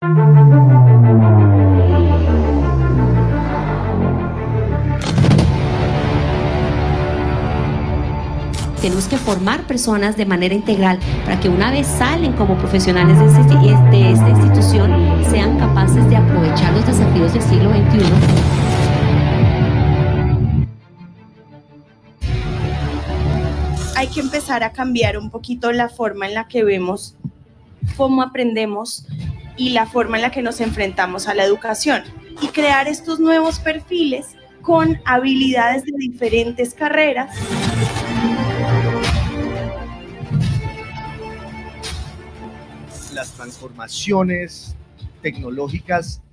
Tenemos que formar personas de manera integral para que una vez salen como profesionales de esta institución sean capaces de aprovechar los desafíos del siglo XXI. Hay que empezar a cambiar un poquito la forma en la que vemos cómo aprendemos y la forma en la que nos enfrentamos a la educación y crear estos nuevos perfiles con habilidades de diferentes carreras. Las transformaciones tecnológicas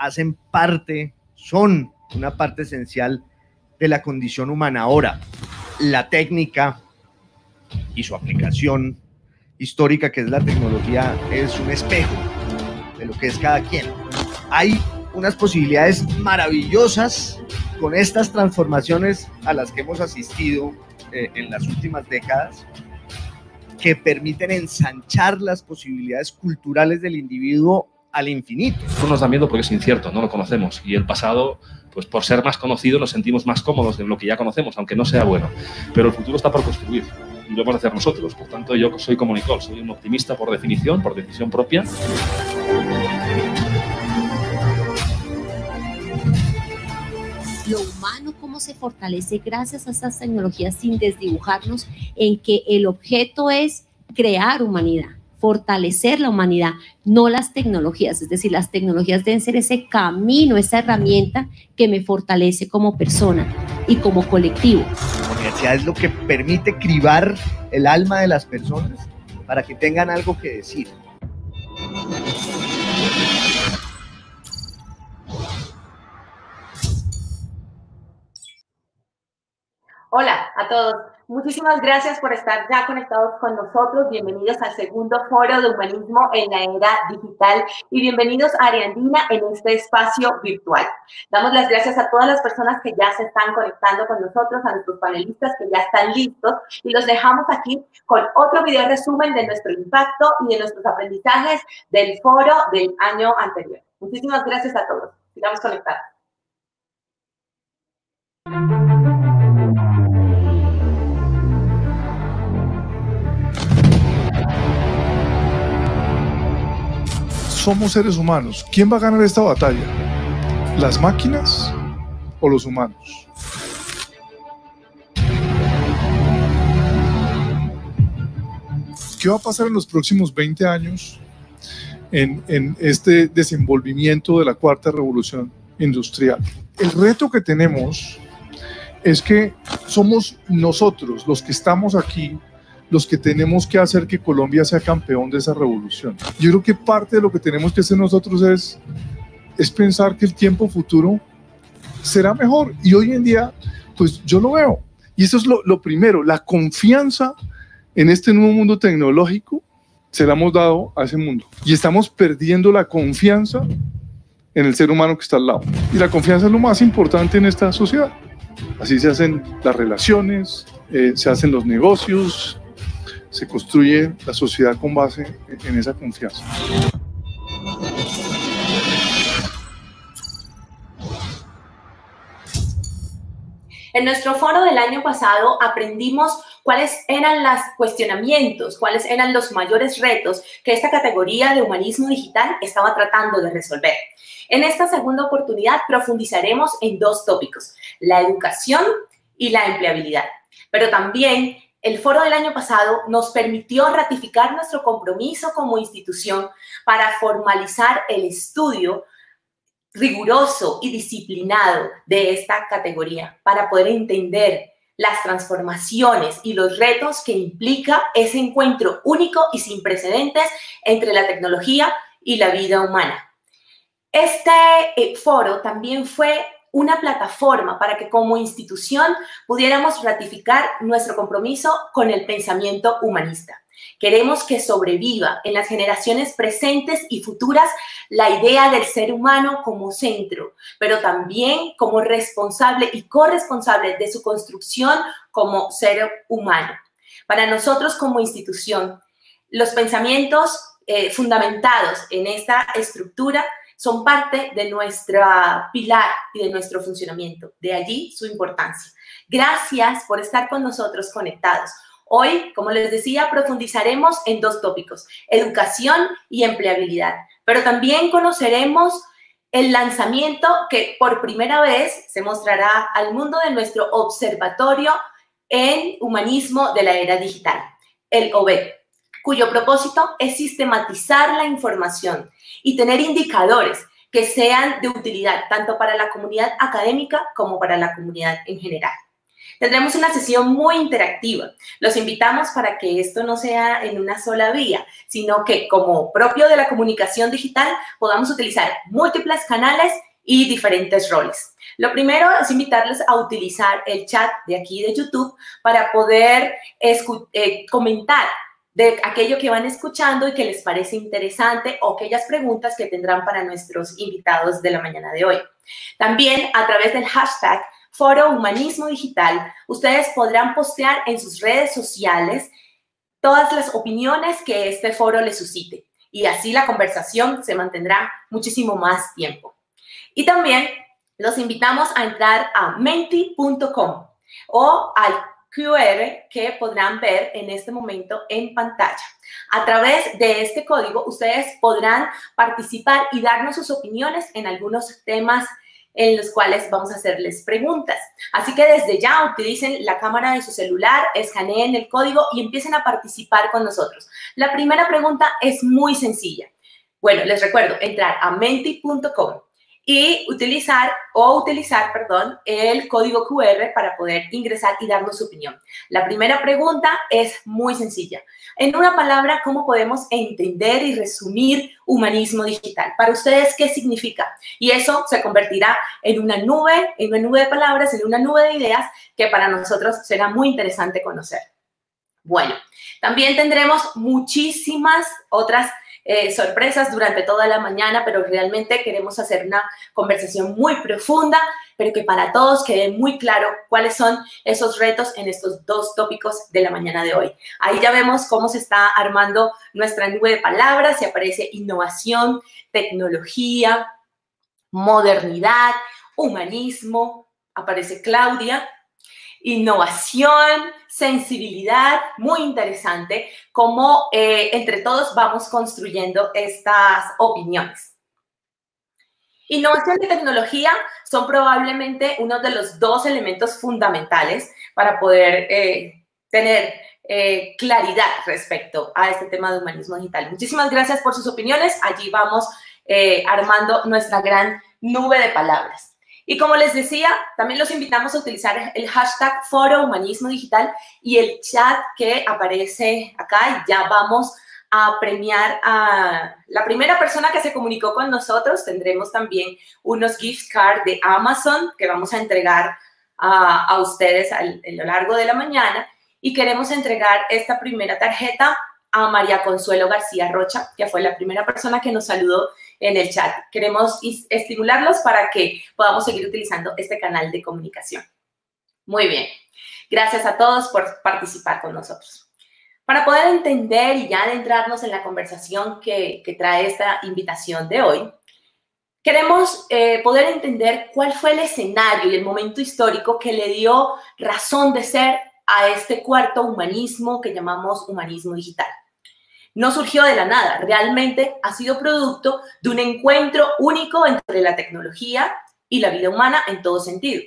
son una parte esencial de la condición humana. Ahora, la técnica y su aplicación histórica, que es la tecnología, es un espejo de lo que es cada quien. Hay unas posibilidades maravillosas con estas transformaciones a las que hemos asistido en las últimas décadas, que permiten ensanchar las posibilidades culturales del individuo al infinito. Esto nos da miedo porque es incierto, no lo conocemos, y el pasado, pues por ser más conocido, nos sentimos más cómodos en lo que ya conocemos, aunque no sea bueno. Pero el futuro está por construir, y lo vamos a hacer nosotros. Por tanto, yo soy como Nicole, soy un optimista por definición, por decisión propia. Lo humano, cómo se fortalece gracias a estas tecnologías sin desdibujarnos en que el objeto es crear humanidad, fortalecer la humanidad, no las tecnologías. Es decir, las tecnologías deben ser ese camino, esa herramienta que me fortalece como persona y como colectivo. La universidad es lo que permite cribar el alma de las personas para que tengan algo que decir. Hola a todos, muchísimas gracias por estar ya conectados con nosotros. Bienvenidos al segundo foro de humanismo en la era digital y bienvenidos a Ariandina en este espacio virtual. Damos las gracias a todas las personas que ya se están conectando con nosotros, a nuestros panelistas que ya están listos, y los dejamos aquí con otro video resumen de nuestro impacto y de nuestros aprendizajes del foro del año anterior. Muchísimas gracias a todos. Sigamos conectados. Somos seres humanos. ¿Quién va a ganar esta batalla? ¿Las máquinas o los humanos? ¿Qué va a pasar en los próximos 20 años en este desenvolvimiento de la cuarta revolución industrial? El reto que tenemos es que somos nosotros, los que estamos aquí, los que tenemos que hacer que Colombia sea campeón de esa revolución. Yo creo que parte de lo que tenemos que hacer nosotros es pensar que el tiempo futuro será mejor. Y hoy en día, pues yo lo veo. Y eso es lo primero, la confianza en este nuevo mundo tecnológico se la hemos dado a ese mundo. Y estamos perdiendo la confianza en el ser humano que está al lado. Y la confianza es lo más importante en esta sociedad. Así se hacen las relaciones, se hacen los negocios, se construye la sociedad con base en esa confianza. En nuestro foro del año pasado aprendimos cuáles eran los cuestionamientos, cuáles eran los mayores retos que esta categoría de humanismo digital estaba tratando de resolver. En esta segunda oportunidad profundizaremos en dos tópicos, la educación y la empleabilidad. Pero también el foro del año pasado nos permitió ratificar nuestro compromiso como institución para formalizar el estudio riguroso y disciplinado de esta categoría para poder entender las transformaciones y los retos que implica ese encuentro único y sin precedentes entre la tecnología y la vida humana. Este foro también fue una plataforma para que como institución pudiéramos ratificar nuestro compromiso con el pensamiento humanista. Queremos que sobreviva en las generaciones presentes y futuras la idea del ser humano como centro, pero también como responsable y corresponsable de su construcción como ser humano. Para nosotros como institución, los pensamientos fundamentados en esta estructura son parte de nuestra pilar y de nuestro funcionamiento. De allí su importancia. Gracias por estar con nosotros conectados. Hoy, como les decía, profundizaremos en dos tópicos, educación y empleabilidad, pero también conoceremos el lanzamiento que por primera vez se mostrará al mundo de nuestro observatorio en humanismo de la era digital, el OBED, cuyo propósito es sistematizar la información y tener indicadores que sean de utilidad tanto para la comunidad académica como para la comunidad en general. Tendremos una sesión muy interactiva. Los invitamos para que esto no sea en una sola vía, sino que como propio de la comunicación digital podamos utilizar múltiples canales y diferentes roles. Lo primero es invitarles a utilizar el chat de aquí de YouTube para poder comentar de aquello que van escuchando y que les parece interesante o aquellas preguntas que tendrán para nuestros invitados de la mañana de hoy. También a través del hashtag Foro Humanismo Digital, ustedes podrán postear en sus redes sociales todas las opiniones que este foro les suscite y así la conversación se mantendrá muchísimo más tiempo. Y también los invitamos a entrar a menti.com o al QR que podrán ver en este momento en pantalla. A través de este código, ustedes podrán participar y darnos sus opiniones en algunos temas en los cuales vamos a hacerles preguntas. Así que desde ya utilicen la cámara de su celular, escaneen el código y empiecen a participar con nosotros. La primera pregunta es muy sencilla. Bueno, les recuerdo, entrar a menti.com y utilizar el código QR para poder ingresar y darnos su opinión. La primera pregunta es muy sencilla. En una palabra, ¿cómo podemos entender y resumir humanismo digital? Para ustedes, ¿qué significa? Y eso se convertirá en una nube de palabras, en una nube de ideas que para nosotros será muy interesante conocer. Bueno, también tendremos muchísimas otras sorpresas durante toda la mañana, pero realmente queremos hacer una conversación muy profunda, pero que para todos quede muy claro cuáles son esos retos en estos dos tópicos de la mañana de hoy. Ahí ya vemos cómo se está armando nuestra nube de palabras y aparece innovación, tecnología, modernidad, humanismo, aparece Claudia, innovación, sensibilidad, muy interesante, cómo entre todos vamos construyendo estas opiniones. Innovación y tecnología son probablemente uno de los dos elementos fundamentales para poder tener claridad respecto a este tema de humanismo digital. Muchísimas gracias por sus opiniones. Allí vamos armando nuestra gran nube de palabras. Y como les decía, también los invitamos a utilizar el hashtag Foro Humanismo Digital y el chat que aparece acá. Y ya vamos a premiar a la primera persona que se comunicó con nosotros. Tendremos también unos gift cards de Amazon que vamos a entregar a ustedes a lo largo de la mañana. Y queremos entregar esta primera tarjeta a María Consuelo García Rocha, que fue la primera persona que nos saludó en el chat. Queremos estimularlos para que podamos seguir utilizando este canal de comunicación. Muy bien. Gracias a todos por participar con nosotros. Para poder entender y ya adentrarnos en la conversación que trae esta invitación de hoy, queremos poder entender cuál fue el escenario y el momento histórico que le dio razón de ser a este cuarto humanismo que llamamos humanismo digital. No surgió de la nada, realmente ha sido producto de un encuentro único entre la tecnología y la vida humana en todo sentido.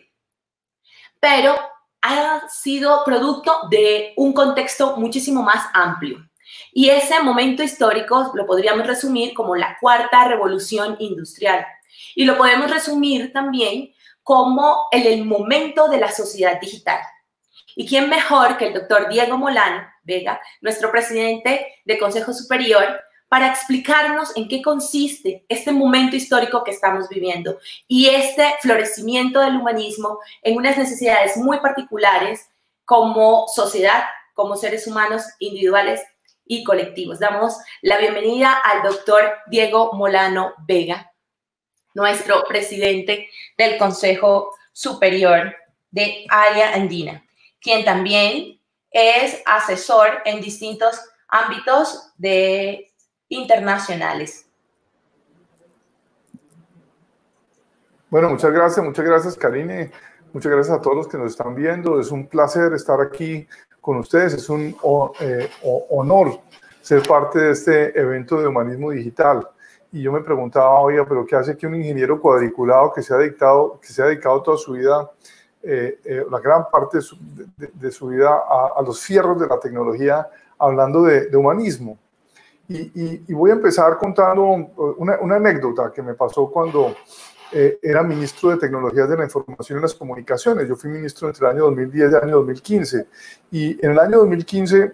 Pero ha sido producto de un contexto muchísimo más amplio. Y ese momento histórico lo podríamos resumir como la cuarta revolución industrial. Y lo podemos resumir también como el momento de la sociedad digital. ¿Y quién mejor que el doctor Diego Molano Vega, nuestro presidente de Consejo Superior, para explicarnos en qué consiste este momento histórico que estamos viviendo y este florecimiento del humanismo en unas necesidades muy particulares como sociedad, como seres humanos individuales y colectivos? Damos la bienvenida al doctor Diego Molano Vega, nuestro presidente del Consejo Superior de Área Andina, quien también es asesor en distintos ámbitos de internacionales. Bueno, muchas gracias Karine, muchas gracias a todos los que nos están viendo. Es un placer estar aquí con ustedes, es un honor ser parte de este evento de humanismo digital. Y yo me preguntaba, oye, pero ¿qué hace que un ingeniero cuadriculado que se ha dedicado toda su vida, la gran parte de su vida a los fierros de la tecnología, hablando de humanismo? Y voy a empezar contando una anécdota que me pasó cuando era ministro de Tecnologías de la Información y las Comunicaciones. Yo fui ministro entre el año 2010 y el año 2015. Y en el año 2015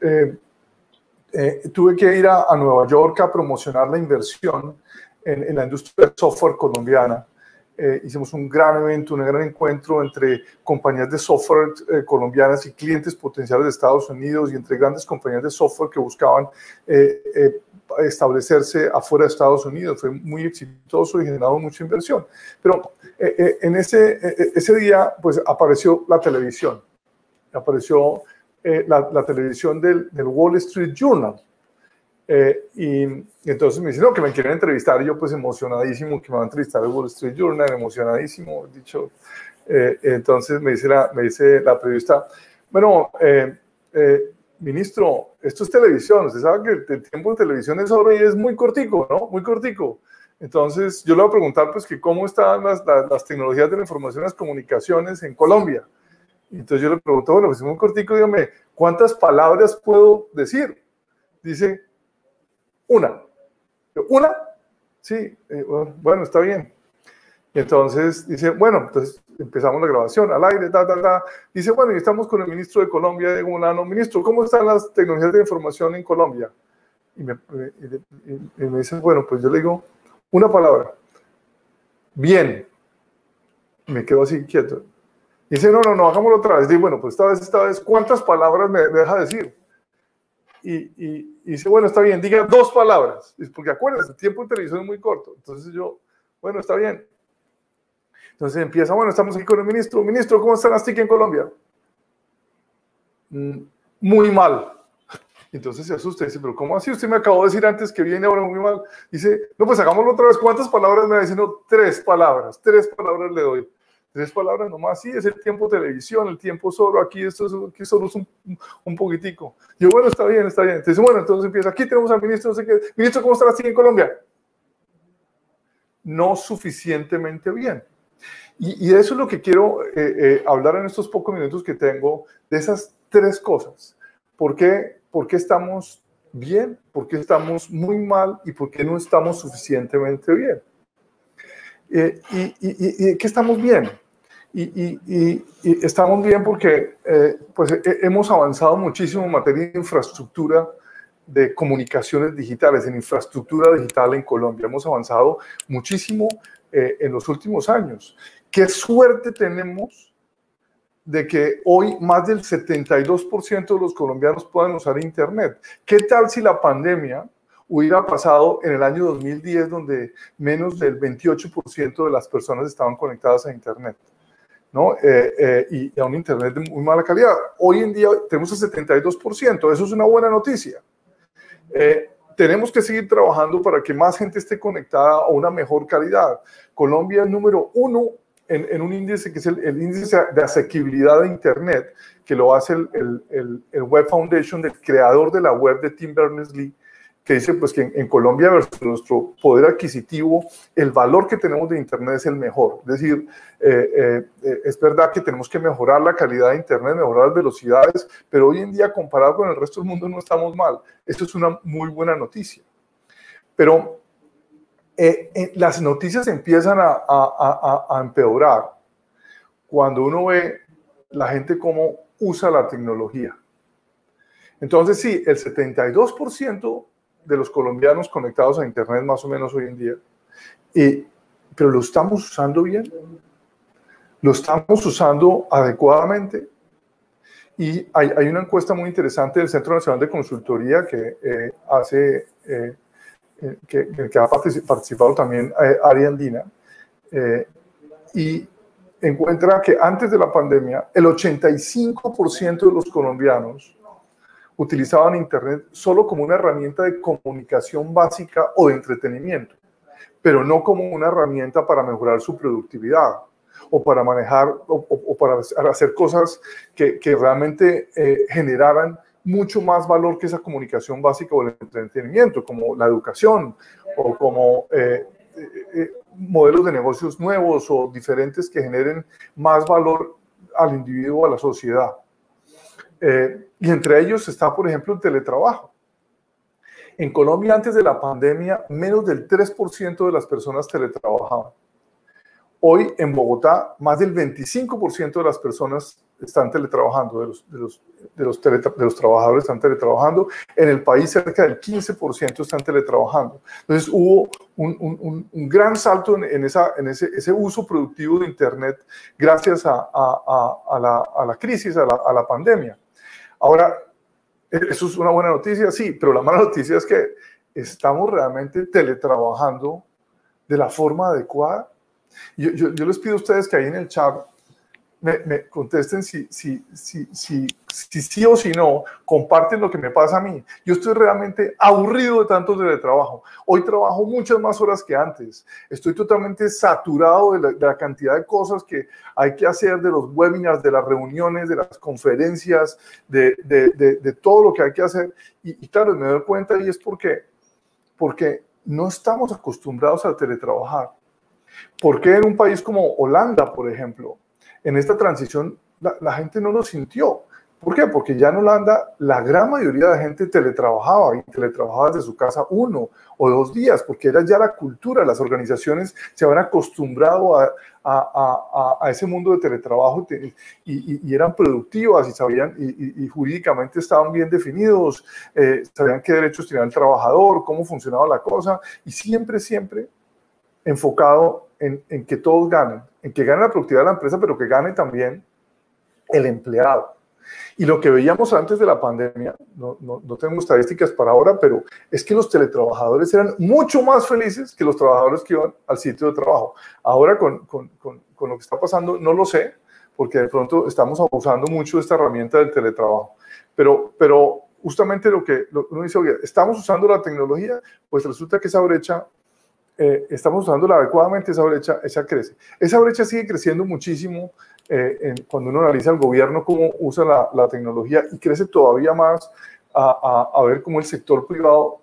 tuve que ir a Nueva York a promocionar la inversión en la industria del software colombiana. Hicimos un gran evento, un gran encuentro entre compañías de software colombianas y clientes potenciales de Estados Unidos, y entre grandes compañías de software que buscaban establecerse afuera de Estados Unidos. Fue muy exitoso y generó mucha inversión. Pero en ese día pues apareció la televisión. Apareció la televisión del Wall Street Journal. Y entonces me dice, no, que me quieren entrevistar. Y yo pues emocionadísimo, que me van a entrevistar el Wall Street Journal, emocionadísimo, dicho. Entonces me dice la periodista, bueno, ministro, esto es televisión. Usted sabe que el tiempo de televisión es ahora y es muy cortico, ¿no? Muy cortico. Entonces yo le voy a preguntar pues que cómo están las tecnologías de la información y las comunicaciones en Colombia. Y entonces yo le pregunto, bueno, pues es muy cortico, dígame, ¿cuántas palabras puedo decir? Dice, una. ¿Una? Sí, bueno, está bien. Y entonces dice, bueno, entonces empezamos la grabación al aire, Dice, bueno, y estamos con el ministro de Colombia, Diego Molano. Ministro, ¿cómo están las tecnologías de información en Colombia? Y me dice, bueno, pues yo le digo una palabra. Bien. Y me quedo así quieto. Y dice, no, hagámoslo otra vez. Digo, bueno, pues esta vez, ¿cuántas palabras me deja decir? Y dice, bueno, está bien, diga 2 palabras. Porque acuérdense, el tiempo de televisión es muy corto. Entonces yo, bueno, está bien. Entonces empieza, bueno, estamos aquí con el ministro. Ministro, ¿cómo están las TIC en Colombia? Muy mal. Entonces se asusta y dice, pero ¿cómo así? Usted me acabó de decir antes que viene ahora muy mal. Dice, no, pues hagámoslo otra vez. ¿Cuántas palabras me va diciendo? 3 palabras. 3 palabras le doy. 3 palabras nomás, sí, es el tiempo de televisión, el tiempo solo, aquí solo es un poquitico. Yo, bueno, está bien. Entonces, bueno, entonces empieza, aquí tenemos al ministro, no sé qué. Ministro, ¿cómo está la TIC en Colombia? No suficientemente bien. Y de eso es lo que quiero hablar en estos pocos minutos que tengo, de esas 3 cosas. ¿Por qué estamos bien? ¿Por qué estamos muy mal? ¿Y por qué no estamos suficientemente bien? ¿Y qué estamos bien? Y estamos bien porque pues hemos avanzado muchísimo en materia de infraestructura de comunicaciones digitales, en infraestructura digital en Colombia. Hemos avanzado muchísimo en los últimos años. Qué suerte tenemos de que hoy más del 72% de los colombianos puedan usar Internet. ¿Qué tal si la pandemia hubiera pasado en el año 2010, donde menos del 28% de las personas estaban conectadas a Internet, ¿no? Y a un Internet de muy mala calidad? Hoy en día tenemos el 72%, eso es una buena noticia. Tenemos que seguir trabajando para que más gente esté conectada a una mejor calidad. Colombia es número 1 en un índice que es el índice de asequibilidad de Internet, que lo hace el Web Foundation, del creador de la web, de Tim Berners-Lee, que dice pues que en Colombia, versus nuestro poder adquisitivo, el valor que tenemos de Internet es el mejor. Es decir, es verdad que tenemos que mejorar la calidad de Internet, mejorar las velocidades, pero hoy en día, comparado con el resto del mundo, no estamos mal. Esto es una muy buena noticia. Pero las noticias empiezan a empeorar cuando uno ve la gente cómo usa la tecnología. Entonces sí, el 72% de los colombianos conectados a Internet más o menos hoy en día, pero ¿lo estamos usando bien? ¿Lo estamos usando adecuadamente? Y hay una encuesta muy interesante del Centro Nacional de Consultoría que que ha participado también Área Andina, y encuentra que antes de la pandemia el 85% de los colombianos utilizaban Internet solo como una herramienta de comunicación básica o de entretenimiento, pero no como una herramienta para mejorar su productividad o para manejar o para hacer cosas que realmente generaran mucho más valor que esa comunicación básica o el entretenimiento, como la educación o como modelos de negocios nuevos o diferentes que generen más valor al individuo o a la sociedad. Y entre ellos está, por ejemplo, el teletrabajo. En Colombia, antes de la pandemia, menos del 3% de las personas teletrabajaban. Hoy, en Bogotá, más del 25% de las personas están teletrabajando, de los trabajadores están teletrabajando. En el país, cerca del 15% están teletrabajando. Entonces, hubo un gran salto en ese uso productivo de Internet gracias a la crisis, a la pandemia. Ahora, eso es una buena noticia, sí, pero la mala noticia es que estamos realmente teletrabajando de la forma adecuada. Yo les pido a ustedes que ahí en el chat me contesten si sí o si no, comparten lo que me pasa a mí. Yo estoy realmente aburrido de tanto teletrabajo. Hoy trabajo muchas más horas que antes. Estoy totalmente saturado de la cantidad de cosas que hay que hacer, de los webinars, de las reuniones, de las conferencias, de todo lo que hay que hacer. Y claro, me doy cuenta y es porque no estamos acostumbrados a teletrabajar. ¿Por qué en un país como Holanda, por ejemplo, en esta transición la gente no lo sintió? ¿Por qué? Porque ya en Holanda la gran mayoría de gente teletrabajaba y teletrabajaba desde su casa 1 o 2 días, porque era ya la cultura, las organizaciones se habían acostumbrado a ese mundo de teletrabajo y eran productivas y sabían y jurídicamente estaban bien definidos, sabían qué derechos tenía el trabajador, cómo funcionaba la cosa y siempre enfocado en que todos ganen, en que gane la productividad de la empresa, pero que gane también el empleado. Y lo que veíamos antes de la pandemia, no tengo estadísticas para ahora, pero es que los teletrabajadores eran mucho más felices que los trabajadores que iban al sitio de trabajo. Ahora con lo que está pasando, no lo sé, porque de pronto estamos abusando mucho de esta herramienta del teletrabajo. Pero justamente lo que uno dice, oye, ¿estamos usando la tecnología? Pues resulta que esa brecha, estamos usándola adecuadamente, esa crece. Esa brecha sigue creciendo muchísimo cuando uno analiza el gobierno cómo usa la tecnología y crece todavía más a ver cómo el sector privado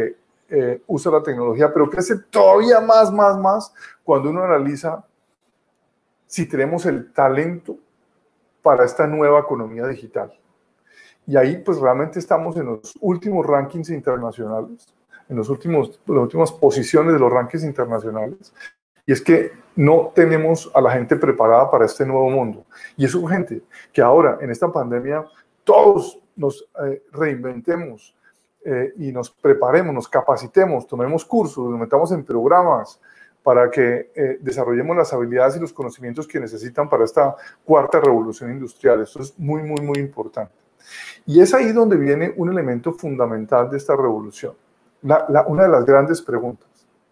usa la tecnología, pero crece todavía más cuando uno analiza si tenemos el talento para esta nueva economía digital. Y ahí pues realmente estamos en los últimos rankings internacionales, en las últimas posiciones de los rankings internacionales, y es que no tenemos a la gente preparada para este nuevo mundo. Y es urgente que ahora, en esta pandemia, todos nos reinventemos y nos preparemos, nos capacitemos, tomemos cursos, nos metamos en programas para que desarrollemos las habilidades y los conocimientos que necesitan para esta cuarta revolución industrial. Esto es muy importante. Y es ahí donde viene un elemento fundamental de esta revolución. Una de las grandes preguntas.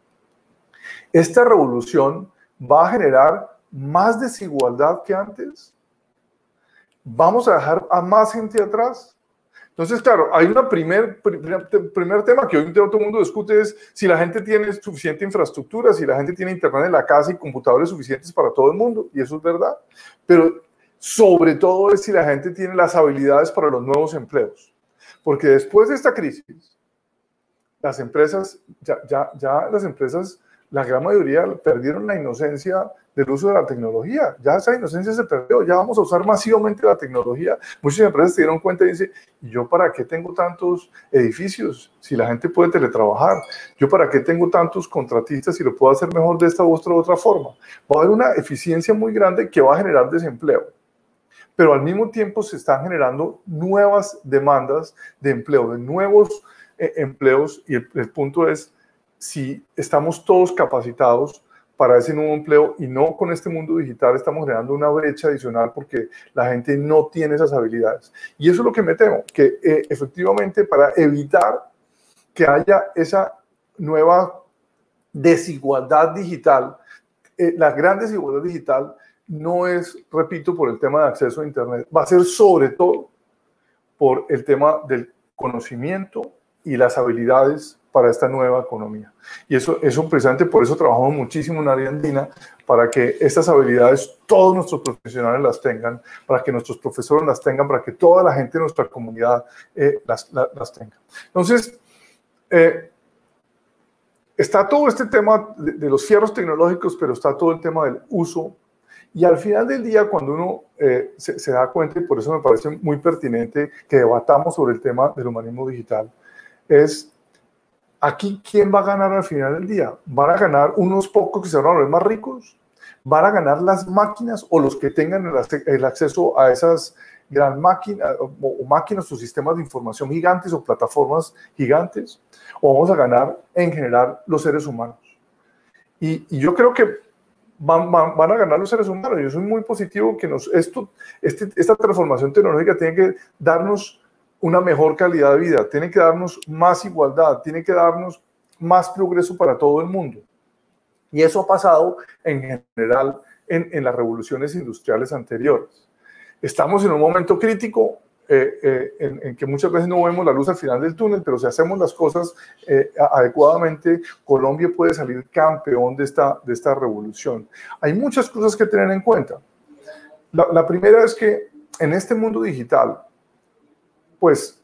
¿Esta revolución va a generar más desigualdad que antes? ¿Vamos a dejar a más gente atrás? Entonces, claro, hay un primer tema que hoy todo el mundo discute es si la gente tiene suficiente infraestructura, si la gente tiene internet en la casa y computadores suficientes para todo el mundo, y eso es verdad. Pero sobre todo es si la gente tiene las habilidades para los nuevos empleos. Porque después de esta crisis, las empresas, las empresas, la gran mayoría perdieron la inocencia del uso de la tecnología. Ya esa inocencia se perdió, ya vamos a usar masivamente la tecnología. Muchas empresas se dieron cuenta y dicen, ¿yo para qué tengo tantos edificios si la gente puede teletrabajar? ¿Yo para qué tengo tantos contratistas si lo puedo hacer mejor de esta u otra forma? Va a haber una eficiencia muy grande que va a generar desempleo. Pero al mismo tiempo se están generando nuevas demandas de empleo, de nuevos empleos, y el punto es si estamos todos capacitados para ese nuevo empleo y no con este mundo digital estamos generando una brecha adicional porque la gente no tiene esas habilidades. Y eso es lo que me temo, que efectivamente para evitar que haya esa nueva desigualdad digital, la gran desigualdad digital no es, repito, por el tema de acceso a Internet, va a ser sobre todo por el tema del conocimiento y las habilidades para esta nueva economía. Y eso precisamente por eso trabajamos muchísimo en Área Andina, para que estas habilidades todos nuestros profesionales las tengan, para que nuestros profesores las tengan, para que toda la gente de nuestra comunidad las tenga. Entonces, está todo este tema de los fierros tecnológicos, pero está todo el tema del uso. Y al final del día, cuando uno se da cuenta, y por eso me parece muy pertinente que debatamos sobre el tema del humanismo digital, es aquí quién va a ganar al final del día. ¿Van a ganar unos pocos que se van a volver más ricos? ¿Van a ganar las máquinas o los que tengan el acceso a esas gran máquinas o máquinas o sistemas de información gigantes o plataformas gigantes? ¿O vamos a ganar en general los seres humanos? Y yo creo que van a ganar los seres humanos. Yo soy muy positivo que esta transformación tecnológica tiene que darnos una mejor calidad de vida, tiene que darnos más igualdad, tiene que darnos más progreso para todo el mundo. Y eso ha pasado en general en las revoluciones industriales anteriores. Estamos en un momento crítico en que muchas veces no vemos la luz al final del túnel, pero si hacemos las cosas adecuadamente, Colombia puede salir campeón de esta revolución. Hay muchas cosas que tener en cuenta. La primera es que en este mundo digital, pues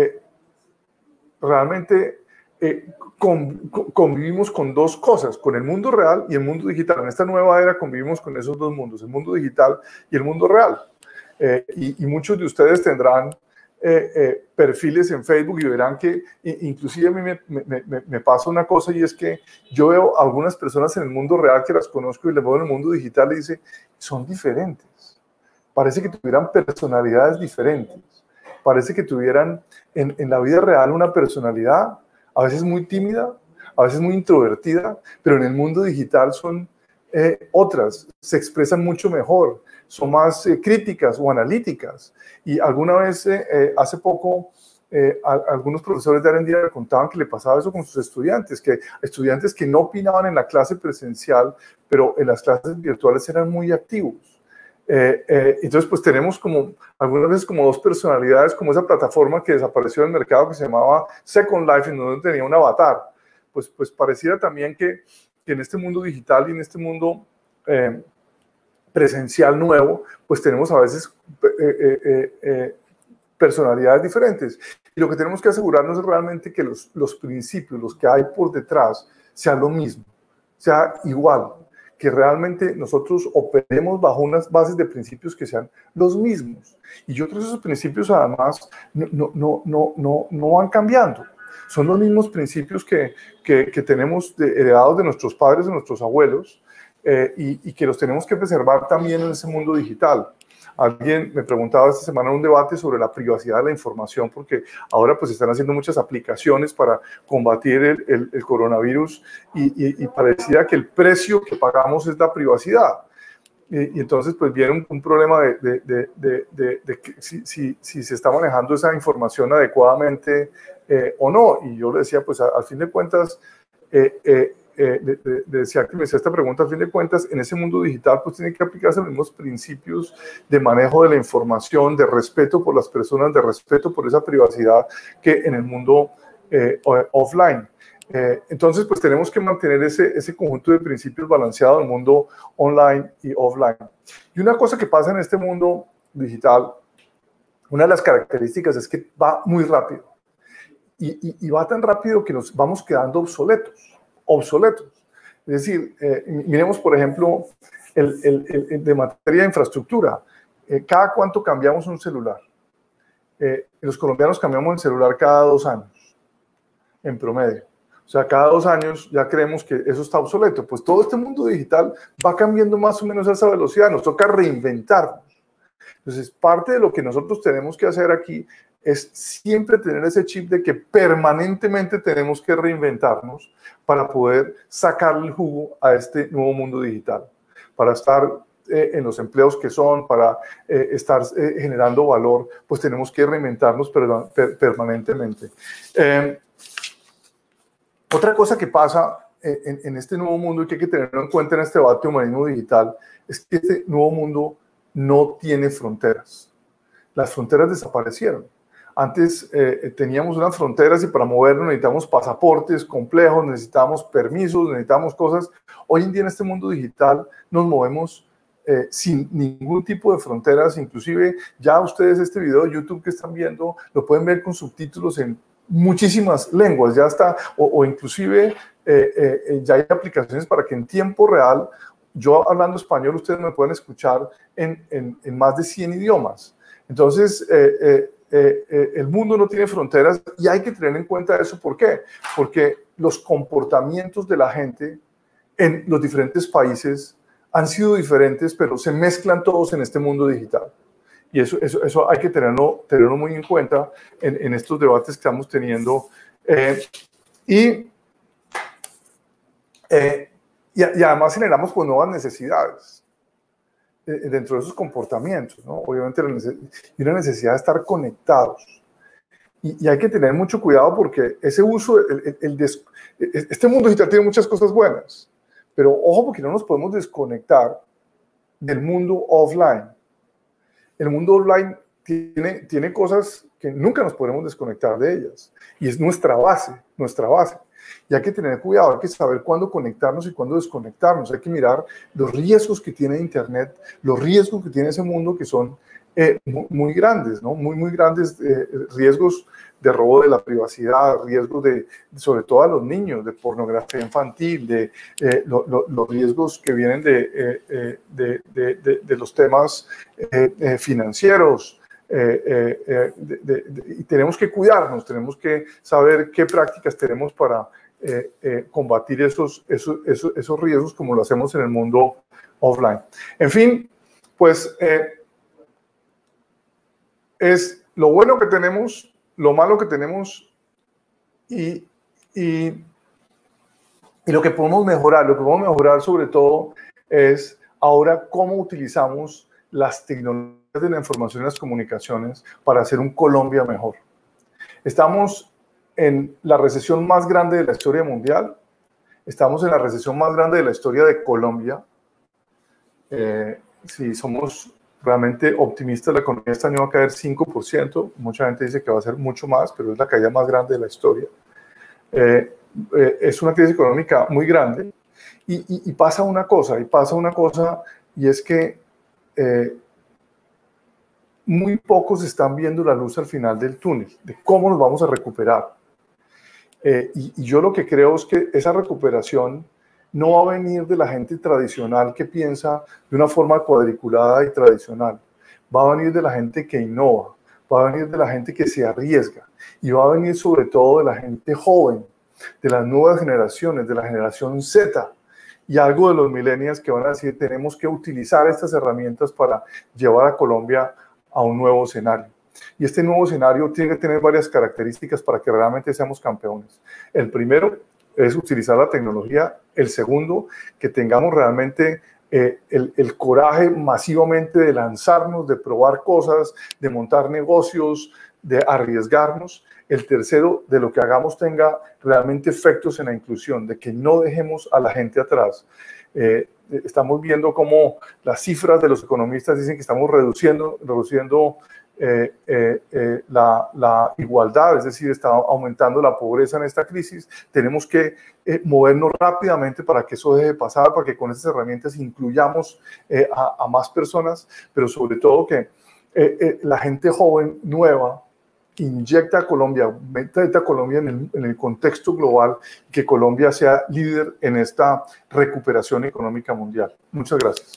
realmente convivimos con dos cosas, con el mundo real y el mundo digital. En esta nueva era convivimos con esos dos mundos, el mundo digital y el mundo real. Y muchos de ustedes tendrán perfiles en Facebook y verán que inclusive a mí me pasa una cosa, y es que yo veo a algunas personas en el mundo real que las conozco y les veo en el mundo digital y dice, son diferentes. Parece que tuvieran personalidades diferentes. Parece que tuvieran en la vida real una personalidad, a veces muy tímida, a veces muy introvertida, pero en el mundo digital son otras, se expresan mucho mejor, son más críticas o analíticas. Y alguna vez, hace poco, algunos profesores de Arendina contaban que le pasaba eso con sus estudiantes que no opinaban en la clase presencial, pero en las clases virtuales eran muy activos. Entonces, pues tenemos algunas veces como dos personalidades, como esa plataforma que desapareció del mercado que se llamaba Second Life, en donde tenía un avatar. Pues pareciera también que en este mundo digital y en este mundo presencial nuevo, pues tenemos a veces personalidades diferentes. Y lo que tenemos que asegurarnos es realmente que los principios, los que hay por detrás, sean lo mismo, sea igual, que realmente nosotros operemos bajo unas bases de principios que sean los mismos. Y yo creo que esos principios además no van cambiando. Son los mismos principios que tenemos heredados de nuestros padres, de nuestros abuelos, y que los tenemos que preservar también en ese mundo digital. Alguien me preguntaba esta semana en un debate sobre la privacidad de la información, porque ahora pues están haciendo muchas aplicaciones para combatir el coronavirus y pareciera que el precio que pagamos es la privacidad. Y entonces pues viene un problema de que si se está manejando esa información adecuadamente o no. Y yo le decía, pues al fin de cuentas, decía que me hacía esta pregunta, al fin de cuentas, en ese mundo digital pues tienen que aplicarse los mismos principios de manejo de la información, de respeto por las personas, de respeto por esa privacidad que en el mundo offline. Entonces pues tenemos que mantener ese conjunto de principios balanceado en el mundo online y offline. Y una cosa que pasa en este mundo digital, una de las características es que va muy rápido y va tan rápido que nos vamos quedando obsoletos. Es decir, miremos por ejemplo de materia de infraestructura. ¿Cada cuánto cambiamos un celular? Los colombianos cambiamos el celular cada 2 años, en promedio. O sea, cada 2 años ya creemos que eso está obsoleto. Pues todo este mundo digital va cambiando más o menos a esa velocidad. Nos toca reinventarnos. Entonces, parte de lo que nosotros tenemos que hacer aquí es siempre tener ese chip de que permanentemente tenemos que reinventarnos para poder sacar el jugo a este nuevo mundo digital, para estar en los empleos que son, para estar generando valor, pues tenemos que reinventarnos permanentemente. Otra cosa que pasa en este nuevo mundo y que hay que tenerlo en cuenta en este debate de humanismo digital es que este nuevo mundo no tiene fronteras. Las fronteras desaparecieron. Antes teníamos unas fronteras y para movernos necesitamos pasaportes complejos, necesitamos permisos, necesitamos cosas. Hoy en día en este mundo digital nos movemos sin ningún tipo de fronteras. Inclusive ya ustedes este video de YouTube que están viendo lo pueden ver con subtítulos en muchísimas lenguas. Ya está, o inclusive ya hay aplicaciones para que en tiempo real, yo hablando español, ustedes me pueden escuchar en más de 100 idiomas. Entonces, el mundo no tiene fronteras y hay que tener en cuenta eso. ¿Por qué? Porque los comportamientos de la gente en los diferentes países han sido diferentes, pero se mezclan todos en este mundo digital. Y eso hay que tenerlo muy en cuenta en estos debates que estamos teniendo. Y además generamos pues, nuevas necesidades dentro de esos comportamientos, ¿no? Obviamente y una necesidad de estar conectados. Y hay que tener mucho cuidado porque ese uso, este mundo digital tiene muchas cosas buenas, pero ojo porque no nos podemos desconectar del mundo offline. El mundo offline tiene cosas que nunca nos podremos desconectar de ellas y es nuestra base. Y hay que tener cuidado, hay que saber cuándo conectarnos y cuándo desconectarnos. Hay que mirar los riesgos que tiene Internet, los riesgos que tiene ese mundo que son muy grandes, ¿no? Muy grandes riesgos de robo de la privacidad, riesgos sobre todo a los niños, de pornografía infantil, los riesgos que vienen de los temas financieros. Y tenemos que cuidarnos, tenemos que saber qué prácticas tenemos para combatir esos riesgos como lo hacemos en el mundo offline. En fin, pues es lo bueno que tenemos, lo malo que tenemos y lo que podemos mejorar. Lo que podemos mejorar sobre todo es ahora cómo utilizamos las tecnologías de la información y las comunicaciones para hacer un Colombia mejor. Estamos en la recesión más grande de la historia mundial. Estamos en la recesión más grande de la historia de Colombia. Si somos realmente optimistas, la economía este año va a caer 5%. Mucha gente dice que va a ser mucho más, pero es la caída más grande de la historia. Es una crisis económica muy grande. Y pasa una cosa, y es que muy pocos están viendo la luz al final del túnel, de cómo nos vamos a recuperar. Y yo lo que creo es que esa recuperación no va a venir de la gente tradicional que piensa de una forma cuadriculada y tradicional. Va a venir de la gente que innova, va a venir de la gente que se arriesga y va a venir sobre todo de la gente joven, de las nuevas generaciones, de la generación Z y algo de los millennials que van a decir tenemos que utilizar estas herramientas para llevar a Colombia a un nuevo escenario. Y este nuevo escenario tiene que tener varias características para que realmente seamos campeones. El primero es utilizar la tecnología. El segundo, que tengamos realmente el coraje masivamente de lanzarnos, de probar cosas, de montar negocios, de arriesgarnos. El tercero, de lo que hagamos tenga realmente efectos en la inclusión, de que no dejemos a la gente atrás. Estamos viendo cómo las cifras de los economistas dicen que estamos reduciendo la igualdad, es decir, está aumentando la pobreza en esta crisis. Tenemos que movernos rápidamente para que eso deje de pasar, para que con estas herramientas incluyamos a más personas, pero sobre todo que la gente joven, nueva, inyecta a Colombia, meta a Colombia en el contexto global, que Colombia sea líder en esta recuperación económica mundial. Muchas gracias.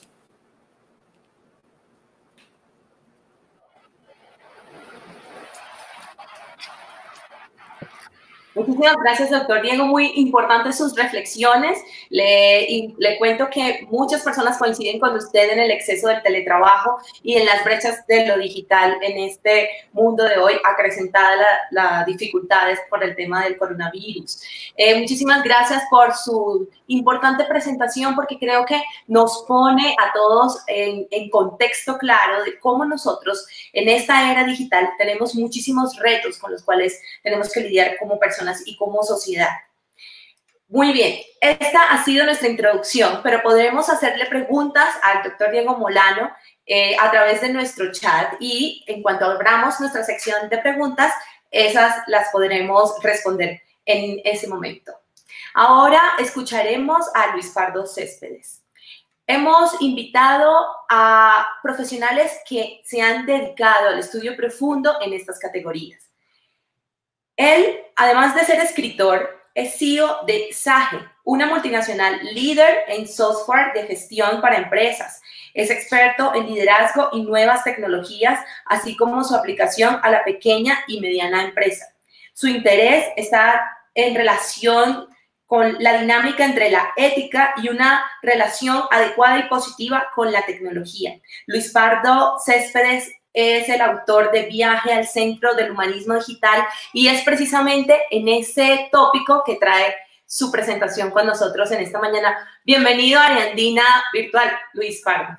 Muchísimas gracias, doctor Diego. Muy importantes sus reflexiones. Le cuento que muchas personas coinciden con usted en el exceso del teletrabajo y en las brechas de lo digital en este mundo de hoy, acrecentada las dificultades por el tema del coronavirus. Muchísimas gracias por su importante presentación, porque creo que nos pone a todos en contexto claro de cómo nosotros en esta era digital tenemos muchísimos retos con los cuales tenemos que lidiar como personas y como sociedad. Muy bien, esta ha sido nuestra introducción, pero podremos hacerle preguntas al doctor Diego Molano a través de nuestro chat y en cuanto abramos nuestra sección de preguntas, esas las podremos responder en ese momento. Ahora escucharemos a Luis Pardo Céspedes. Hemos invitado a profesionales que se han dedicado al estudio profundo en estas categorías. Él, además de ser escritor, es CEO de Sage, una multinacional líder en software de gestión para empresas. Es experto en liderazgo y nuevas tecnologías, así como su aplicación a la pequeña y mediana empresa. Su interés está en relación con la dinámica entre la ética y una relación adecuada y positiva con la tecnología. Luis Pardo Céspedes es el autor de Viaje al Centro del Humanismo Digital y es precisamente en ese tópico que trae su presentación con nosotros en esta mañana. Bienvenido a Ariandina Virtual, Luis Pardo.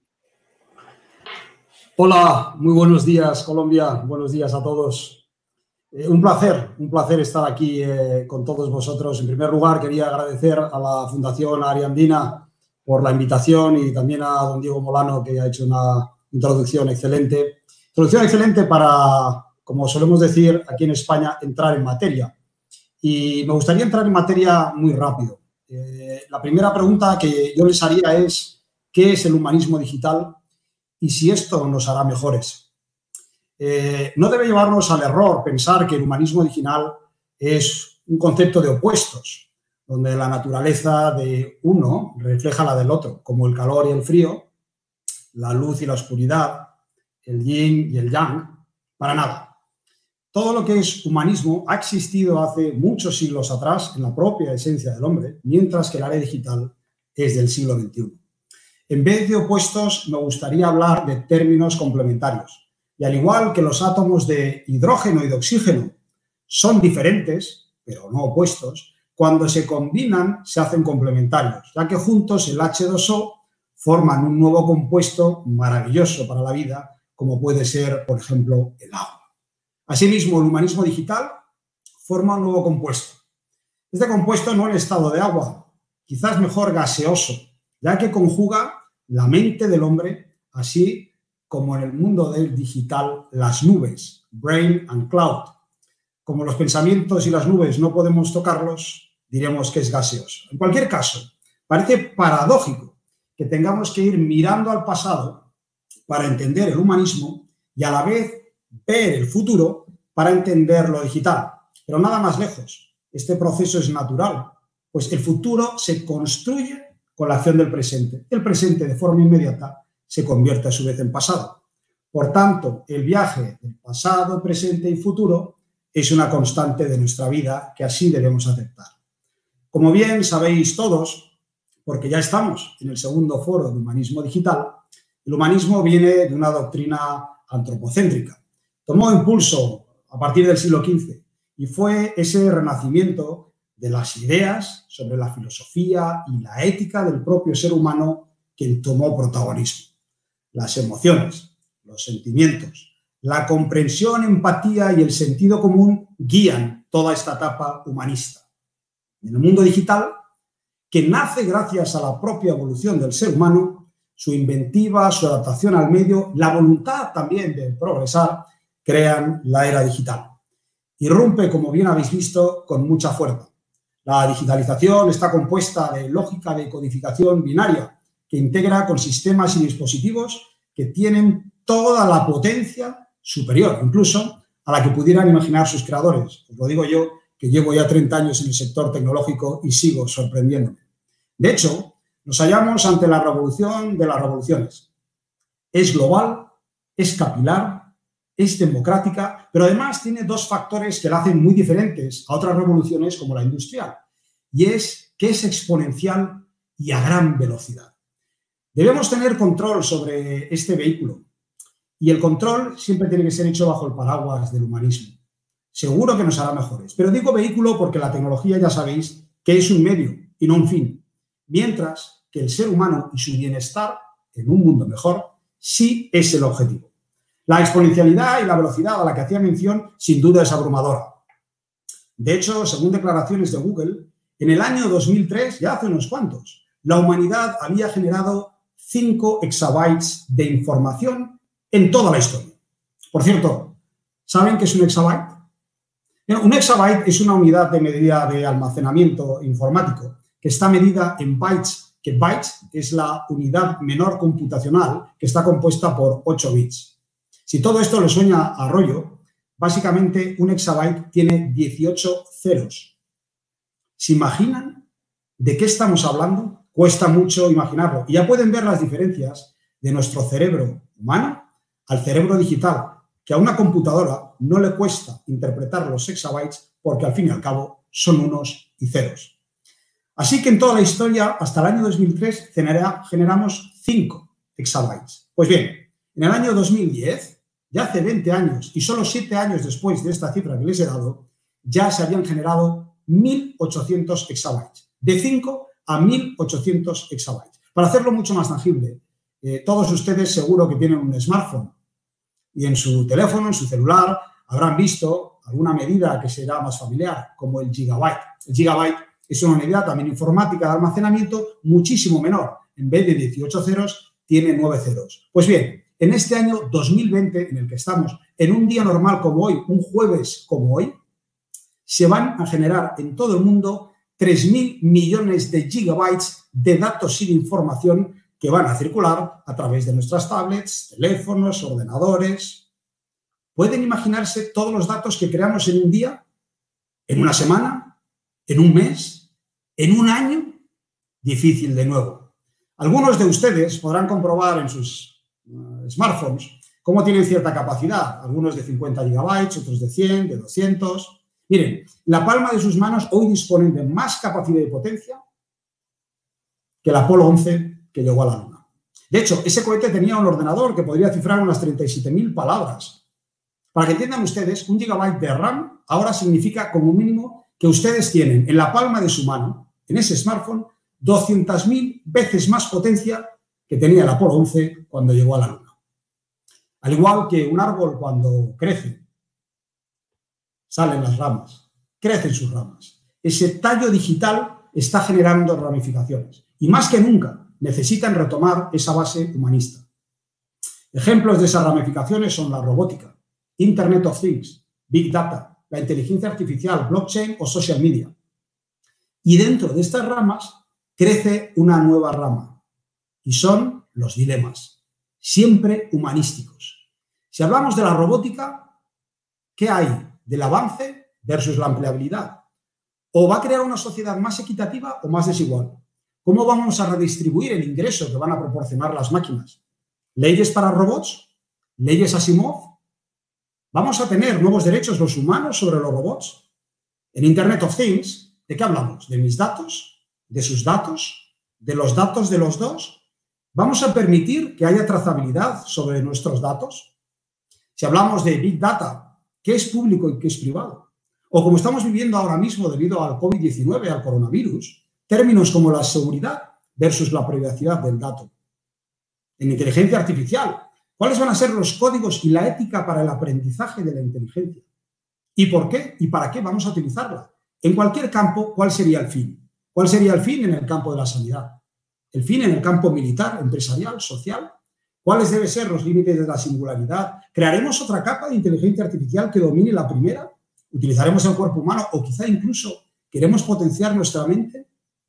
Hola, muy buenos días, Colombia. Buenos días a todos. Un placer estar aquí con todos vosotros. En primer lugar, quería agradecer a la Fundación Ariandina por la invitación y también a don Diego Molano, que ha hecho una introducción excelente. Introducción excelente para, como solemos decir aquí en España, entrar en materia. Y me gustaría entrar en materia muy rápido. La primera pregunta que yo les haría es, ¿qué es el humanismo digital y si esto nos hará mejores? No debe llevarnos al error pensar que el humanismo digital es un concepto de opuestos, donde la naturaleza de uno refleja la del otro, como el calor y el frío, la luz y la oscuridad, el yin y el yang. Para nada. Todo lo que es humanismo ha existido hace muchos siglos atrás en la propia esencia del hombre, mientras que el área digital es del siglo XXI. En vez de opuestos, me gustaría hablar de términos complementarios. Y al igual que los átomos de hidrógeno y de oxígeno son diferentes, pero no opuestos, cuando se combinan se hacen complementarios, ya que juntos el H2O forman un nuevo compuesto maravilloso para la vida, como puede ser, por ejemplo, el agua. Asimismo, el humanismo digital forma un nuevo compuesto. Este compuesto no en estado de agua, quizás mejor gaseoso, ya que conjuga la mente del hombre, así como en el mundo del digital, las nubes, brain and cloud. Como los pensamientos y las nubes no podemos tocarlos, diremos que es gaseoso. En cualquier caso, parece paradójico que tengamos que ir mirando al pasado para entender el humanismo y a la vez ver el futuro para entender lo digital. Pero nada más lejos. Este proceso es natural, pues el futuro se construye con la acción del presente. El presente, de forma inmediata, se convierte a su vez en pasado. Por tanto, el viaje del pasado, presente y futuro es una constante de nuestra vida que así debemos aceptar. Como bien sabéis todos, porque ya estamos en el segundo foro de humanismo digital, el humanismo viene de una doctrina antropocéntrica. Tomó impulso a partir del siglo XV y fue ese renacimiento de las ideas sobre la filosofía y la ética del propio ser humano quien tomó protagonismo. Las emociones, los sentimientos, la comprensión, empatía y el sentido común guían toda esta etapa humanista. En el mundo digital, que nace gracias a la propia evolución del ser humano, su inventiva, su adaptación al medio, la voluntad también de progresar, crean la era digital. Irrumpe, como bien habéis visto, con mucha fuerza. La digitalización está compuesta de lógica de codificación binaria, que integra con sistemas y dispositivos que tienen toda la potencia superior, incluso a la que pudieran imaginar sus creadores. Os lo digo yo, que llevo ya 30 años en el sector tecnológico y sigo sorprendiéndome. De hecho, nos hallamos ante la revolución de las revoluciones. Es global, es capilar, es democrática, pero además tiene dos factores que la hacen muy diferentes a otras revoluciones como la industrial, y es que es exponencial y a gran velocidad. Debemos tener control sobre este vehículo y el control siempre tiene que ser hecho bajo el paraguas del humanismo. Seguro que nos hará mejores, pero digo vehículo porque la tecnología ya sabéis que es un medio y no un fin, mientras que el ser humano y su bienestar en un mundo mejor sí es el objetivo. La exponencialidad y la velocidad a la que hacía mención sin duda es abrumadora. De hecho, según declaraciones de Google, en el año 2003, ya hace unos cuantos, la humanidad había generado 5 exabytes de información en toda la historia. Por cierto, ¿saben qué es un exabyte? Un exabyte es una unidad de medida de almacenamiento informático que está medida en bytes, que bytes es la unidad menor computacional que está compuesta por 8 bits. Si todo esto le suena a rollo, básicamente un exabyte tiene 18 ceros. ¿Se imaginan de qué estamos hablando? Cuesta mucho imaginarlo. Y ya pueden ver las diferencias de nuestro cerebro humano al cerebro digital, que a una computadora no le cuesta interpretar los exabytes porque al fin y al cabo son unos y ceros. Así que en toda la historia, hasta el año 2003, generamos 5 exabytes. Pues bien, en el año 2010, ya hace 20 años y solo 7 años después de esta cifra que les he dado, ya se habían generado 1.800 exabytes. De 5 a 1.800 exabytes. Para hacerlo mucho más tangible, todos ustedes seguro que tienen un smartphone y en su teléfono, en su celular, habrán visto alguna medida que será más familiar, como el gigabyte. El gigabyte es una unidad también informática de almacenamiento muchísimo menor. En vez de 18 ceros, tiene 9 ceros. Pues bien, en este año 2020, en el que estamos, en un día normal como hoy, un jueves como hoy, se van a generar en todo el mundo 3.000 millones de gigabytes de datos y de información que van a circular a través de nuestras tablets, teléfonos, ordenadores. ¿Pueden imaginarse todos los datos que creamos en un día, en una semana, en un mes, en un año? Difícil de nuevo. Algunos de ustedes podrán comprobar en sus smartphones cómo tienen cierta capacidad, algunos de 50 gigabytes, otros de 100, de 200. Miren, la palma de sus manos hoy disponen de más capacidad y potencia que el Apolo 11 que llegó a la Luna. De hecho, ese cohete tenía un ordenador que podría cifrar unas 37.000 palabras. Para que entiendan ustedes, un gigabyte de RAM ahora significa como mínimo que ustedes tienen en la palma de su mano, en ese smartphone, 200.000 veces más potencia que tenía el Apolo 11 cuando llegó a la Luna. Al igual que un árbol cuando crece, salen las ramas, crecen sus ramas. Ese tallo digital está generando ramificaciones y más que nunca necesitan retomar esa base humanista. Ejemplos de esas ramificaciones son la robótica, Internet of Things, Big Data, la inteligencia artificial, blockchain o social media. Y dentro de estas ramas crece una nueva rama y son los dilemas, siempre humanísticos. Si hablamos de la robótica, ¿qué hay del avance versus la empleabilidad? ¿O va a crear una sociedad más equitativa o más desigual? ¿Cómo vamos a redistribuir el ingreso que van a proporcionar las máquinas? ¿Leyes para robots? ¿Leyes Asimov? ¿Vamos a tener nuevos derechos los humanos sobre los robots? En Internet of Things, ¿de qué hablamos? ¿De mis datos? ¿De sus datos? ¿De los datos de los dos? ¿Vamos a permitir que haya trazabilidad sobre nuestros datos? Si hablamos de Big Data, ¿qué es público y qué es privado? O como estamos viviendo ahora mismo debido al COVID-19, al coronavirus, términos como la seguridad versus la privacidad del dato. En inteligencia artificial, ¿cuáles van a ser los códigos y la ética para el aprendizaje de la inteligencia? ¿Y por qué y para qué vamos a utilizarla? En cualquier campo, ¿cuál sería el fin? ¿Cuál sería el fin en el campo de la sanidad? ¿El fin en el campo militar, empresarial, social? ¿Cuáles deben ser los límites de la singularidad? ¿Crearemos otra capa de inteligencia artificial que domine la primera? ¿Utilizaremos el cuerpo humano o quizá incluso queremos potenciar nuestra mente?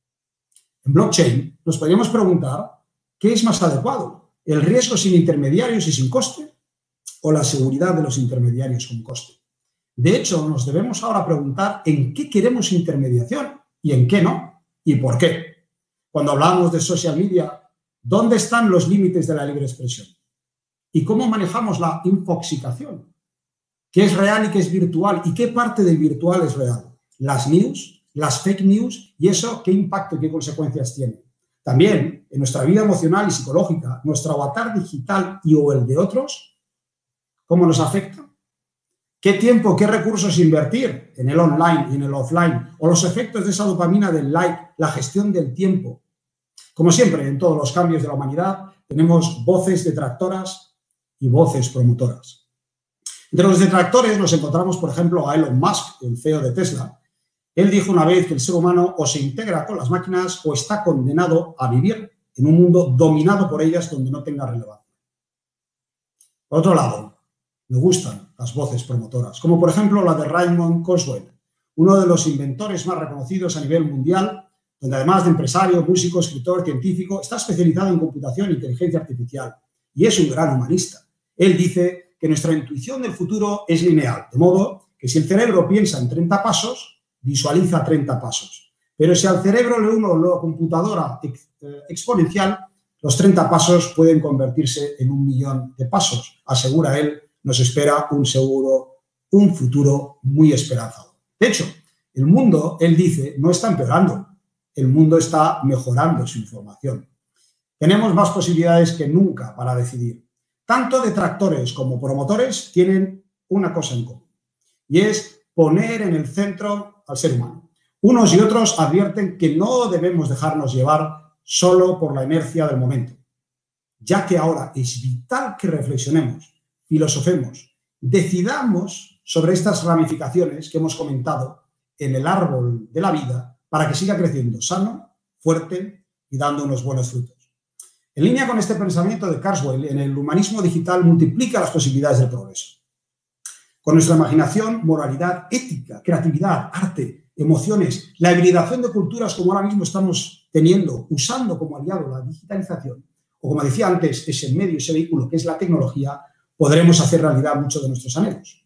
En blockchain nos podríamos preguntar ¿qué es más adecuado? ¿El riesgo sin intermediarios y sin coste? ¿O la seguridad de los intermediarios con coste? De hecho, nos debemos ahora preguntar en qué queremos intermediación y en qué no, y por qué. Cuando hablamos de social media, ¿dónde están los límites de la libre expresión? ¿Y cómo manejamos la infoxicación? ¿Qué es real y qué es virtual? ¿Y qué parte del virtual es real? ¿Las news? ¿Las fake news? ¿Y eso qué impacto y qué consecuencias tiene? También, en nuestra vida emocional y psicológica, nuestro avatar digital y o el de otros, ¿cómo nos afecta? ¿Qué tiempo, qué recursos invertir en el online y en el offline? O los efectos de esa dopamina del like, la gestión del tiempo. Como siempre, en todos los cambios de la humanidad, tenemos voces detractoras y voces promotoras. Entre los detractores nos encontramos, por ejemplo, a Elon Musk, el CEO de Tesla. Él dijo una vez que el ser humano o se integra con las máquinas o está condenado a vivir en un mundo dominado por ellas donde no tenga relevancia. Por otro lado, me gustan las voces promotoras, como por ejemplo la de Raymond Kurzweil, uno de los inventores más reconocidos a nivel mundial, donde además de empresario, músico, escritor, científico, está especializado en computación e inteligencia artificial y es un gran humanista. Él dice que nuestra intuición del futuro es lineal, de modo que si el cerebro piensa en 30 pasos, visualiza 30 pasos. Pero si al cerebro le uno la computadora exponencial, los 30 pasos pueden convertirse en 1.000.000 de pasos. Asegura él, nos espera un futuro muy esperanzador. De hecho, el mundo, él dice, no está empeorando. El mundo está mejorando su información. Tenemos más posibilidades que nunca para decidir. Tanto detractores como promotores tienen una cosa en común, y es poner en el centro al ser humano. Unos y otros advierten que no debemos dejarnos llevar solo por la inercia del momento, ya que ahora es vital que reflexionemos, filosofemos, decidamos sobre estas ramificaciones que hemos comentado en el árbol de la vida para que siga creciendo sano, fuerte y dando unos buenos frutos. En línea con este pensamiento de Kurzweil, en el humanismo digital multiplica las posibilidades del progreso. Con nuestra imaginación, moralidad, ética, creatividad, arte, emociones, la hibridación de culturas como ahora mismo estamos teniendo, usando como aliado la digitalización, o como decía antes, ese medio, ese vehículo que es la tecnología, podremos hacer realidad muchos de nuestros anhelos.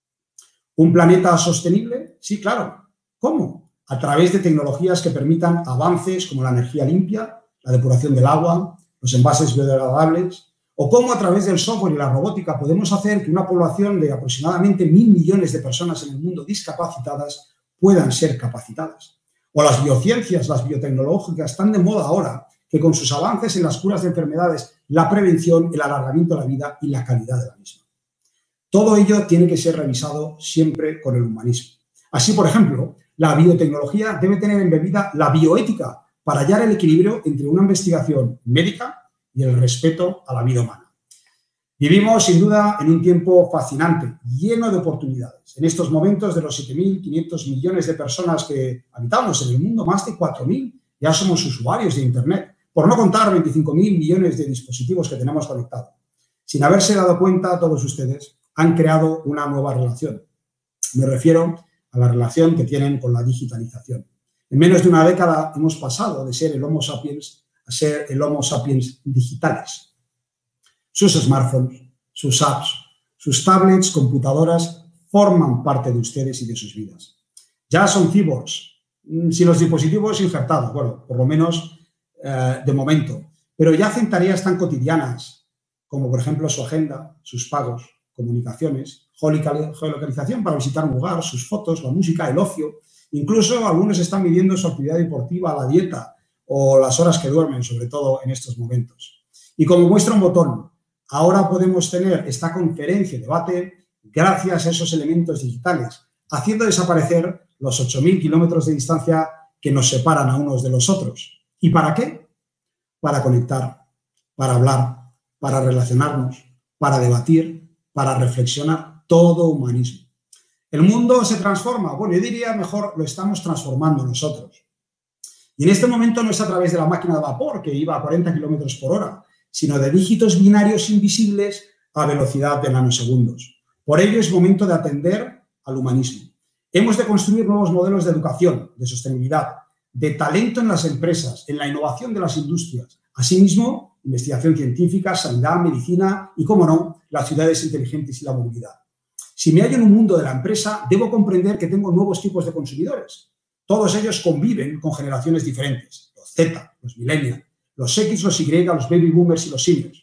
¿Un planeta sostenible? Sí, claro. ¿Cómo? A través de tecnologías que permitan avances como la energía limpia, la depuración del agua, los envases biodegradables, o cómo a través del software y la robótica podemos hacer que una población de aproximadamente 1.000 millones de personas en el mundo discapacitadas puedan ser capacitadas. O las biociencias, las biotecnológicas, están de moda ahora que con sus avances en las curas de enfermedades, la prevención, el alargamiento de la vida y la calidad de la misma. Todo ello tiene que ser revisado siempre con el humanismo. Así, por ejemplo, la biotecnología debe tener embebida la bioética para hallar el equilibrio entre una investigación médica y el respeto a la vida humana. Vivimos, sin duda, en un tiempo fascinante, lleno de oportunidades. En estos momentos, de los 7.500 millones de personas que habitamos en el mundo, más de 4.000 ya somos usuarios de Internet, por no contar 25.000 millones de dispositivos que tenemos conectados. Sin haberse dado cuenta, todos ustedes han creado una nueva relación. Me refiero a la relación que tienen con la digitalización. En menos de una década hemos pasado de ser el Homo sapiens a ser el Homo sapiens digitales. Sus smartphones, sus apps, sus tablets, computadoras forman parte de ustedes y de sus vidas. Ya son cyborgs, sin los dispositivos injertados, bueno, por lo menos de momento, pero ya hacen tareas tan cotidianas como, por ejemplo, su agenda, sus pagos, comunicaciones, geolocalización para visitar un lugar, sus fotos, la música, el ocio. Incluso algunos están midiendo su actividad deportiva, la dieta o las horas que duermen, sobre todo en estos momentos. Y como muestra un botón, ahora podemos tener esta conferencia y debate gracias a esos elementos digitales, haciendo desaparecer los 8.000 kilómetros de distancia que nos separan a unos de los otros. ¿Y para qué? Para conectar, para hablar, para relacionarnos, para debatir, para reflexionar, todo humanismo. El mundo se transforma, bueno, yo diría mejor lo estamos transformando nosotros. Y en este momento no es a través de la máquina de vapor que iba a 40 kilómetros por hora, sino de dígitos binarios invisibles a velocidad de nanosegundos. Por ello es momento de atender al humanismo. Hemos de construir nuevos modelos de educación, de sostenibilidad, de talento en las empresas, en la innovación de las industrias. Asimismo, investigación científica, sanidad, medicina y, cómo no, las ciudades inteligentes y la movilidad. Si me hallo en un mundo de la empresa, debo comprender que tengo nuevos tipos de consumidores. Todos ellos conviven con generaciones diferentes, los Z, los millennials, los X, los Y, los baby boomers y los seniors.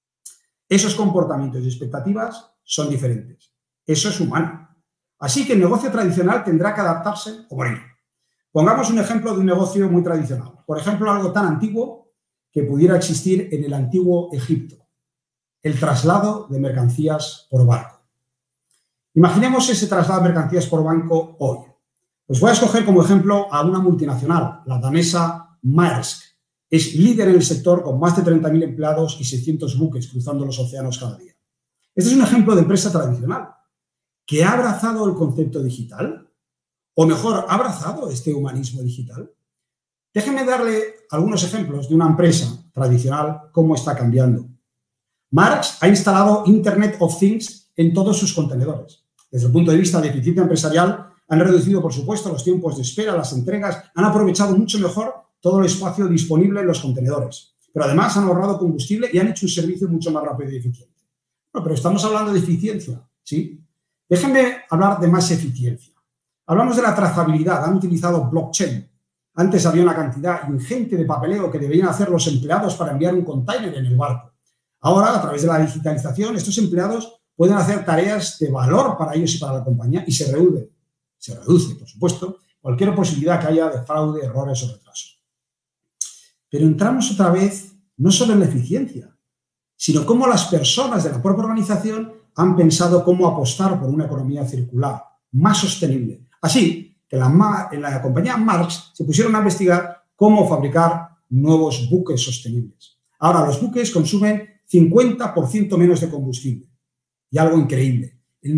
Esos comportamientos y expectativas son diferentes. Eso es humano. Así que el negocio tradicional tendrá que adaptarse o morir. Pongamos un ejemplo de un negocio muy tradicional. Por ejemplo, algo tan antiguo que pudiera existir en el antiguo Egipto. El traslado de mercancías por barco. Imaginemos ese traslado de mercancías por barco hoy. Pues voy a escoger como ejemplo a una multinacional, la danesa Maersk. Es líder en el sector con más de 30.000 empleados y 600 buques cruzando los océanos cada día. Este es un ejemplo de empresa tradicional que ha abrazado el concepto digital, o mejor, ha abrazado este humanismo digital. Déjenme darle algunos ejemplos de una empresa tradicional, cómo está cambiando. Marx ha instalado Internet of Things en todos sus contenedores. Desde el punto de vista de eficiencia empresarial, han reducido, por supuesto, los tiempos de espera, las entregas, han aprovechado mucho mejor todo el espacio disponible en los contenedores. Pero además han ahorrado combustible y han hecho un servicio mucho más rápido y eficiente. Bueno, pero estamos hablando de eficiencia, ¿sí? Déjenme hablar de más eficiencia. Hablamos de la trazabilidad, han utilizado blockchain. Antes había una cantidad ingente de papeleo que debían hacer los empleados para enviar un container en el barco. Ahora, a través de la digitalización, estos empleados pueden hacer tareas de valor para ellos y para la compañía y se reduce, por supuesto, cualquier posibilidad que haya de fraude, errores o retrasos. Pero entramos otra vez no solo en la eficiencia, sino cómo las personas de la propia organización han pensado cómo apostar por una economía circular, más sostenible. Así que en la compañía Marx se pusieron a investigar cómo fabricar nuevos buques sostenibles. Ahora, los buques consumen 50% menos de combustible. Y algo increíble, el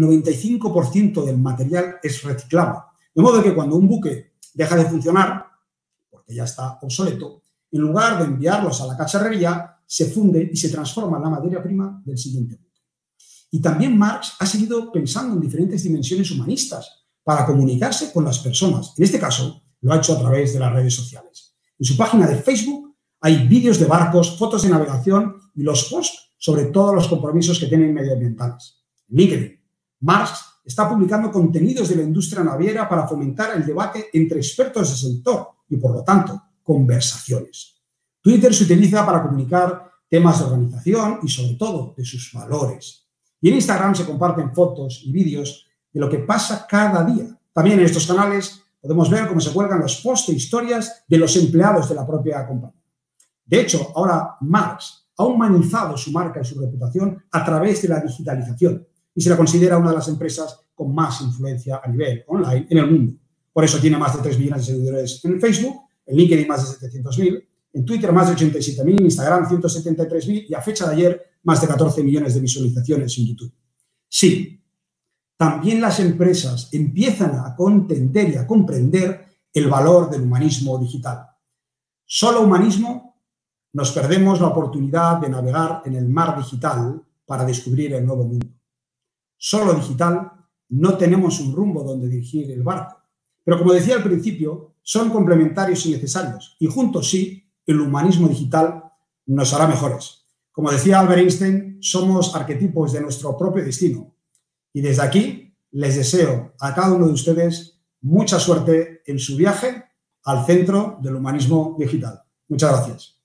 95% del material es reciclable. De modo que cuando un buque deja de funcionar, porque ya está obsoleto, en lugar de enviarlos a la cacharrería, se funde y se transforma en la materia prima del siguiente buque. Y también Marx ha seguido pensando en diferentes dimensiones humanistas para comunicarse con las personas. En este caso, lo ha hecho a través de las redes sociales. En su página de Facebook hay vídeos de barcos, fotos de navegación y los posts sobre todos los compromisos que tienen medioambientales. En LinkedIn, Marx está publicando contenidos de la industria naviera para fomentar el debate entre expertos del sector y, por lo tanto, conversaciones. Twitter se utiliza para comunicar temas de organización y, sobre todo, de sus valores. Y en Instagram se comparten fotos y vídeos de lo que pasa cada día. También en estos canales podemos ver cómo se cuelgan los posts e historias de los empleados de la propia compañía. De hecho, ahora Marx ha humanizado su marca y su reputación a través de la digitalización y se la considera una de las empresas con más influencia a nivel online en el mundo. Por eso tiene más de 3 millones de seguidores en Facebook, en LinkedIn más de 700.000, en Twitter más de 87.000, en Instagram 173.000 y a fecha de ayer más de 14 millones de visualizaciones en YouTube. Sí, también las empresas empiezan a entender y a comprender el valor del humanismo digital. Solo humanismo nos perdemos la oportunidad de navegar en el mar digital para descubrir el nuevo mundo. Solo digital no tenemos un rumbo donde dirigir el barco. Pero como decía al principio, son complementarios y necesarios. Y juntos sí, el humanismo digital nos hará mejores. Como decía Albert Einstein, somos arquetipos de nuestro propio destino. Y desde aquí les deseo a cada uno de ustedes mucha suerte en su viaje al centro del humanismo digital. Muchas gracias.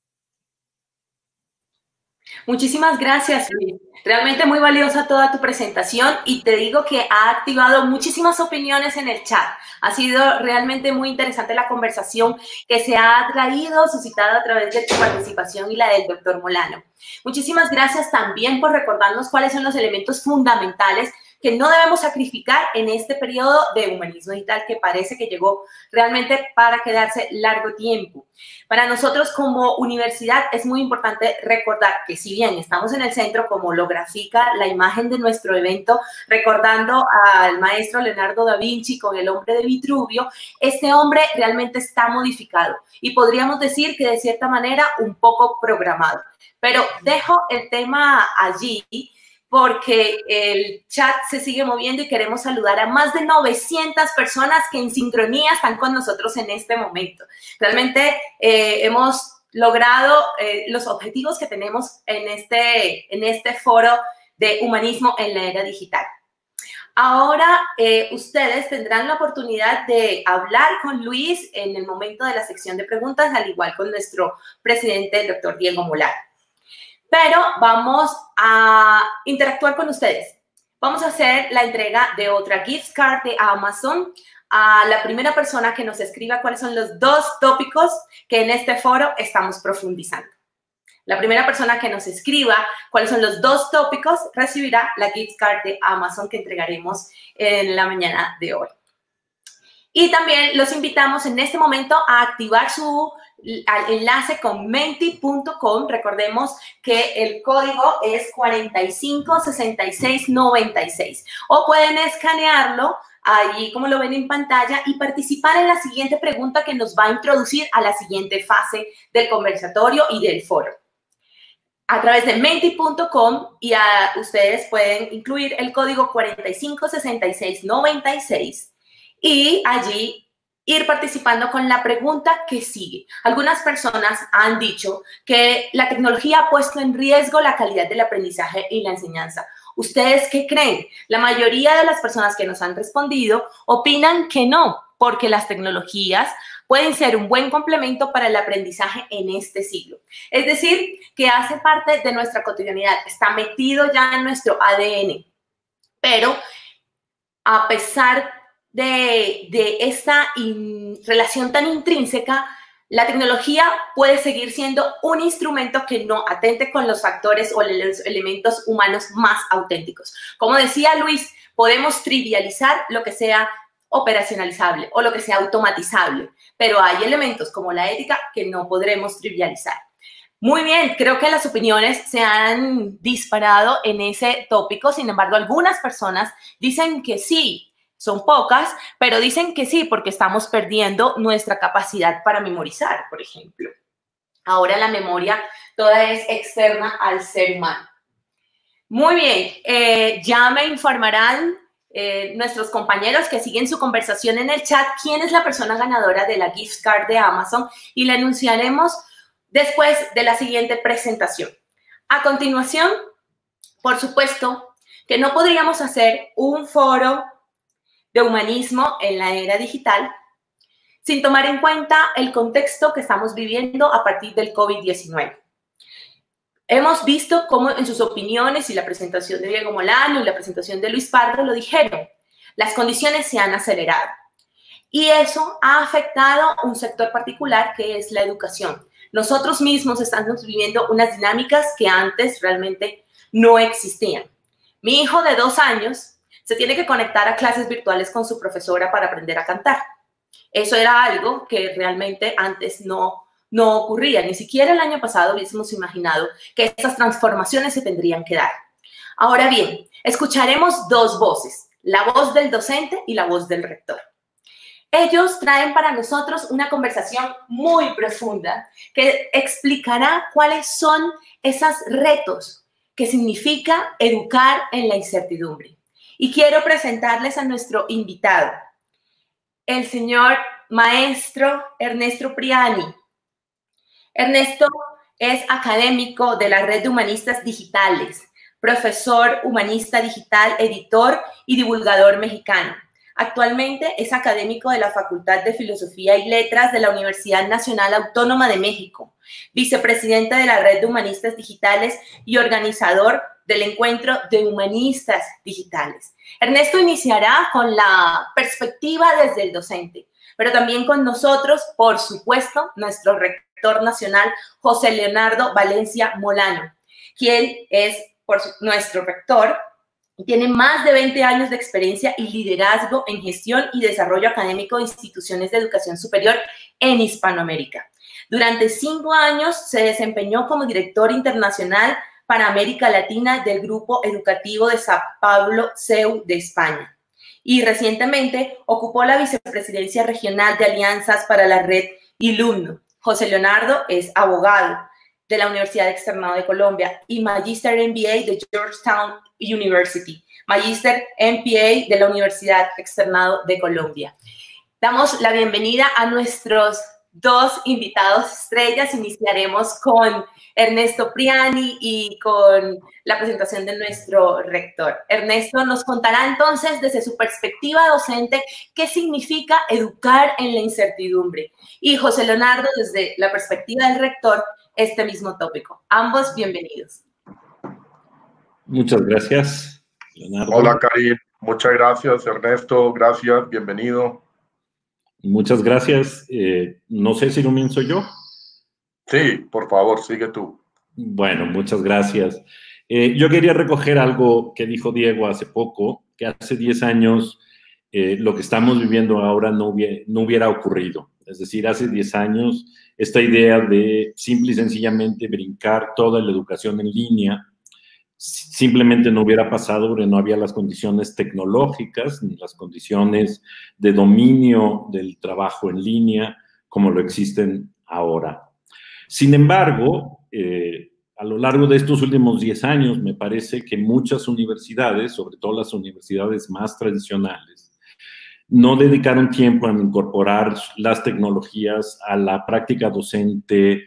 Muchísimas gracias, Luis. Realmente muy valiosa toda tu presentación y te digo que ha activado muchísimas opiniones en el chat. Ha sido realmente muy interesante la conversación que se ha traído, suscitada a través de tu participación y la del doctor Molano. Muchísimas gracias también por recordarnos cuáles son los elementos fundamentales que no debemos sacrificar en este periodo de humanismo digital que parece que llegó realmente para quedarse largo tiempo. Para nosotros como universidad es muy importante recordar que si bien estamos en el centro, como lo grafica la imagen de nuestro evento, recordando al maestro Leonardo da Vinci con el hombre de Vitruvio, este hombre realmente está modificado y podríamos decir que de cierta manera un poco programado. Pero dejo el tema allí, porque el chat se sigue moviendo y queremos saludar a más de 900 personas que en sincronía están con nosotros en este momento. Realmente hemos logrado los objetivos que tenemos en este foro de humanismo en la era digital. Ahora ustedes tendrán la oportunidad de hablar con Luis en el momento de la sección de preguntas, al igual con nuestro presidente, el doctor Diego Molano. Pero vamos a interactuar con ustedes. Vamos a hacer la entrega de otra gift card de Amazon a la primera persona que nos escriba cuáles son los 2 tópicos que en este foro estamos profundizando. La primera persona que nos escriba cuáles son los 2 tópicos recibirá la gift card de Amazon que entregaremos en la mañana de hoy. Y también los invitamos en este momento a activar su enlace con menti.com. Recordemos que el código es 456696 o pueden escanearlo ahí como lo ven en pantalla, y participar en la siguiente pregunta que nos va a introducir a la siguiente fase del conversatorio y del foro. A través de menti.com y ustedes pueden incluir el código 456696 y allí ir participando con la pregunta que sigue. Algunas personas han dicho que la tecnología ha puesto en riesgo la calidad del aprendizaje y la enseñanza. ¿Ustedes qué creen? La mayoría de las personas que nos han respondido opinan que no, porque las tecnologías pueden ser un buen complemento para el aprendizaje en este siglo. Es decir, que hace parte de nuestra cotidianidad, está metido ya en nuestro ADN. Pero a pesar de esta relación tan intrínseca, la tecnología puede seguir siendo un instrumento que no atente con los factores o los elementos humanos más auténticos. Como decía Luis, podemos trivializar lo que sea operacionalizable o lo que sea automatizable, pero hay elementos como la ética que no podremos trivializar. Muy bien, creo que las opiniones se han disparado en ese tópico. Sin embargo, algunas personas dicen que sí, son pocas, pero dicen que sí porque estamos perdiendo nuestra capacidad para memorizar, por ejemplo. Ahora la memoria toda es externa al ser humano. Muy bien, ya me informarán nuestros compañeros que siguen su conversación en el chat quién es la persona ganadora de la gift card de Amazon y la anunciaremos después de la siguiente presentación. A continuación, por supuesto, que no podríamos hacer un foro de humanismo en la era digital sin tomar en cuenta el contexto que estamos viviendo a partir del COVID-19. Hemos visto cómo en sus opiniones y la presentación de Diego Molano y la presentación de Luis Pardo lo dijeron, las condiciones se han acelerado y eso ha afectado un sector particular que es la educación. Nosotros mismos estamos viviendo unas dinámicas que antes realmente no existían. Mi hijo de 2 años se tiene que conectar a clases virtuales con su profesora para aprender a cantar. Eso era algo que realmente antes no ocurría. Ni siquiera el año pasado hubiésemos imaginado que estas transformaciones se tendrían que dar. Ahora bien, escucharemos 2 voces, la voz del docente y la voz del rector. Ellos traen para nosotros una conversación muy profunda que explicará cuáles son esos retos que significa educar en la incertidumbre. Y quiero presentarles a nuestro invitado, el señor maestro Ernesto Priani. Ernesto es académico de la Red de Humanistas Digitales, profesor humanista digital, editor y divulgador mexicano. Actualmente es académico de la Facultad de Filosofía y Letras de la Universidad Nacional Autónoma de México, vicepresidente de la Red de Humanistas Digitales y organizador del Encuentro de Humanistas Digitales. Ernesto iniciará con la perspectiva desde el docente, pero también con nosotros, por supuesto, nuestro rector nacional, José Leonardo Valencia Molano, quien es nuestro rector y tiene más de 20 años de experiencia y liderazgo en gestión y desarrollo académico de instituciones de educación superior en Hispanoamérica. Durante 5 años se desempeñó como director internacional para América Latina del Grupo Educativo de Sao Paulo, CEU de España. Y recientemente ocupó la vicepresidencia regional de alianzas para la red ILUMNO. José Leonardo es abogado de la Universidad Externado de Colombia y Magister MBA de Georgetown University, Magister MPA de la Universidad Externado de Colombia. Damos la bienvenida a nuestros 2 invitados estrellas. Iniciaremos con Ernesto Priani y con la presentación de nuestro rector. Ernesto nos contará entonces desde su perspectiva docente qué significa educar en la incertidumbre. Y José Leonardo desde la perspectiva del rector este mismo tópico. Ambos bienvenidos. Muchas gracias, Leonardo. Hola, Karim. Muchas gracias, Ernesto. Gracias, bienvenido. Muchas gracias. No sé si comienzo yo. Sí, por favor, sigue tú. Bueno, muchas gracias. Yo quería recoger algo que dijo Diego hace poco, que hace 10 años lo que estamos viviendo ahora no hubiera ocurrido. Es decir, hace 10 años esta idea de simple y sencillamente brincar toda la educación en línea simplemente no hubiera pasado porque no había las condiciones tecnológicas ni las condiciones de dominio del trabajo en línea como lo existen ahora. Sin embargo, a lo largo de estos últimos 10 años, me parece que muchas universidades, sobre todo las universidades más tradicionales, no dedicaron tiempo a incorporar las tecnologías a la práctica docente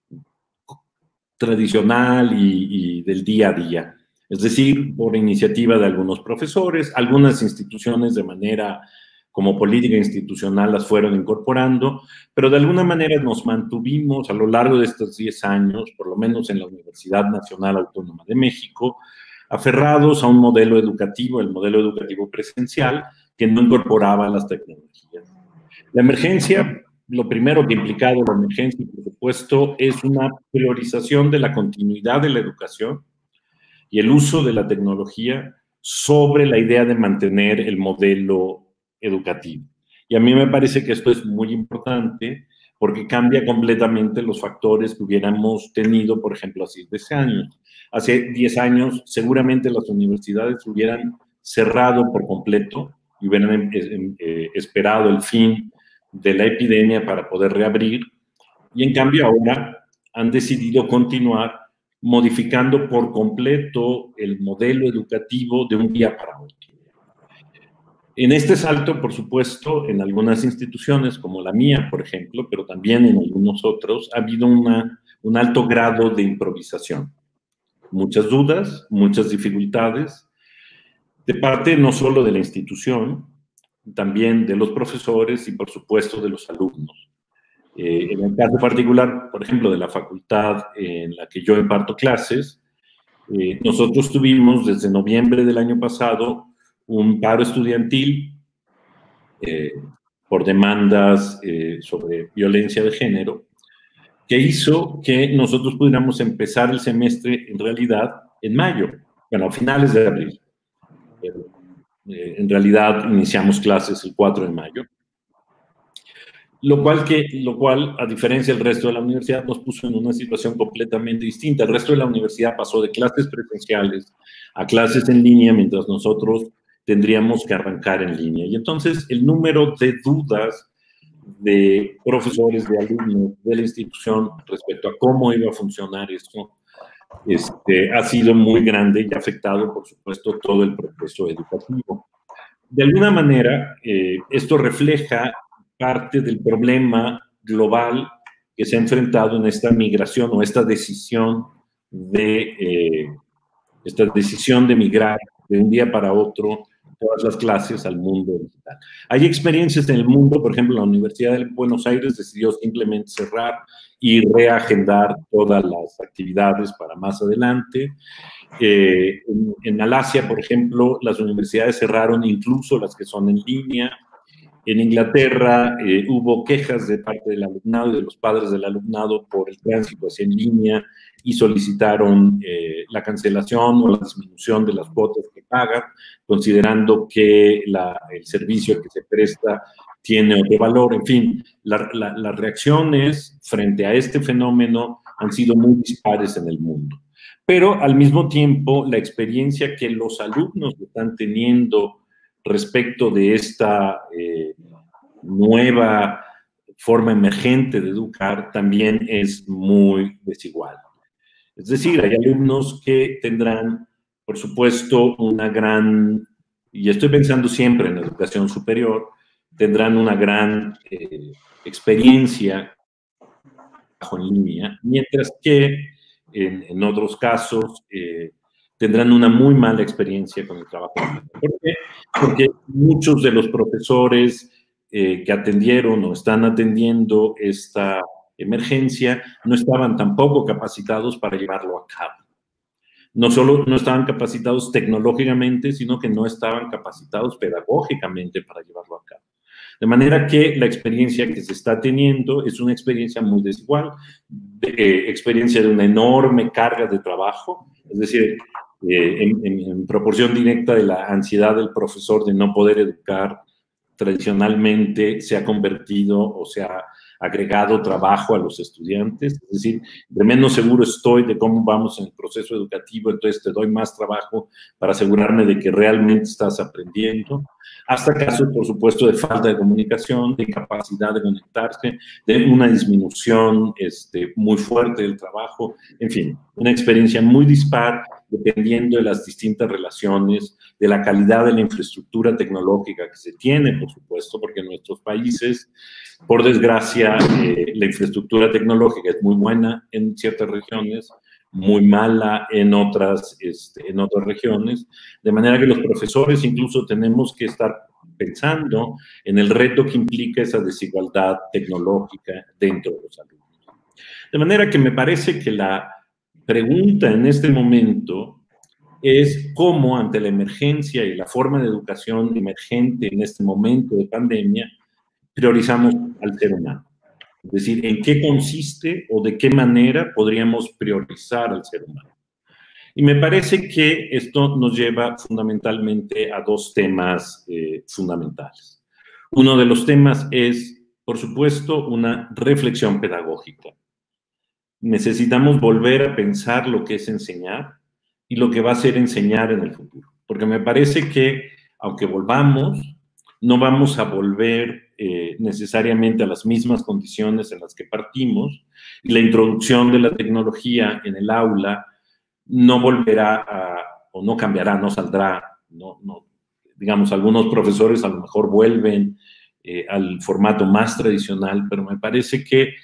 tradicional y del día a día. Es decir, por iniciativa de algunos profesores, algunas instituciones de manera como política institucional las fueron incorporando, pero de alguna manera nos mantuvimos a lo largo de estos 10 años, por lo menos en la Universidad Nacional Autónoma de México, aferrados a un modelo educativo, el modelo educativo presencial, que no incorporaba las tecnologías. La emergencia, lo primero que ha implicado la emergencia, por supuesto, es una priorización de la continuidad de la educación y el uso de la tecnología sobre la idea de mantener el modelo educativo. Y a mí me parece que esto es muy importante porque cambia completamente los factores que hubiéramos tenido, por ejemplo, hace 10 años. Hace 10 años seguramente las universidades hubieran cerrado por completo y hubieran esperado el fin de la epidemia para poder reabrir, y en cambio ahora han decidido continuar modificando por completo el modelo educativo de un día para otro. En este salto, por supuesto, en algunas instituciones como la mía, por ejemplo, pero también en algunos otros, ha habido un alto grado de improvisación. Muchas dudas, muchas dificultades, de parte no solo de la institución, también de los profesores y, por supuesto, de los alumnos. En el caso particular, por ejemplo, de la facultad en la que yo imparto clases, nosotros tuvimos desde noviembre del año pasado un paro estudiantil por demandas sobre violencia de género, que hizo que nosotros pudiéramos empezar el semestre en realidad en mayo, bueno, a finales de abril. En realidad iniciamos clases el 4 de mayo, lo cual, a diferencia del resto de la universidad, nos puso en una situación completamente distinta. El resto de la universidad pasó de clases presenciales a clases en línea, mientras nosotros tendríamos que arrancar en línea. Y entonces el número de dudas de profesores, de alumnos de la institución respecto a cómo iba a funcionar esto ha sido muy grande y ha afectado, por supuesto, todo el proceso educativo. De alguna manera, esto refleja parte del problema global que se ha enfrentado en esta migración o esta decisión de migrar de un día para otro todas las clases al mundo digital. Hay experiencias en el mundo, por ejemplo, la Universidad de Buenos Aires decidió simplemente cerrar y reagendar todas las actividades para más adelante. En Malasia, por ejemplo, las universidades cerraron incluso las que son en línea. En Inglaterra hubo quejas de parte del alumnado y de los padres del alumnado por el tránsito hacia en línea y solicitaron la cancelación o la disminución de las cuotas que pagan, considerando que el servicio que se presta tiene otro valor. En fin, las reacciones frente a este fenómeno han sido muy dispares en el mundo. Pero al mismo tiempo, la experiencia que los alumnos están teniendo respecto de esta nueva forma emergente de educar también es muy desigual. Es decir, hay alumnos que tendrán, por supuesto, una gran, y estoy pensando siempre en la educación superior, tendrán una gran experiencia en línea, mientras que en otros casos tendrán una muy mala experiencia con el trabajo. ¿Por qué? Porque muchos de los profesores que atendieron o están atendiendo esta emergencia no estaban tampoco capacitados para llevarlo a cabo. No solo no estaban capacitados tecnológicamente, sino que no estaban capacitados pedagógicamente para llevarlo a cabo. De manera que la experiencia que se está teniendo es una experiencia muy desigual, experiencia de una enorme carga de trabajo, es decir, en proporción directa de la ansiedad del profesor de no poder educar tradicionalmente se ha convertido o se ha agregado trabajo a los estudiantes, es decir, de menos seguro estoy de cómo vamos en el proceso educativo, entonces te doy más trabajo para asegurarme de que realmente estás aprendiendo, hasta casos, por supuesto, de falta de comunicación, de incapacidad de conectarse, de una disminución muy fuerte del trabajo, en fin, una experiencia muy dispar dependiendo de las distintas relaciones, de la calidad de la infraestructura tecnológica que se tiene, por supuesto, porque en nuestros países, por desgracia, la infraestructura tecnológica es muy buena en ciertas regiones, muy mala en otras regiones, de manera que los profesores incluso tenemos que estar pensando en el reto que implica esa desigualdad tecnológica dentro de los alumnos. De manera que me parece que la pregunta en este momento es cómo ante la emergencia y la forma de educación emergente en este momento de pandemia, priorizamos al ser humano. Es decir, en qué consiste o de qué manera podríamos priorizar al ser humano. Y me parece que esto nos lleva fundamentalmente a dos temas fundamentales. Uno de los temas es, por supuesto, una reflexión pedagógica. Necesitamos volver a pensar lo que es enseñar y lo que va a ser enseñar en el futuro. Porque me parece que, aunque volvamos, no vamos a volver necesariamente a las mismas condiciones en las que partimos, y la introducción de la tecnología en el aula no volverá o no cambiará, no saldrá, digamos, algunos profesores a lo mejor vuelven al formato más tradicional, pero me parece que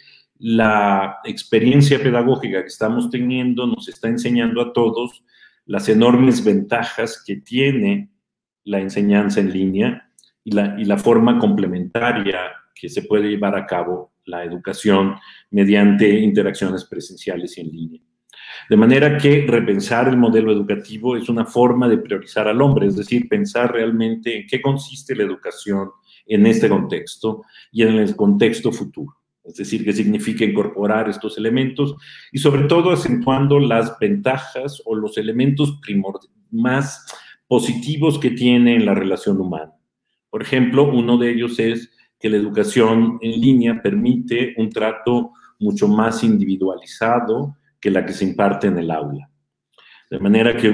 la experiencia pedagógica que estamos teniendo nos está enseñando a todos las enormes ventajas que tiene la enseñanza en línea y la forma complementaria que se puede llevar a cabo la educación mediante interacciones presenciales y en línea. De manera que repensar el modelo educativo es una forma de priorizar al hombre, es decir, pensar realmente en qué consiste la educación en este contexto y en el contexto futuro. Es decir, qué significa incorporar estos elementos y sobre todo acentuando las ventajas o los elementos más positivos que tiene en la relación humana. Por ejemplo, uno de ellos es que la educación en línea permite un trato mucho más individualizado que la que se imparte en el aula. De manera que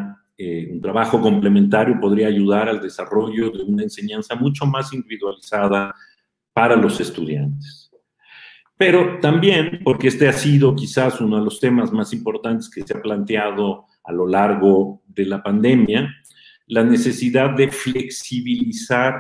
un trabajo complementario podría ayudar al desarrollo de una enseñanza mucho más individualizada para los estudiantes. Pero también, porque este ha sido quizás uno de los temas más importantes que se ha planteado a lo largo de la pandemia, la necesidad de flexibilizar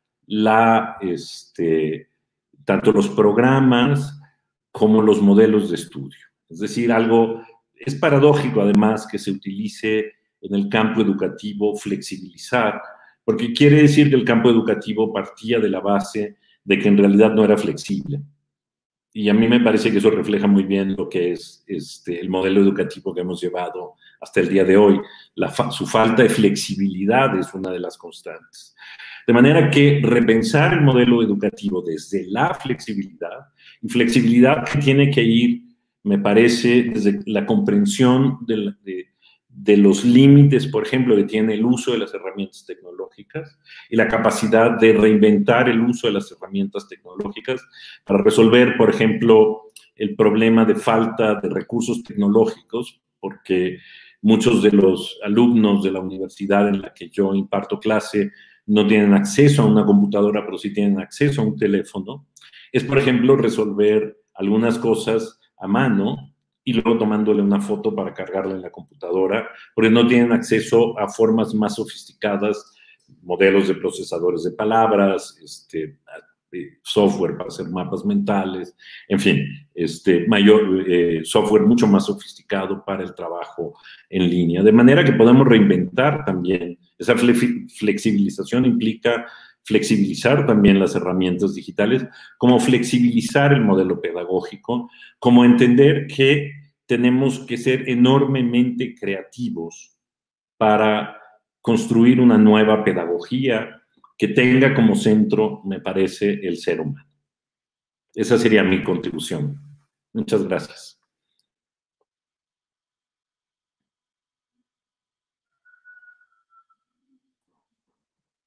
tanto los programas como los modelos de estudio. Es decir, es paradójico además que se utilice en el campo educativo flexibilizar, porque quiere decir que el campo educativo partía de la base de que en realidad no era flexible. Y a mí me parece que eso refleja muy bien lo que es el modelo educativo que hemos llevado hasta el día de hoy. Su falta de flexibilidad es una de las constantes. De manera que repensar el modelo educativo desde la flexibilidad, y flexibilidad que tiene que ir, me parece, desde la comprensión de los límites, por ejemplo, que tiene el uso de las herramientas tecnológicas y la capacidad de reinventar el uso de las herramientas tecnológicas para resolver, por ejemplo, el problema de falta de recursos tecnológicos, porque muchos de los alumnos de la universidad en la que yo imparto clase no tienen acceso a una computadora, pero sí tienen acceso a un teléfono. Es, por ejemplo, resolver algunas cosas a mano y luego tomándole una foto para cargarla en la computadora, porque no tienen acceso a formas más sofisticadas, modelos de procesadores de palabras, software para hacer mapas mentales, en fin, software mucho más sofisticado para el trabajo en línea. De manera que podemos reinventar también. Esa flexibilización implica flexibilizar también las herramientas digitales, como flexibilizar el modelo pedagógico, como entender que tenemos que ser enormemente creativos para construir una nueva pedagogía que tenga como centro, me parece, el ser humano. Esa sería mi contribución. Muchas gracias.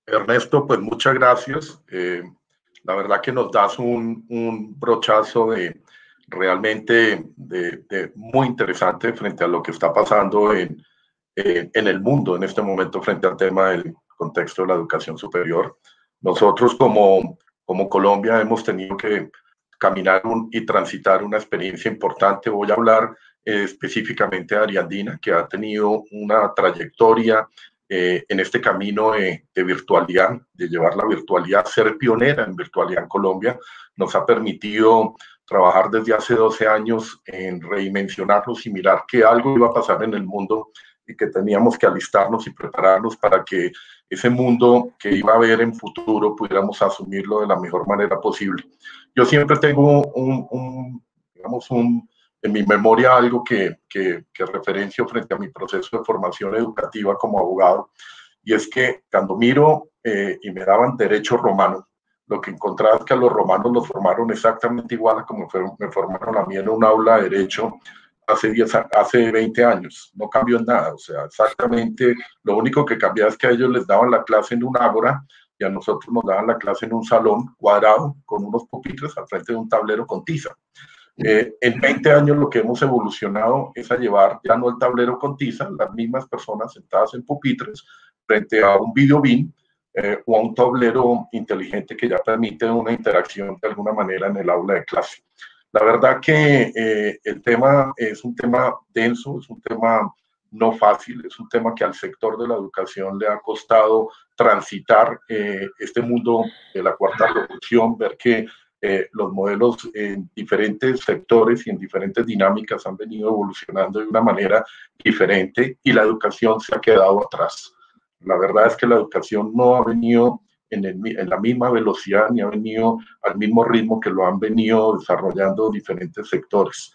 Ernesto, pues muchas gracias. La verdad que nos das un brochazo de realmente muy interesante frente a lo que está pasando en el mundo en este momento frente al tema del contexto de la educación superior. Nosotros como Colombia hemos tenido que caminar y transitar una experiencia importante. Voy a hablar específicamente de Ariandina, que ha tenido una trayectoria en este camino de virtualidad, de llevar la virtualidad, ser pionera en virtualidad en Colombia. Nos ha permitido trabajar desde hace 12 años en redimensionarnos y mirar que algo iba a pasar en el mundo y que teníamos que alistarnos y prepararnos para que ese mundo que iba a haber en futuro pudiéramos asumirlo de la mejor manera posible. Yo siempre tengo en mi memoria algo que referencio frente a mi proceso de formación educativa como abogado, y es que cuando miro y me daban derecho romano, lo que encontraba es que a los romanos los formaron exactamente igual a como me formaron a mí en un aula de derecho hace 20 años. No cambió en nada, o sea, exactamente lo único que cambiaba es que a ellos les daban la clase en un ágora y a nosotros nos daban la clase en un salón cuadrado con unos pupitres al frente de un tablero con tiza. En 20 años lo que hemos evolucionado es a llevar ya no el tablero con tiza, las mismas personas sentadas en pupitres frente a un video beam o a un tablero inteligente que ya permite una interacción de alguna manera en el aula de clase. La verdad que el tema es un tema denso, es un tema no fácil, es un tema que al sector de la educación le ha costado transitar este mundo de la cuarta revolución, ver que los modelos en diferentes sectores y en diferentes dinámicas han venido evolucionando de una manera diferente y la educación se ha quedado atrás. La verdad es que la educación no ha venido en la misma velocidad ni ha venido al mismo ritmo que lo han venido desarrollando diferentes sectores.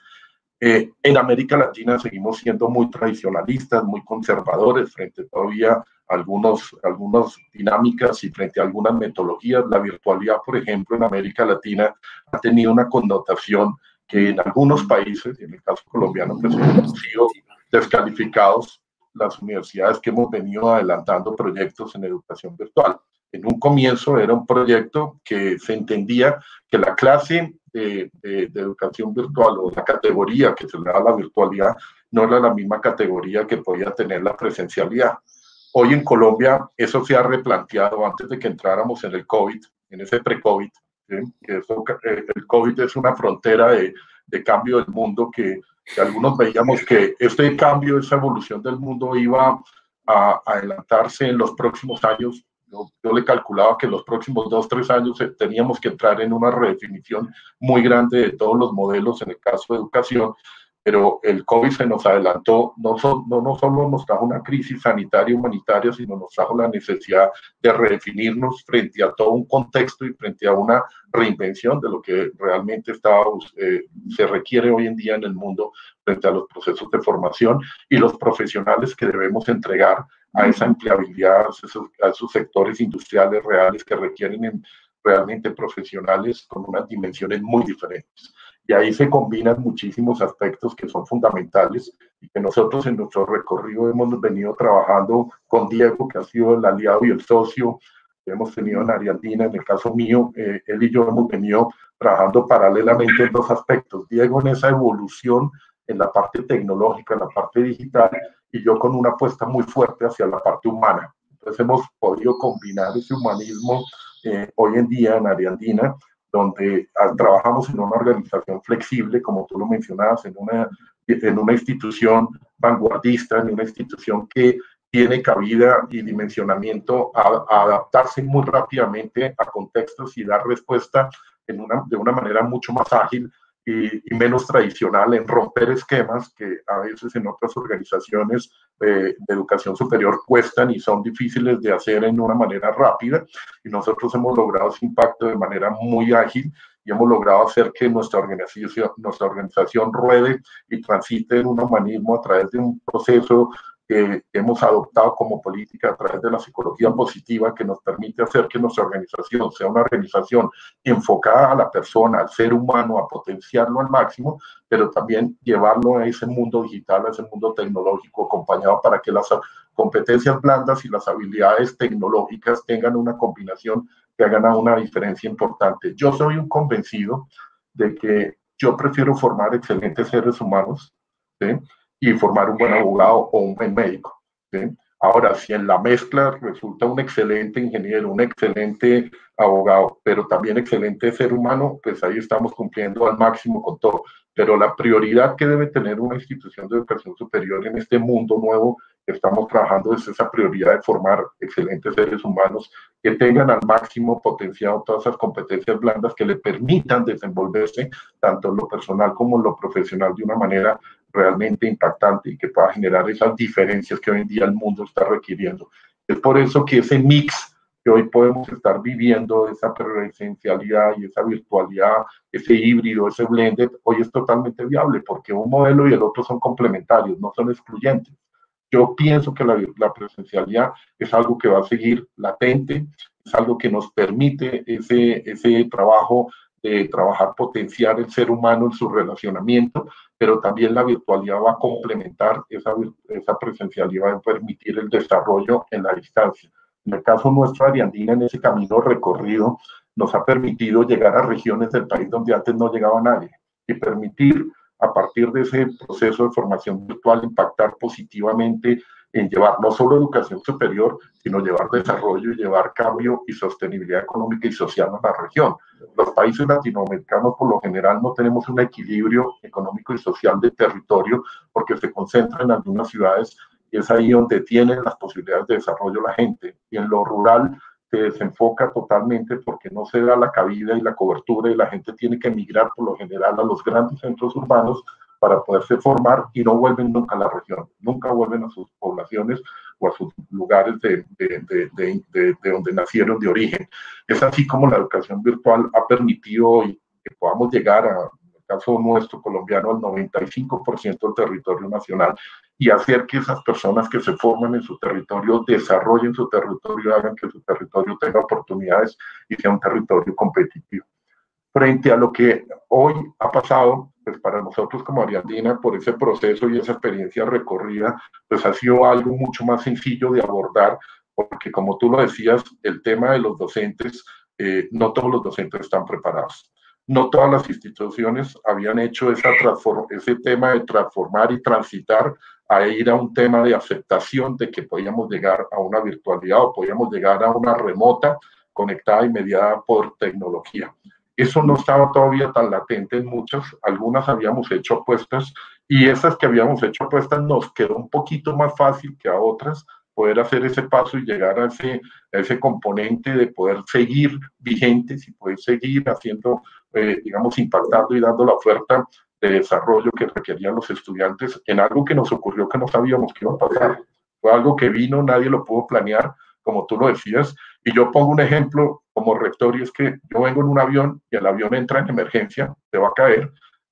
En América Latina seguimos siendo muy tradicionalistas, muy conservadores frente todavía a algunas dinámicas y frente a algunas metodologías. La virtualidad, por ejemplo, en América Latina ha tenido una connotación que en algunos países, y en el caso colombiano, pues hemos sido descalificados las universidades que hemos venido adelantando proyectos en educación virtual. En un comienzo era un proyecto que se entendía que la clase de educación virtual o la categoría que se le da a la virtualidad no era la misma categoría que podía tener la presencialidad. Hoy en Colombia eso se ha replanteado antes de que entráramos en el COVID, en ese pre-COVID, ¿sí? El COVID es una frontera de cambio del mundo que algunos veíamos que este cambio, esa evolución del mundo iba a adelantarse en los próximos años. Yo le calculaba que en los próximos 2-3 años teníamos que entrar en una redefinición muy grande de todos los modelos en el caso de educación, pero el COVID se nos adelantó, no solo nos trajo una crisis sanitaria y humanitaria, sino nos trajo la necesidad de redefinirnos frente a todo un contexto y frente a una reinvención de lo que realmente se requiere hoy en día en el mundo frente a los procesos de formación y los profesionales que debemos entregar a esa empleabilidad, a esos sectores industriales reales que requieren realmente profesionales con unas dimensiones muy diferentes. Y ahí se combinan muchísimos aspectos que son fundamentales y que nosotros en nuestro recorrido hemos venido trabajando con Diego, que ha sido el aliado y el socio que hemos tenido en Ariandina. En el caso mío, él y yo hemos venido trabajando paralelamente en dos aspectos. Diego en esa evolución en la parte tecnológica, en la parte digital, y yo con una apuesta muy fuerte hacia la parte humana. Entonces hemos podido combinar ese humanismo hoy en día en Ariandina, donde trabajamos en una organización flexible, como tú lo mencionabas, en una institución vanguardista, en una institución que tiene cabida y dimensionamiento a adaptarse muy rápidamente a contextos y dar respuesta de una manera mucho más ágil y menos tradicional, en romper esquemas que a veces en otras organizaciones de educación superior cuestan y son difíciles de hacer en una manera rápida, y nosotros hemos logrado ese impacto de manera muy ágil y hemos logrado hacer que nuestra organización ruede y transite en un humanismo a través de un proceso que hemos adoptado como política a través de la psicología positiva, que nos permite hacer que nuestra organización sea una organización enfocada a la persona, al ser humano, a potenciarlo al máximo, pero también llevarlo a ese mundo digital, a ese mundo tecnológico acompañado para que las competencias blandas y las habilidades tecnológicas tengan una combinación que hagan una diferencia importante. Yo soy un convencido de que yo prefiero formar excelentes seres humanos, ¿sí? Y formar un buen abogado o un buen médico, ¿sí? Ahora, si en la mezcla resulta un excelente ingeniero, un excelente abogado, pero también excelente ser humano, pues ahí estamos cumpliendo al máximo con todo. Pero la prioridad que debe tener una institución de educación superior en este mundo nuevo que estamos trabajando es esa prioridad de formar excelentes seres humanos que tengan al máximo potenciado todas esas competencias blandas que le permitan desenvolverse tanto en lo personal como en lo profesional de una manera realmente impactante y que pueda generar esas diferencias que hoy en día el mundo está requiriendo. Es por eso que ese mix que hoy podemos estar viviendo, esa presencialidad y esa virtualidad, ese híbrido, ese blended, hoy es totalmente viable porque un modelo y el otro son complementarios, no son excluyentes. Yo pienso que la presencialidad es algo que va a seguir latente, es algo que nos permite ese trabajo de trabajar, potenciar el ser humano en su relacionamiento, pero también la virtualidad va a complementar esa presencialidad, va a permitir el desarrollo en la distancia. En el caso nuestro, Ariandina, en ese camino recorrido, nos ha permitido llegar a regiones del país donde antes no llegaba nadie y permitir, a partir de ese proceso de formación virtual, impactar positivamente en llevar no solo educación superior, sino llevar desarrollo y llevar cambio y sostenibilidad económica y social a la región. Los países latinoamericanos, por lo general, no tenemos un equilibrio económico y social de territorio porque se concentra en algunas ciudades y es ahí donde tienen las posibilidades de desarrollo la gente. Y en lo rural se desenfoca totalmente porque no se da la cabida y la cobertura y la gente tiene que emigrar por lo general a los grandes centros urbanos para poderse formar y no vuelven nunca a la región, nunca vuelven a sus poblaciones o a sus lugares de donde nacieron de origen. Es así como la educación virtual ha permitido que podamos llegar a, en el caso nuestro colombiano, al 95% del territorio nacional y hacer que esas personas que se forman en su territorio desarrollen su territorio, hagan que su territorio tenga oportunidades y sea un territorio competitivo. Frente a lo que hoy ha pasado, pues para nosotros como Ariandina, por ese proceso y esa experiencia recorrida, pues ha sido algo mucho más sencillo de abordar, porque como tú lo decías, el tema de los docentes, no todos los docentes están preparados. No todas las instituciones habían hecho ese tema de transformar y transitar a ir a un tema de aceptación de que podíamos llegar a una virtualidad o podíamos llegar a una remota conectada y mediada por tecnología. Eso no estaba todavía tan latente en muchas, algunas habíamos hecho apuestas y esas que habíamos hecho apuestas nos quedó un poquito más fácil que a otras poder hacer ese paso y llegar a ese componente de poder seguir vigentes y poder seguir haciendo, digamos, impactando y dando la oferta de desarrollo que requerían los estudiantes en algo que nos ocurrió que no sabíamos qué iba a pasar. Fue algo que vino, nadie lo pudo planear, como tú lo decías, y yo pongo un ejemplo como rector y es que yo vengo en un avión y el avión entra en emergencia, se va a caer,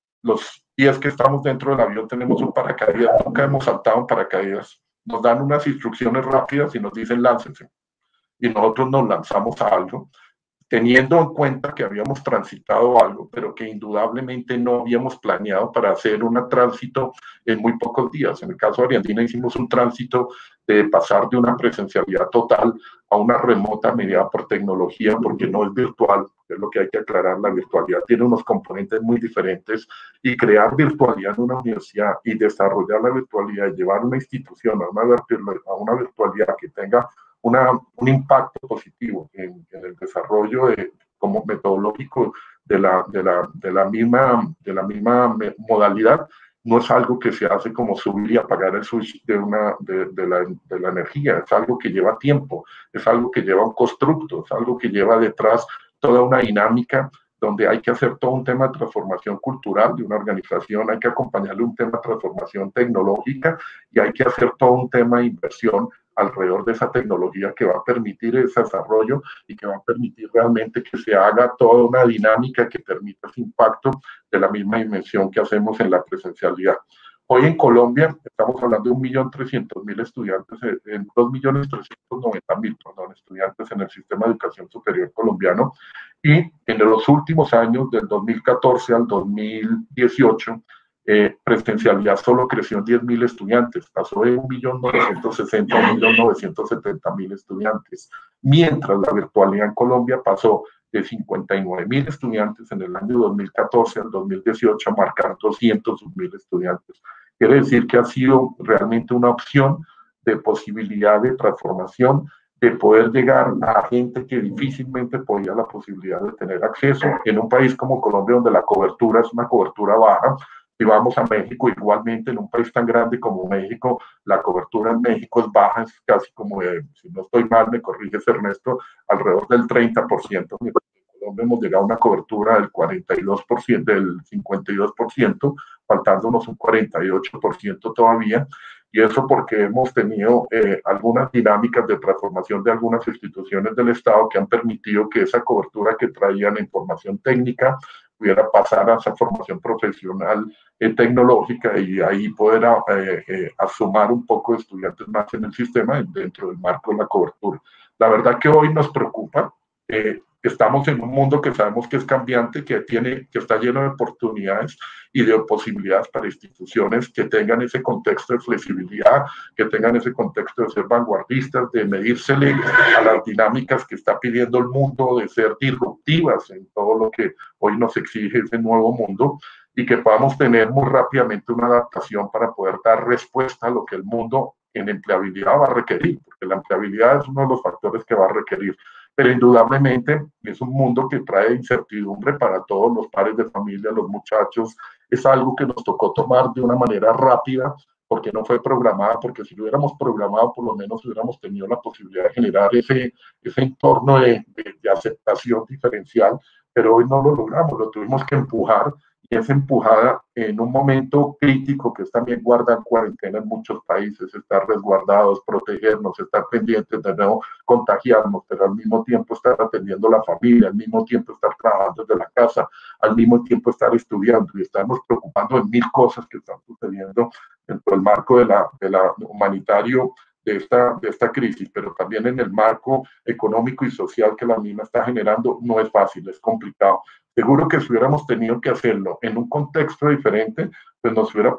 los 10 que estamos dentro del avión tenemos un paracaídas, nunca hemos saltado en paracaídas, nos dan unas instrucciones rápidas y nos dicen láncense, y nosotros nos lanzamos a algo, teniendo en cuenta que habíamos transitado algo, pero que indudablemente no habíamos planeado para hacer un tránsito en muy pocos días. En el caso de Ariandina hicimos un tránsito de pasar de una presencialidad total a una remota mediada por tecnología, porque no es virtual, es lo que hay que aclarar, la virtualidad tiene unos componentes muy diferentes y crear virtualidad en una universidad y desarrollar la virtualidad y llevar una institución a una virtualidad que tenga un impacto positivo en el desarrollo como metodológico de la misma modalidad, no es algo que se hace como subir y apagar el switch de la energía, es algo que lleva tiempo, es algo que lleva un constructo, es algo que lleva detrás toda una dinámica donde hay que hacer todo un tema de transformación cultural de una organización, hay que acompañarle un tema de transformación tecnológica y hay que hacer todo un tema de inversión alrededor de esa tecnología que va a permitir ese desarrollo y que va a permitir realmente que se haga toda una dinámica que permita ese impacto de la misma dimensión que hacemos en la presencialidad. Hoy en Colombia estamos hablando de 1.300.000 estudiantes, 2.390.000 estudiantes en el sistema de educación superior colombiano y en los últimos años, del 2014 al 2018, presencialidad solo creció en 10.000 estudiantes, pasó de 1.960.000 a 1.970.000 estudiantes, mientras la virtualidad en Colombia pasó de 59.000 estudiantes en el año 2014 al 2018 a marcar 201.000 estudiantes. Quiere decir que ha sido realmente una opción de posibilidad de transformación, de poder llegar a gente que difícilmente podía la posibilidad de tener acceso en un país como Colombia, donde la cobertura es una cobertura baja. Si vamos a México, igualmente en un país tan grande como México, la cobertura en México es baja, es casi como, si no estoy mal, me corriges Ernesto, alrededor del 30%. En Colombia hemos llegado a una cobertura del 42%, del 52%, faltándonos un 48% todavía. Y eso porque hemos tenido algunas dinámicas de transformación de algunas instituciones del Estado que han permitido que esa cobertura que traían en formación técnica pudiera pasar a esa formación profesional tecnológica y ahí poder asumar un poco de estudiantes más en el sistema dentro del marco de la cobertura. La verdad que hoy nos preocupa. Estamos en un mundo que sabemos que es cambiante, que está lleno de oportunidades y de posibilidades para instituciones que tengan ese contexto de flexibilidad, que tengan ese contexto de ser vanguardistas, de medírsele a las dinámicas que está pidiendo el mundo, de ser disruptivas en todo lo que hoy nos exige ese nuevo mundo, y que podamos tener muy rápidamente una adaptación para poder dar respuesta a lo que el mundo en empleabilidad va a requerir, porque la empleabilidad es uno de los factores que va a requerir. Pero indudablemente es un mundo que trae incertidumbre para todos los padres de familia, los muchachos. Es algo que nos tocó tomar de una manera rápida, porque no fue programada, porque si lo hubiéramos programado, por lo menos hubiéramos tenido la posibilidad de generar ese entorno de aceptación diferencial, pero hoy no lo logramos, lo tuvimos que empujar. Y es empujada en un momento crítico que es también guardar cuarentena en muchos países, estar resguardados, protegernos, estar pendientes de no contagiarnos, pero al mismo tiempo estar atendiendo a la familia, al mismo tiempo estar trabajando desde la casa, al mismo tiempo estar estudiando y estarnos preocupando en 1000 cosas que están sucediendo dentro del marco de la humanitario de esta crisis, pero también en el marco económico y social que la misma está generando. No es fácil, es complicado. Seguro que si hubiéramos tenido que hacerlo en un contexto diferente, pues nos hubiera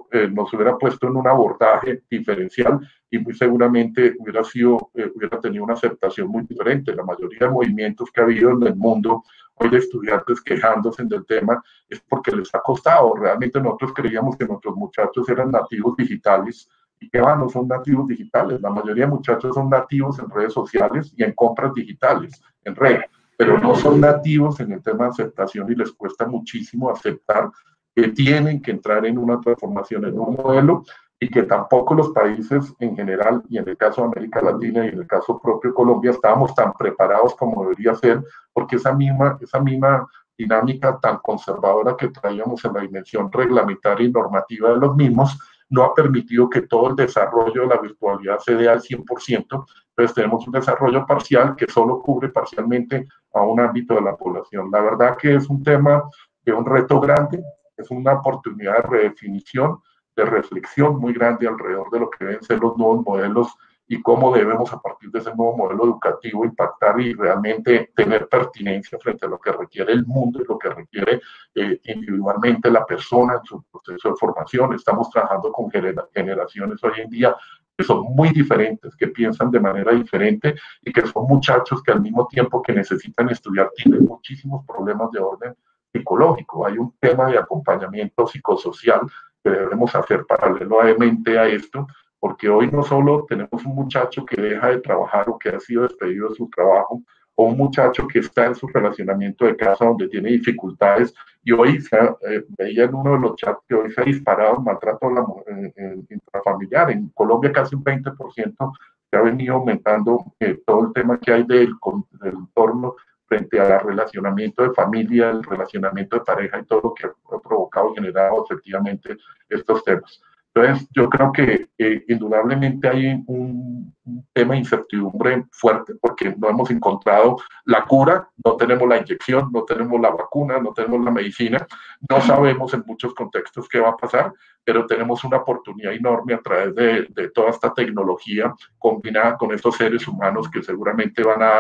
puesto en un abordaje diferencial y muy seguramente hubiera tenido una aceptación muy diferente. La mayoría de movimientos que ha habido en el mundo hoy de estudiantes quejándose del tema es porque les ha costado. Realmente nosotros creíamos que nuestros muchachos eran nativos digitales y que no son nativos digitales. La mayoría de muchachos son nativos en redes sociales y en compras digitales, en red, pero no son nativos en el tema de aceptación y les cuesta muchísimo aceptar que tienen que entrar en una transformación, en un modelo, y que tampoco los países en general, y en el caso de América Latina y en el caso propio Colombia, estábamos tan preparados como debería ser, porque esa misma dinámica tan conservadora que traíamos en la dimensión reglamentaria y normativa de los mismos, no ha permitido que todo el desarrollo de la virtualidad se dé al 100%. Entonces tenemos un desarrollo parcial que solo cubre parcialmente a un ámbito de la población. La verdad que es un tema de un reto grande, es una oportunidad de redefinición, de reflexión muy grande alrededor de lo que deben ser los nuevos modelos y cómo debemos a partir de ese nuevo modelo educativo impactar y realmente tener pertinencia frente a lo que requiere el mundo y lo que requiere individualmente la persona en su proceso de formación. Estamos trabajando con generaciones hoy en día que son muy diferentes, que piensan de manera diferente y que son muchachos que al mismo tiempo que necesitan estudiar tienen muchísimos problemas de orden psicológico. Hay un tema de acompañamiento psicosocial que debemos hacer paralelamente a esto, porque hoy no solo tenemos un muchacho que deja de trabajar o que ha sido despedido de su trabajo, o un muchacho que está en su relacionamiento de casa donde tiene dificultades, y hoy veía en uno de los chats que hoy se ha disparado el maltrato intrafamiliar. En Colombia casi un 20% se ha venido aumentando todo el tema que hay del entorno frente al relacionamiento de familia, el relacionamiento de pareja y todo lo que ha provocado y generado efectivamente estos temas. Entonces, yo creo que indudablemente hay un tema de incertidumbre fuerte porque no hemos encontrado la cura, no tenemos la inyección, no tenemos la vacuna, no tenemos la medicina, no sabemos en muchos contextos qué va a pasar, pero tenemos una oportunidad enorme a través de toda esta tecnología combinada con estos seres humanos que seguramente van a dar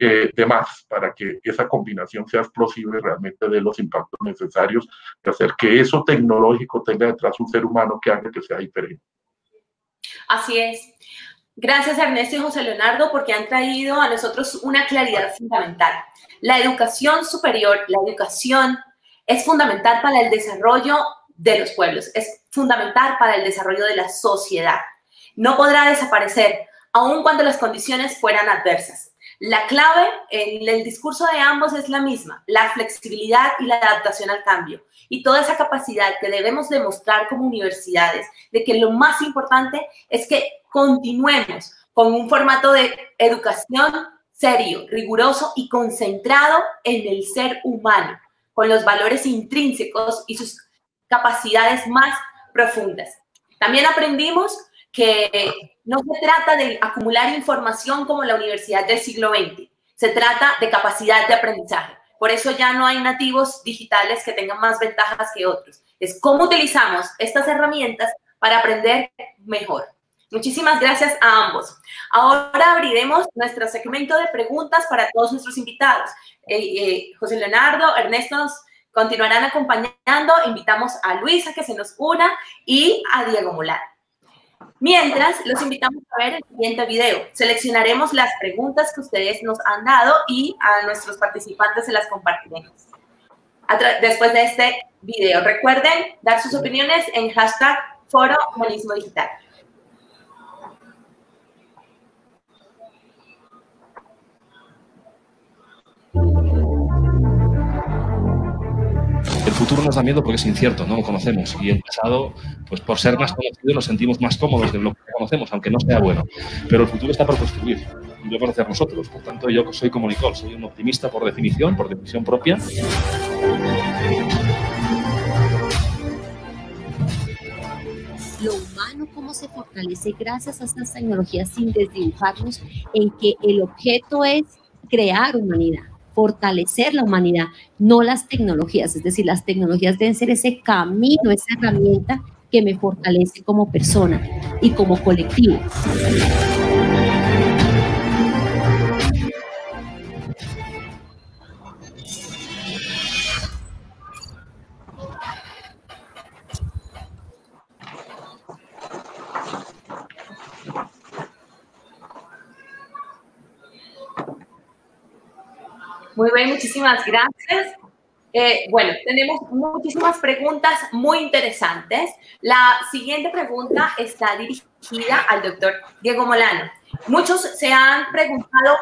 de más para que esa combinación sea explosiva y realmente dé los impactos necesarios de hacer que eso tecnológico tenga detrás un ser humano que haga que sea diferente. Así es. Gracias Ernesto y José Leonardo porque han traído a nosotros una claridad fundamental. La educación superior, la educación es fundamental para el desarrollo de los pueblos, es fundamental para el desarrollo de la sociedad. No podrá desaparecer, aun cuando las condiciones fueran adversas. La clave en el discurso de ambos es la misma, la flexibilidad y la adaptación al cambio. Y toda esa capacidad que debemos demostrar como universidades, de que lo más importante es que continuemos con un formato de educación serio, riguroso y concentrado en el ser humano, con los valores intrínsecos y sus capacidades más profundas. También aprendimos que no se trata de acumular información como la universidad del siglo XX, se trata de capacidad de aprendizaje. Por eso ya no hay nativos digitales que tengan más ventajas que otros. Es cómo utilizamos estas herramientas para aprender mejor. Muchísimas gracias a ambos. Ahora abriremos nuestro segmento de preguntas para todos nuestros invitados. José Leonardo, Ernesto nos continuarán acompañando. Invitamos a Luis a que se nos una y a Diego Molano. Mientras, los invitamos a ver el siguiente video. Seleccionaremos las preguntas que ustedes nos han dado y a nuestros participantes se las compartiremos después de este video. Recuerden dar sus opiniones en hashtag Foro Humanismo Digital. El futuro nos da miedo porque es incierto, no lo conocemos. Y el pasado, pues por ser más conocido, nos sentimos más cómodos de lo que conocemos, aunque no sea bueno. Pero el futuro está por construir, y lo vamos a hacer nosotros. Por tanto, yo soy como Nicole, soy un optimista por definición propia. Lo humano, cómo se fortalece gracias a estas tecnologías sin desdibujarnos, en que el objeto es crear humanidad, fortalecer la humanidad, no las tecnologías. Es decir, las tecnologías deben ser ese camino, esa herramienta que me fortalece como persona y como colectivo. Muy bien, muchísimas gracias. Bueno, tenemos muchísimas preguntas muy interesantes. La siguiente pregunta está dirigida al doctor Diego Molano. Muchos se han preguntado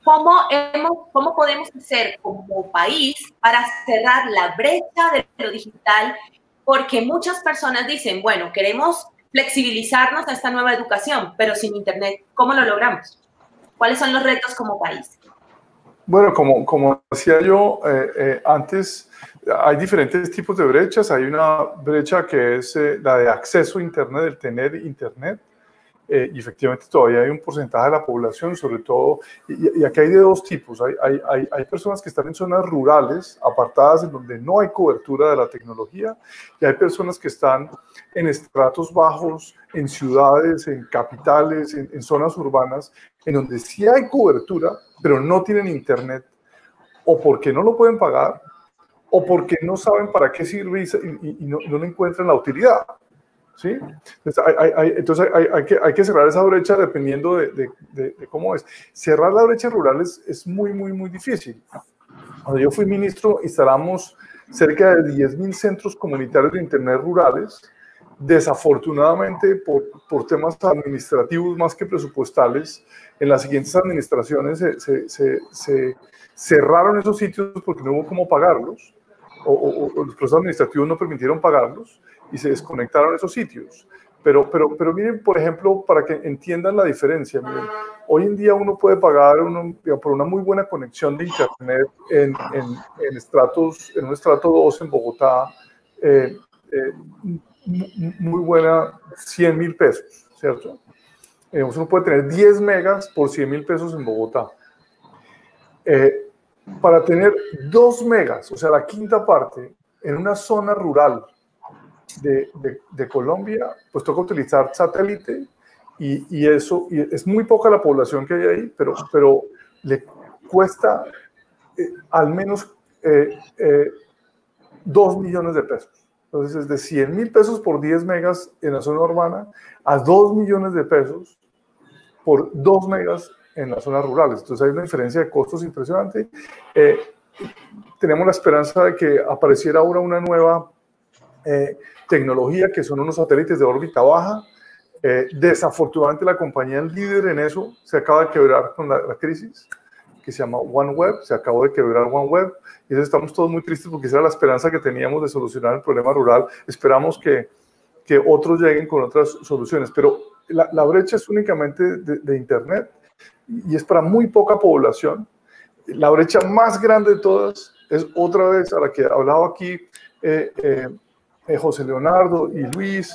cómo podemos hacer como país para cerrar la brecha de lo digital, porque muchas personas dicen, bueno, queremos flexibilizarnos a esta nueva educación, pero sin Internet, ¿cómo lo logramos? ¿Cuáles son los retos como país? Bueno, como decía yo antes, hay diferentes tipos de brechas. Hay una brecha que es la de acceso a Internet, el tener Internet. Y efectivamente todavía hay un porcentaje de la población, sobre todo, y aquí hay de dos tipos. Hay personas que están en zonas rurales, apartadas, en donde no hay cobertura de la tecnología, y hay personas que están en estratos bajos, en ciudades, en capitales, en zonas urbanas, en donde sí hay cobertura, pero no tienen Internet, o porque no lo pueden pagar, o porque no saben para qué sirve y no le encuentran la utilidad. ¿Sí? Entonces hay que cerrar esa brecha dependiendo de cómo es. Cerrar la brecha rural es muy difícil. Cuando yo fui ministro, instalamos cerca de 10.000 centros comunitarios de Internet rurales. Desafortunadamente, por temas administrativos más que presupuestales, en las siguientes administraciones se cerraron esos sitios porque no hubo cómo pagarlos, o los procesos administrativos no permitieron pagarlos, y se desconectaron esos sitios. Pero miren, por ejemplo, para que entiendan la diferencia, miren, hoy en día uno puede pagar por una muy buena conexión de Internet en un estrato 2 en Bogotá, muy buena, 100.000 pesos, ¿cierto? Uno puede tener 10 megas por 100.000 pesos en Bogotá. Para tener 2 megas, o sea, la quinta parte, en una zona rural de Colombia, pues toca utilizar satélite y es muy poca la población que hay ahí, pero cuesta al menos 2 millones de pesos. Entonces, es de 100.000 pesos por 10 megas en la zona urbana a 2 millones de pesos por 2 megas en las zonas rurales. Entonces, hay una diferencia de costos impresionante. Tenemos la esperanza de que apareciera ahora una nueva tecnología, que son unos satélites de órbita baja. Desafortunadamente, la compañía líder en eso se acaba de quebrar con la crisis, que se llama OneWeb. Se acabó de quebrar OneWeb. Y entonces estamos todos muy tristes porque esa era la esperanza que teníamos de solucionar el problema rural. Esperamos que otros lleguen con otras soluciones. Pero la brecha es únicamente de Internet y es para muy poca población. La brecha más grande de todas es otra vez a la que hablaba aquí José Leonardo y Luis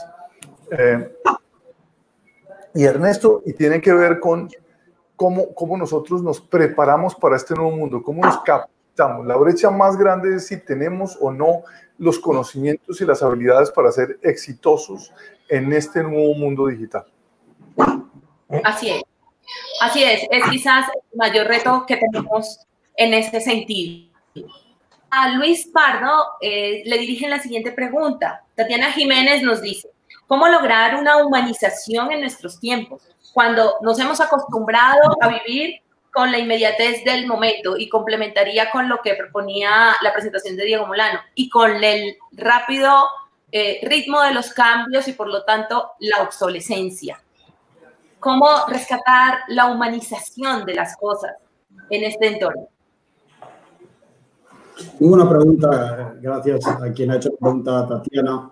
y Ernesto, y tiene que ver con cómo nosotros nos preparamos para este nuevo mundo, cómo nos captamos. La brecha más grande es si tenemos o no los conocimientos y las habilidades para ser exitosos en este nuevo mundo digital. Así es. Así es quizás el mayor reto que tenemos en este sentido. A Luis Pardo le dirigen la siguiente pregunta. Tatiana Jiménez nos dice, ¿cómo lograr una humanización en nuestros tiempos cuando nos hemos acostumbrado a vivir con la inmediatez del momento? Y complementaría con lo que proponía la presentación de Diego Molano y con el rápido ritmo de los cambios y por lo tanto la obsolescencia. ¿Cómo rescatar la humanización de las cosas en este entorno? Muy buena pregunta, gracias a quien ha hecho la pregunta, Tatiana.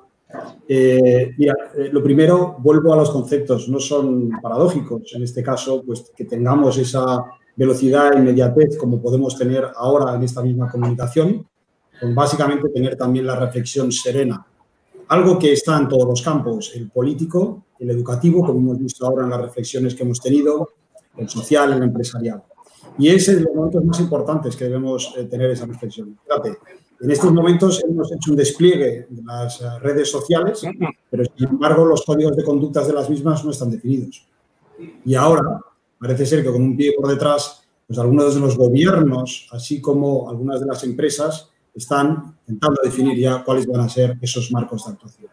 Mira, lo primero, vuelvo a los conceptos, no son paradójicos. En este caso, pues que tengamos esa velocidad e inmediatez como podemos tener ahora en esta misma comunicación, pues básicamente tener también la reflexión serena. Algo que está en todos los campos, el político, el educativo, como hemos visto ahora en las reflexiones que hemos tenido, el social, el empresarial. Y ese es de los momentos más importantes que debemos tener esa reflexión. Fíjate, en estos momentos hemos hecho un despliegue de las redes sociales, pero sin embargo los códigos de conductas de las mismas no están definidos. Y ahora parece ser que con un pie por detrás, pues algunos de los gobiernos, así como algunas de las empresas, están intentando definir ya cuáles van a ser esos marcos de actuación.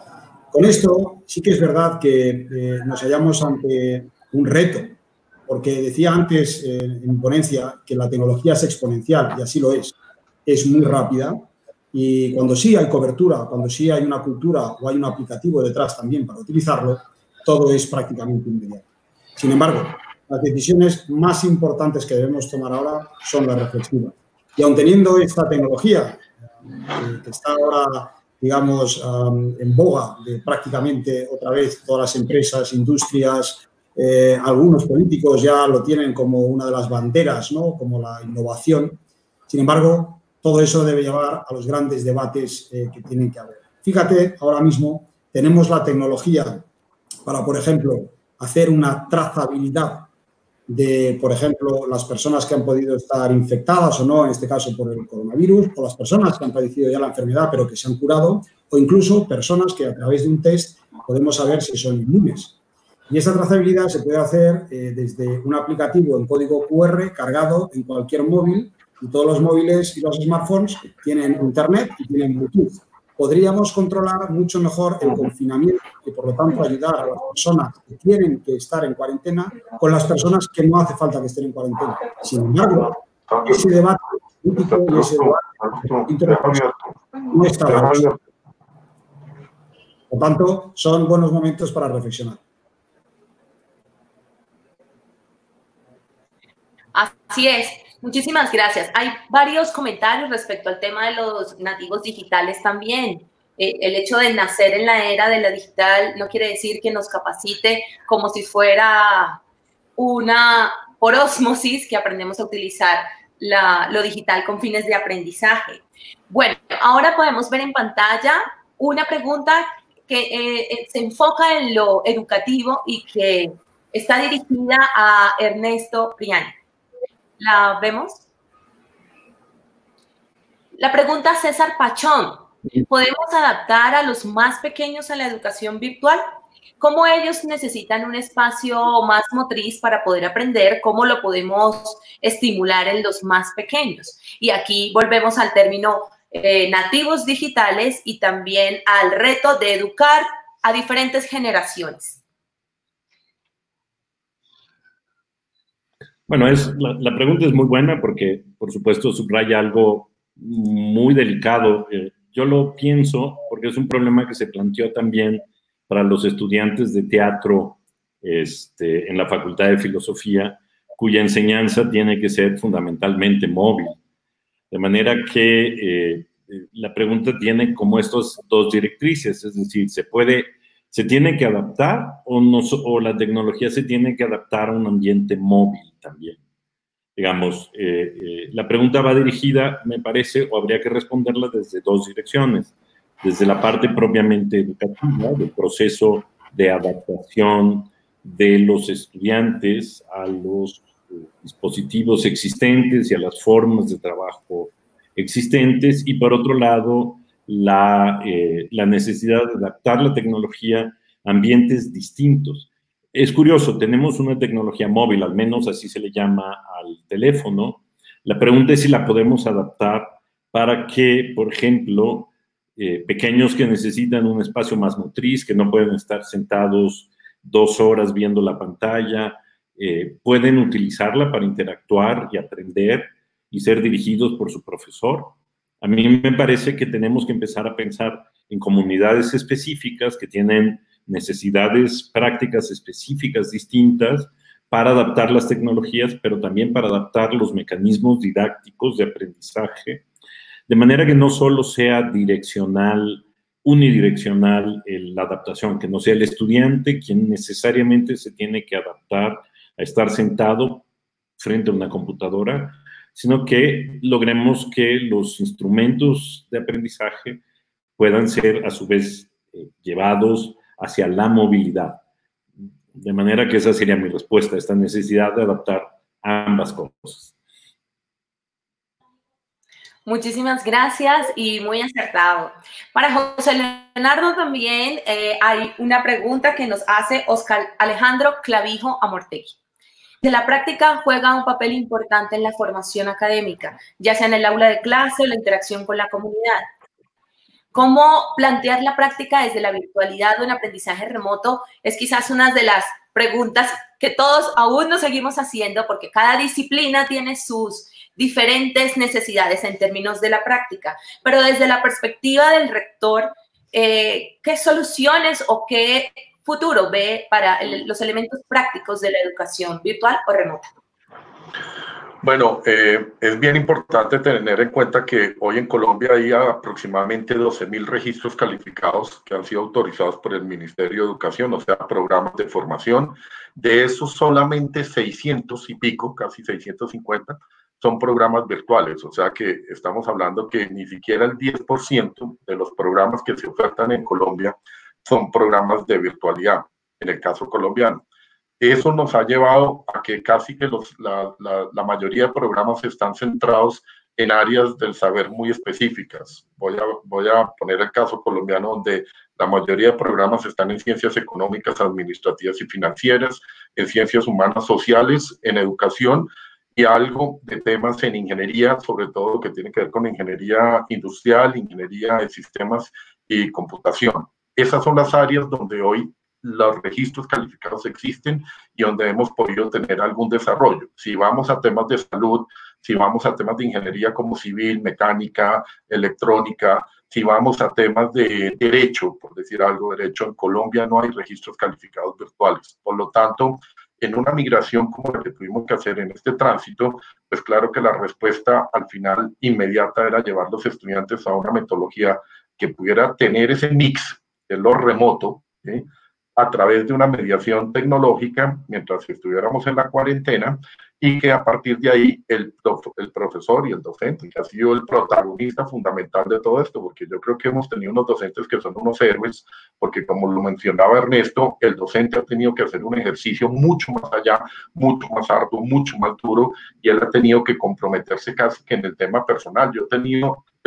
Con esto sí que es verdad que nos hallamos ante un reto, porque decía antes en mi ponencia que la tecnología es exponencial, y así lo es muy rápida, y cuando sí hay cobertura, cuando sí hay una cultura o hay un aplicativo detrás también para utilizarlo, todo es prácticamente inmediato. Sin embargo, las decisiones más importantes que debemos tomar ahora son las reflexivas. Y aun teniendo esta tecnología, que está ahora, digamos, en boga de prácticamente otra vez todas las empresas, industrias, algunos políticos ya lo tienen como una de las banderas, ¿no? Como la innovación. Sin embargo, todo eso debe llevar a los grandes debates que tienen que haber. Fíjate, ahora mismo tenemos la tecnología para, por ejemplo, hacer una trazabilidad de, por ejemplo, las personas que han podido estar infectadas o no, en este caso por el coronavirus, o las personas que han padecido ya la enfermedad pero que se han curado, o incluso personas que a través de un test podemos saber si son inmunes. Y esa trazabilidad se puede hacer desde un aplicativo en código QR cargado en cualquier móvil, y todos los móviles y los smartphones tienen internet y tienen Bluetooth. Podríamos controlar mucho mejor el confinamiento y, por lo tanto, ayudar a las personas que tienen que estar en cuarentena con las personas que no hace falta que estén en cuarentena. Sin embargo, ese debate político y ese debate no está claro. Por tanto, son buenos momentos para reflexionar. Así es. Muchísimas gracias. Hay varios comentarios respecto al tema de los nativos digitales también. El hecho de nacer en la era de la digital no quiere decir que nos capacite como si fuera una por ósmosis que aprendemos a utilizar lo digital con fines de aprendizaje. Bueno, ahora podemos ver en pantalla una pregunta que se enfoca en lo educativo y que está dirigida a Ernesto Priani. ¿La vemos? La pregunta César Pachón. ¿Podemos adaptar a los más pequeños a la educación virtual? cómo ellos necesitan un espacio más motriz para poder aprender, cómo lo podemos estimular en los más pequeños. Y aquí volvemos al término nativos digitales y también al reto de educar a diferentes generaciones. Bueno, la pregunta es muy buena porque, por supuesto, subraya algo muy delicado. Yo lo pienso porque es un problema que se planteó también para los estudiantes de teatro en la Facultad de Filosofía, cuya enseñanza tiene que ser fundamentalmente móvil. De manera que la pregunta tiene como estas dos directrices, es decir, se tiene que adaptar o la tecnología se tiene que adaptar a un ambiente móvil también. Digamos, la pregunta va dirigida, me parece, o habría que responderla desde dos direcciones. Desde la parte propiamente educativa, del proceso de adaptación de los estudiantes a los dispositivos existentes y a las formas de trabajo existentes, y por otro lado, la necesidad de adaptar la tecnología a ambientes distintos. Es curioso, tenemos una tecnología móvil, al menos así se le llama al teléfono. La pregunta es si la podemos adaptar para que, por ejemplo, pequeños que necesitan un espacio más motriz, que no pueden estar sentados 2 horas viendo la pantalla, pueden utilizarla para interactuar y aprender y ser dirigidos por su profesor. A mí me parece que tenemos que empezar a pensar en comunidades específicas que tienen necesidades prácticas específicas distintas para adaptar las tecnologías, pero también para adaptar los mecanismos didácticos de aprendizaje, de manera que no solo sea direccional, unidireccional la adaptación, que no sea el estudiante quien necesariamente se tiene que adaptar a estar sentado frente a una computadora, sino que logremos que los instrumentos de aprendizaje puedan ser a su vez llevados hacia la movilidad. De manera que esa sería mi respuesta, esta necesidad de adaptar ambas cosas. Muchísimas gracias y muy acertado. Para José Leonardo también hay una pregunta que nos hace Oscar Alejandro Clavijo Amortegui. De la práctica juega un papel importante en la formación académica, ya sea en el aula de clase o la interacción con la comunidad. ¿Cómo plantear la práctica desde la virtualidad o en aprendizaje remoto? Es quizás una de las preguntas que todos aún nos seguimos haciendo porque cada disciplina tiene sus diferentes necesidades en términos de la práctica. Pero desde la perspectiva del rector, ¿qué soluciones o qué futuro ve para los elementos prácticos de la educación virtual o remota? Bueno, es bien importante tener en cuenta que hoy en Colombia hay aproximadamente 12.000 registros calificados que han sido autorizados por el Ministerio de Educación, o sea, programas de formación. De esos solamente 600 y pico, casi 650, son programas virtuales, o sea que estamos hablando que ni siquiera el 10% de los programas que se ofertan en Colombia son programas de virtualidad, en el caso colombiano. Eso nos ha llevado a que casi que la mayoría de programas están centrados en áreas del saber muy específicas. Voy a poner el caso colombiano, donde la mayoría de programas están en ciencias económicas, administrativas y financieras, en ciencias humanas sociales, en educación y algo de temas en ingeniería, sobre todo lo que tiene que ver con ingeniería industrial, ingeniería de sistemas y computación. Esas son las áreas donde hoy los registros calificados existen y donde hemos podido tener algún desarrollo. Si vamos a temas de salud, si vamos a temas de ingeniería como civil, mecánica, electrónica, si vamos a temas de derecho, por decir algo, derecho, en Colombia no hay registros calificados virtuales. Por lo tanto, en una migración como la que tuvimos que hacer en este tránsito, pues claro que la respuesta al final inmediata era llevar a los estudiantes a una metodología que pudiera tener ese mix de lo remoto, ¿sí?, a través de una mediación tecnológica mientras estuviéramos en la cuarentena, y que a partir de ahí el profesor y el docente, que ha sido el protagonista fundamental de todo esto, porque yo creo que hemos tenido unos docentes que son unos héroes, porque como lo mencionaba Ernesto, el docente ha tenido que hacer un ejercicio mucho más allá, mucho más arduo, mucho más duro, y él ha tenido que comprometerse casi que en el tema personal. Yo he tenido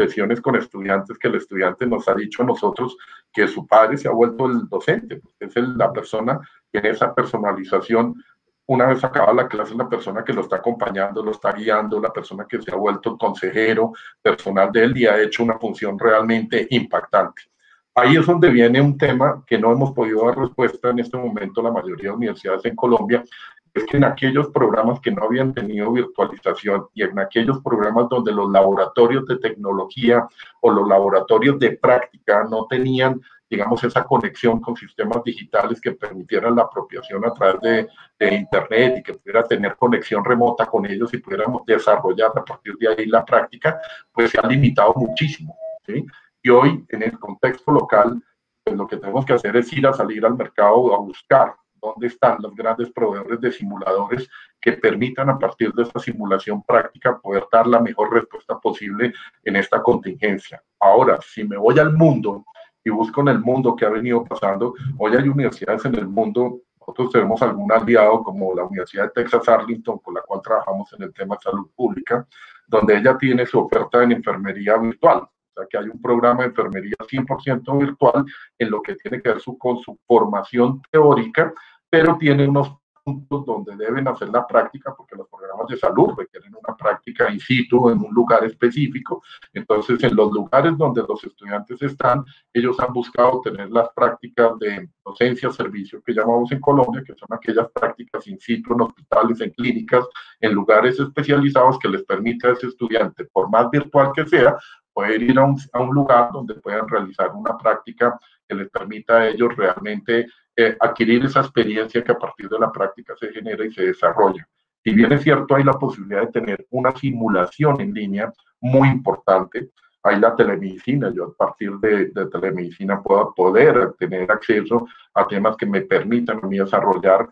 sesiones con estudiantes que el estudiante nos ha dicho a nosotros que su padre se ha vuelto el docente, es la persona que en esa personalización, una vez acaba la clase, la persona que lo está acompañando, lo está guiando, la persona que se ha vuelto consejero personal de él y ha hecho una función realmente impactante. Ahí es donde viene un tema que no hemos podido dar respuesta en este momento la mayoría de universidades en Colombia, es que en aquellos programas que no habían tenido virtualización y en aquellos programas donde los laboratorios de tecnología o los laboratorios de práctica no tenían, digamos, esa conexión con sistemas digitales que permitieran la apropiación a través de Internet y que pudiera tener conexión remota con ellos y pudiéramos desarrollar a partir de ahí la práctica, pues se ha limitado muchísimo, ¿sí? Y hoy, en el contexto local, pues lo que tenemos que hacer es ir a salir al mercado a buscar dónde están los grandes proveedores de simuladores que permitan a partir de esta simulación práctica poder dar la mejor respuesta posible en esta contingencia. Ahora, si me voy al mundo y busco en el mundo que ha venido pasando, hoy hay universidades en el mundo, nosotros tenemos algún aliado como la Universidad de Texas Arlington, con la cual trabajamos en el tema de salud pública, donde ella tiene su oferta en enfermería virtual. O sea, que hay un programa de enfermería 100% virtual en lo que tiene que ver con su formación teórica, pero tiene unos puntos donde deben hacer la práctica, porque los programas de salud requieren una práctica in situ en un lugar específico. Entonces, en los lugares donde los estudiantes están, ellos han buscado tener las prácticas de docencia-servicio que llamamos en Colombia, que son aquellas prácticas in situ en hospitales, en clínicas, en lugares especializados que les permite a ese estudiante, por más virtual que sea, poder ir a un lugar donde puedan realizar una práctica que les permita a ellos realmente adquirir esa experiencia que a partir de la práctica se genera y se desarrolla. Si bien es cierto, hay la posibilidad de tener una simulación en línea muy importante, hay la telemedicina, yo a partir de telemedicina puedo poder tener acceso a temas que me permitan a mí desarrollar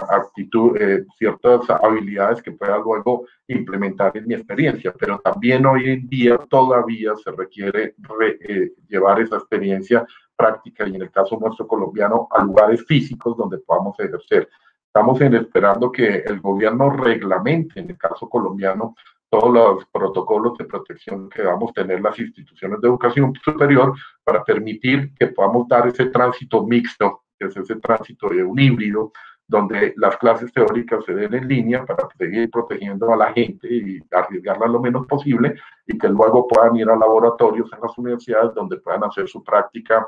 ciertas habilidades que pueda luego implementar en mi experiencia, pero también hoy en día todavía se requiere llevar esa experiencia práctica y en el caso nuestro colombiano a lugares físicos donde podamos ejercer. Estamos esperando que el gobierno reglamente, en el caso colombiano, todos los protocolos de protección que vamos a tener las instituciones de educación superior para permitir que podamos dar ese tránsito mixto, que es ese tránsito de un híbrido, donde las clases teóricas se den en línea para seguir protegiendo a la gente y arriesgarla lo menos posible y que luego puedan ir a laboratorios en las universidades donde puedan hacer su práctica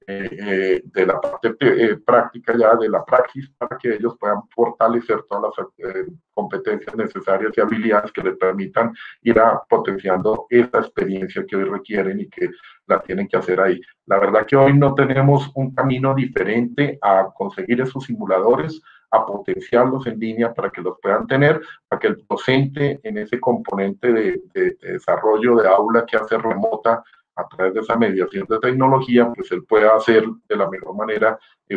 de la parte práctica ya de la praxis para que ellos puedan fortalecer todas las competencias necesarias y habilidades que les permitan ir potenciando esa experiencia que hoy requieren y que la tienen que hacer ahí. La verdad que hoy no tenemos un camino diferente a conseguir esos simuladores, a potenciarlos en línea para que los puedan tener, para que el docente en ese componente de desarrollo de aula que hace remota a través de esa mediación de tecnología, pues él pueda hacer de la mejor manera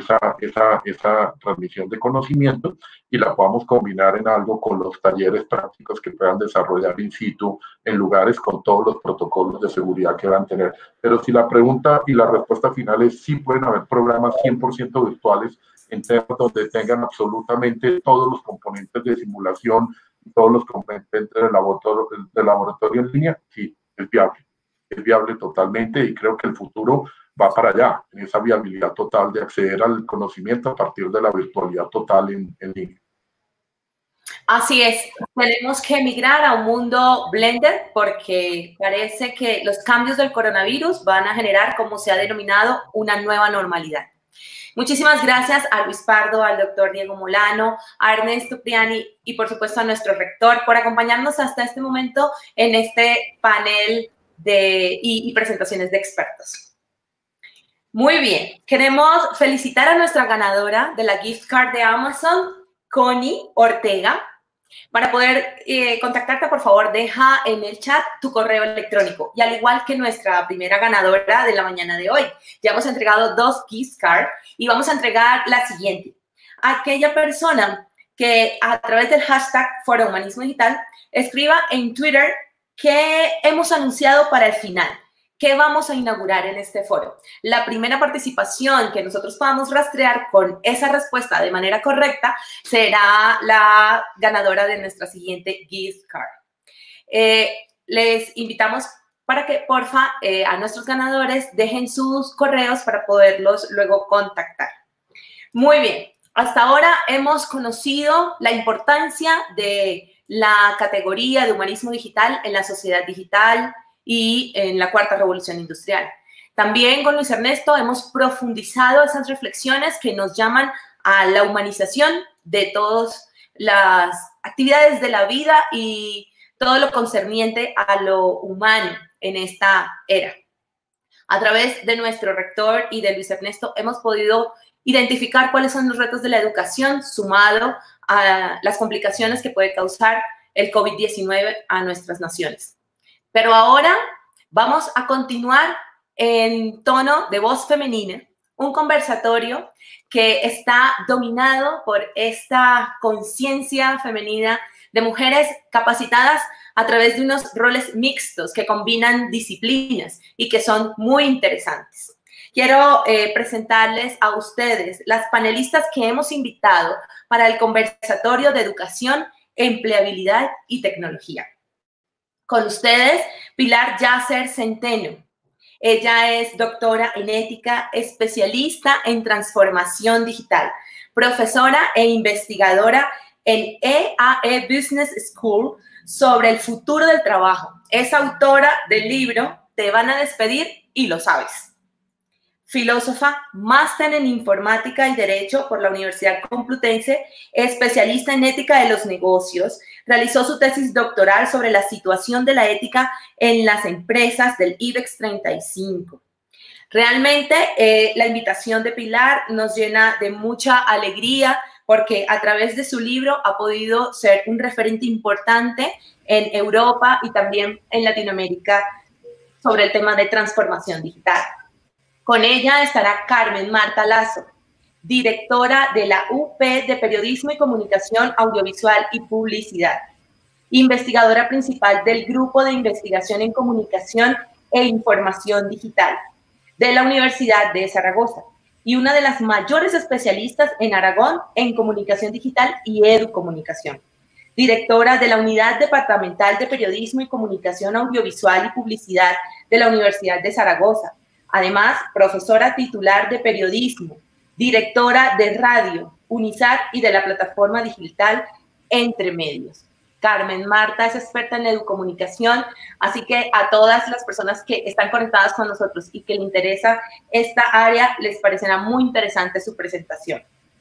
esa transmisión de conocimiento y la podamos combinar en algo con los talleres prácticos que puedan desarrollar in situ en lugares con todos los protocolos de seguridad que van a tener. Pero si la pregunta y la respuesta final es sí pueden haber programas 100% virtuales en temas donde tengan absolutamente todos los componentes de simulación, todos los componentes del laboratorio en línea, sí, es viable. Es viable totalmente y creo que el futuro va para allá, en esa viabilidad total de acceder al conocimiento a partir de la virtualidad total en línea. Así es, tenemos que migrar a un mundo blended porque parece que los cambios del coronavirus van a generar, como se ha denominado, una nueva normalidad. Muchísimas gracias a Luis Pardo, al doctor Diego Molano, a Ernesto Priani y por supuesto a nuestro rector por acompañarnos hasta este momento en este panel y presentaciones de expertos. Muy bien, queremos felicitar a nuestra ganadora de la gift card de Amazon, Connie Ortega. Para poder contactarte, por favor, deja en el chat tu correo electrónico. Y al igual que nuestra primera ganadora de la mañana de hoy, ya hemos entregado 2 gift cards y vamos a entregar la siguiente. Aquella persona que a través del hashtag Foro Humanismo Digital escriba en Twitter qué hemos anunciado para el final, qué vamos a inaugurar en este foro. La primera participación que nosotros podamos rastrear con esa respuesta de manera correcta será la ganadora de nuestra siguiente gift card. Les invitamos para que, porfa, a nuestros ganadores dejen sus correos para poderlos luego contactar. Muy bien, hasta ahora hemos conocido la importancia de la categoría de humanismo digital en la sociedad digital y en la cuarta revolución industrial. También con Luis Ernesto hemos profundizado esas reflexiones que nos llaman a la humanización de todas las actividades de la vida y todo lo concerniente a lo humano en esta era. A través de nuestro rector y de Luis Ernesto hemos podido identificar cuáles son los retos de la educación sumado a las complicaciones que puede causar el COVID-19 a nuestras naciones. Pero ahora vamos a continuar en tono de voz femenina, un conversatorio que está dominado por esta conciencia femenina de mujeres capacitadas a través de unos roles mixtos que combinan disciplinas y que son muy interesantes. Quiero presentarles a ustedes las panelistas que hemos invitado para el conversatorio de educación, empleabilidad y tecnología. Con ustedes, Pilar Yasser Centeno. Ella es doctora en ética, especialista en transformación digital, profesora e investigadora en EAE Business School sobre el futuro del trabajo. Es autora del libro Te van a despedir y lo sabes. Filósofa, máster en informática y derecho por la Universidad Complutense, especialista en ética de los negocios, realizó su tesis doctoral sobre la situación de la ética en las empresas del IBEX 35. Realmente la invitación de Pilar nos llena de mucha alegría porque a través de su libro ha podido ser un referente importante en Europa y también en Latinoamérica sobre el tema de transformación digital. Con ella estará Carmen Marta Lazo, directora de la UP de Periodismo y Comunicación Audiovisual y Publicidad, investigadora principal del Grupo de Investigación en Comunicación e Información Digital de la Universidad de Zaragoza y una de las mayores especialistas en Aragón en comunicación digital y educomunicación. Directora de la Unidad Departamental de Periodismo y Comunicación Audiovisual y Publicidad de la Universidad de Zaragoza. Además, profesora titular de periodismo, directora de radio, UNISAT y de la plataforma digital Entre Medios. Carmen Marta es experta en educomunicación, así que a todas las personas que están conectadas con nosotros y que le interesa esta área, les parecerá muy interesante su presentación.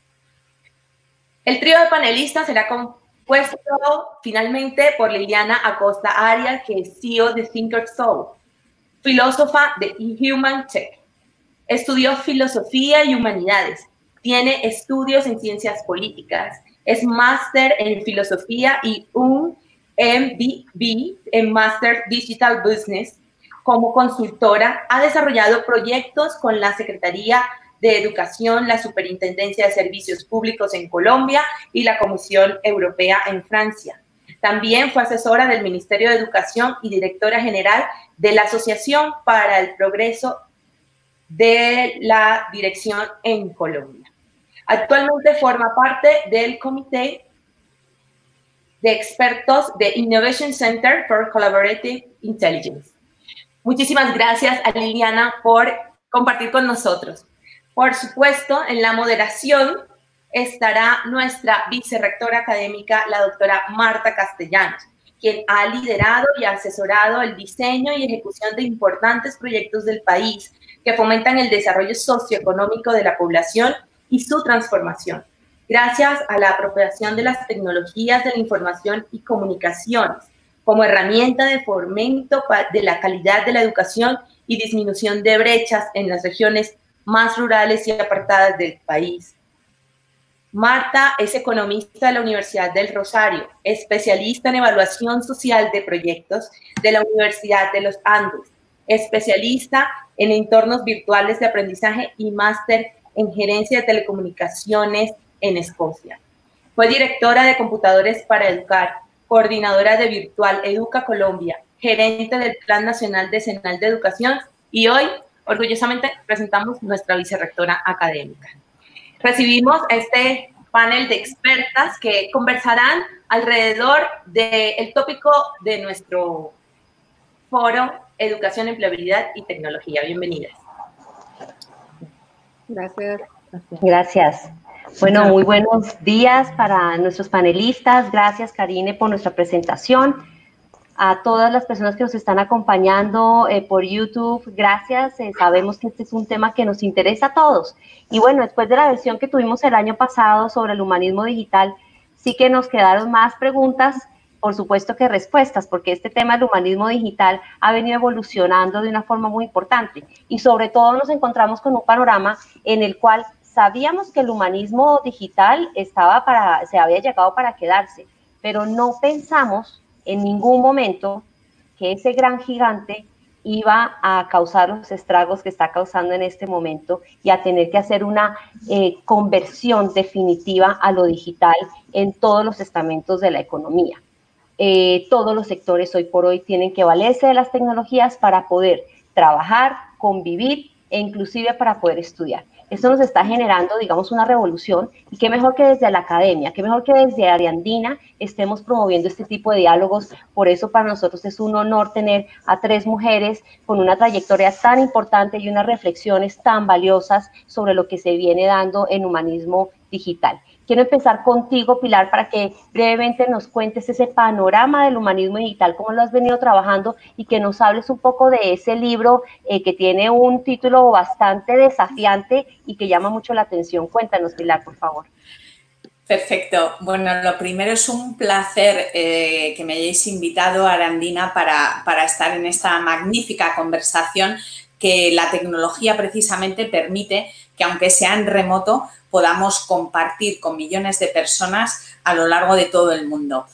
El trío de panelistas será compuesto finalmente por Liliana Acosta Arias, que es CEO de Thinkersoul, filósofa de Human Tech. Estudió filosofía y humanidades. Tiene estudios en ciencias políticas. Es máster en filosofía y un MBA en Master Digital Business. Como consultora, ha desarrollado proyectos con la Secretaría de Educación, la Superintendencia de Servicios Públicos en Colombia y la Comisión Europea en Francia. También fue asesora del Ministerio de Educación y directora general de la Asociación para el Progreso de la Dirección en Colombia. Actualmente forma parte del Comité de Expertos de Innovation Center for Collaborative Intelligence. Muchísimas gracias a Liliana por compartir con nosotros. Por supuesto, en la moderación estará nuestra vicerrectora académica, la doctora Marta Castellanos, quien ha liderado y asesorado el diseño y ejecución de importantes proyectos del país que fomentan el desarrollo socioeconómico de la población y su transformación, gracias a la apropiación de las tecnologías de la información y comunicaciones como herramienta de fomento de la calidad de la educación y disminución de brechas en las regiones más rurales y apartadas del país. Marta es economista de la Universidad del Rosario, especialista en evaluación social de proyectos de la Universidad de los Andes, especialista en entornos virtuales de aprendizaje y máster en gerencia de telecomunicaciones en Escocia. Fue directora de Computadores para Educar, coordinadora de Virtual Educa Colombia, gerente del Plan Nacional Decenal de Educación y hoy, orgullosamente, presentamos nuestra vicerrectora académica. Recibimos este panel de expertas que conversarán alrededor del tópico de nuestro foro Educación, Empleabilidad y Tecnología. Bienvenidas. Gracias. Gracias. Bueno, muy buenos días para nuestros panelistas. Gracias, Karine, por nuestra presentación. A todas las personas que nos están acompañando por YouTube, gracias. Sabemos que este es un tema que nos interesa a todos. Y bueno, después de la versión que tuvimos el año pasado sobre el humanismo digital, sí que nos quedaron más preguntas, por supuesto que respuestas, porque este tema del humanismo digital ha venido evolucionando de una forma muy importante. Y sobre todo nos encontramos con un panorama en el cual sabíamos que el humanismo digital se había llegado para quedarse, pero no pensamos en ningún momento que ese gran gigante iba a causar los estragos que está causando en este momento y a tener que hacer una conversión definitiva a lo digital en todos los estamentos de la economía. Todos los sectores hoy por hoy tienen que valerse de las tecnologías para poder trabajar, convivir e inclusive para poder estudiar. Esto nos está generando, digamos, una revolución, y qué mejor que desde la academia, qué mejor que desde Ariandina estemos promoviendo este tipo de diálogos. Por eso para nosotros es un honor tener a 3 mujeres con una trayectoria tan importante y unas reflexiones tan valiosas sobre lo que se viene dando en humanismo digital. Quiero empezar contigo, Pilar, para que brevemente nos cuentes ese panorama del humanismo digital, cómo lo has venido trabajando, y que nos hables un poco de ese libro que tiene un título bastante desafiante y que llama mucho la atención. Cuéntanos, Pilar, por favor. Perfecto. Bueno, lo primero, es un placer que me hayáis invitado, Arandina, para estar en esta magnífica conversación que la tecnología precisamente permite que, aunque sea en remoto, podamos compartir con millones de personas a lo largo de todo el mundo.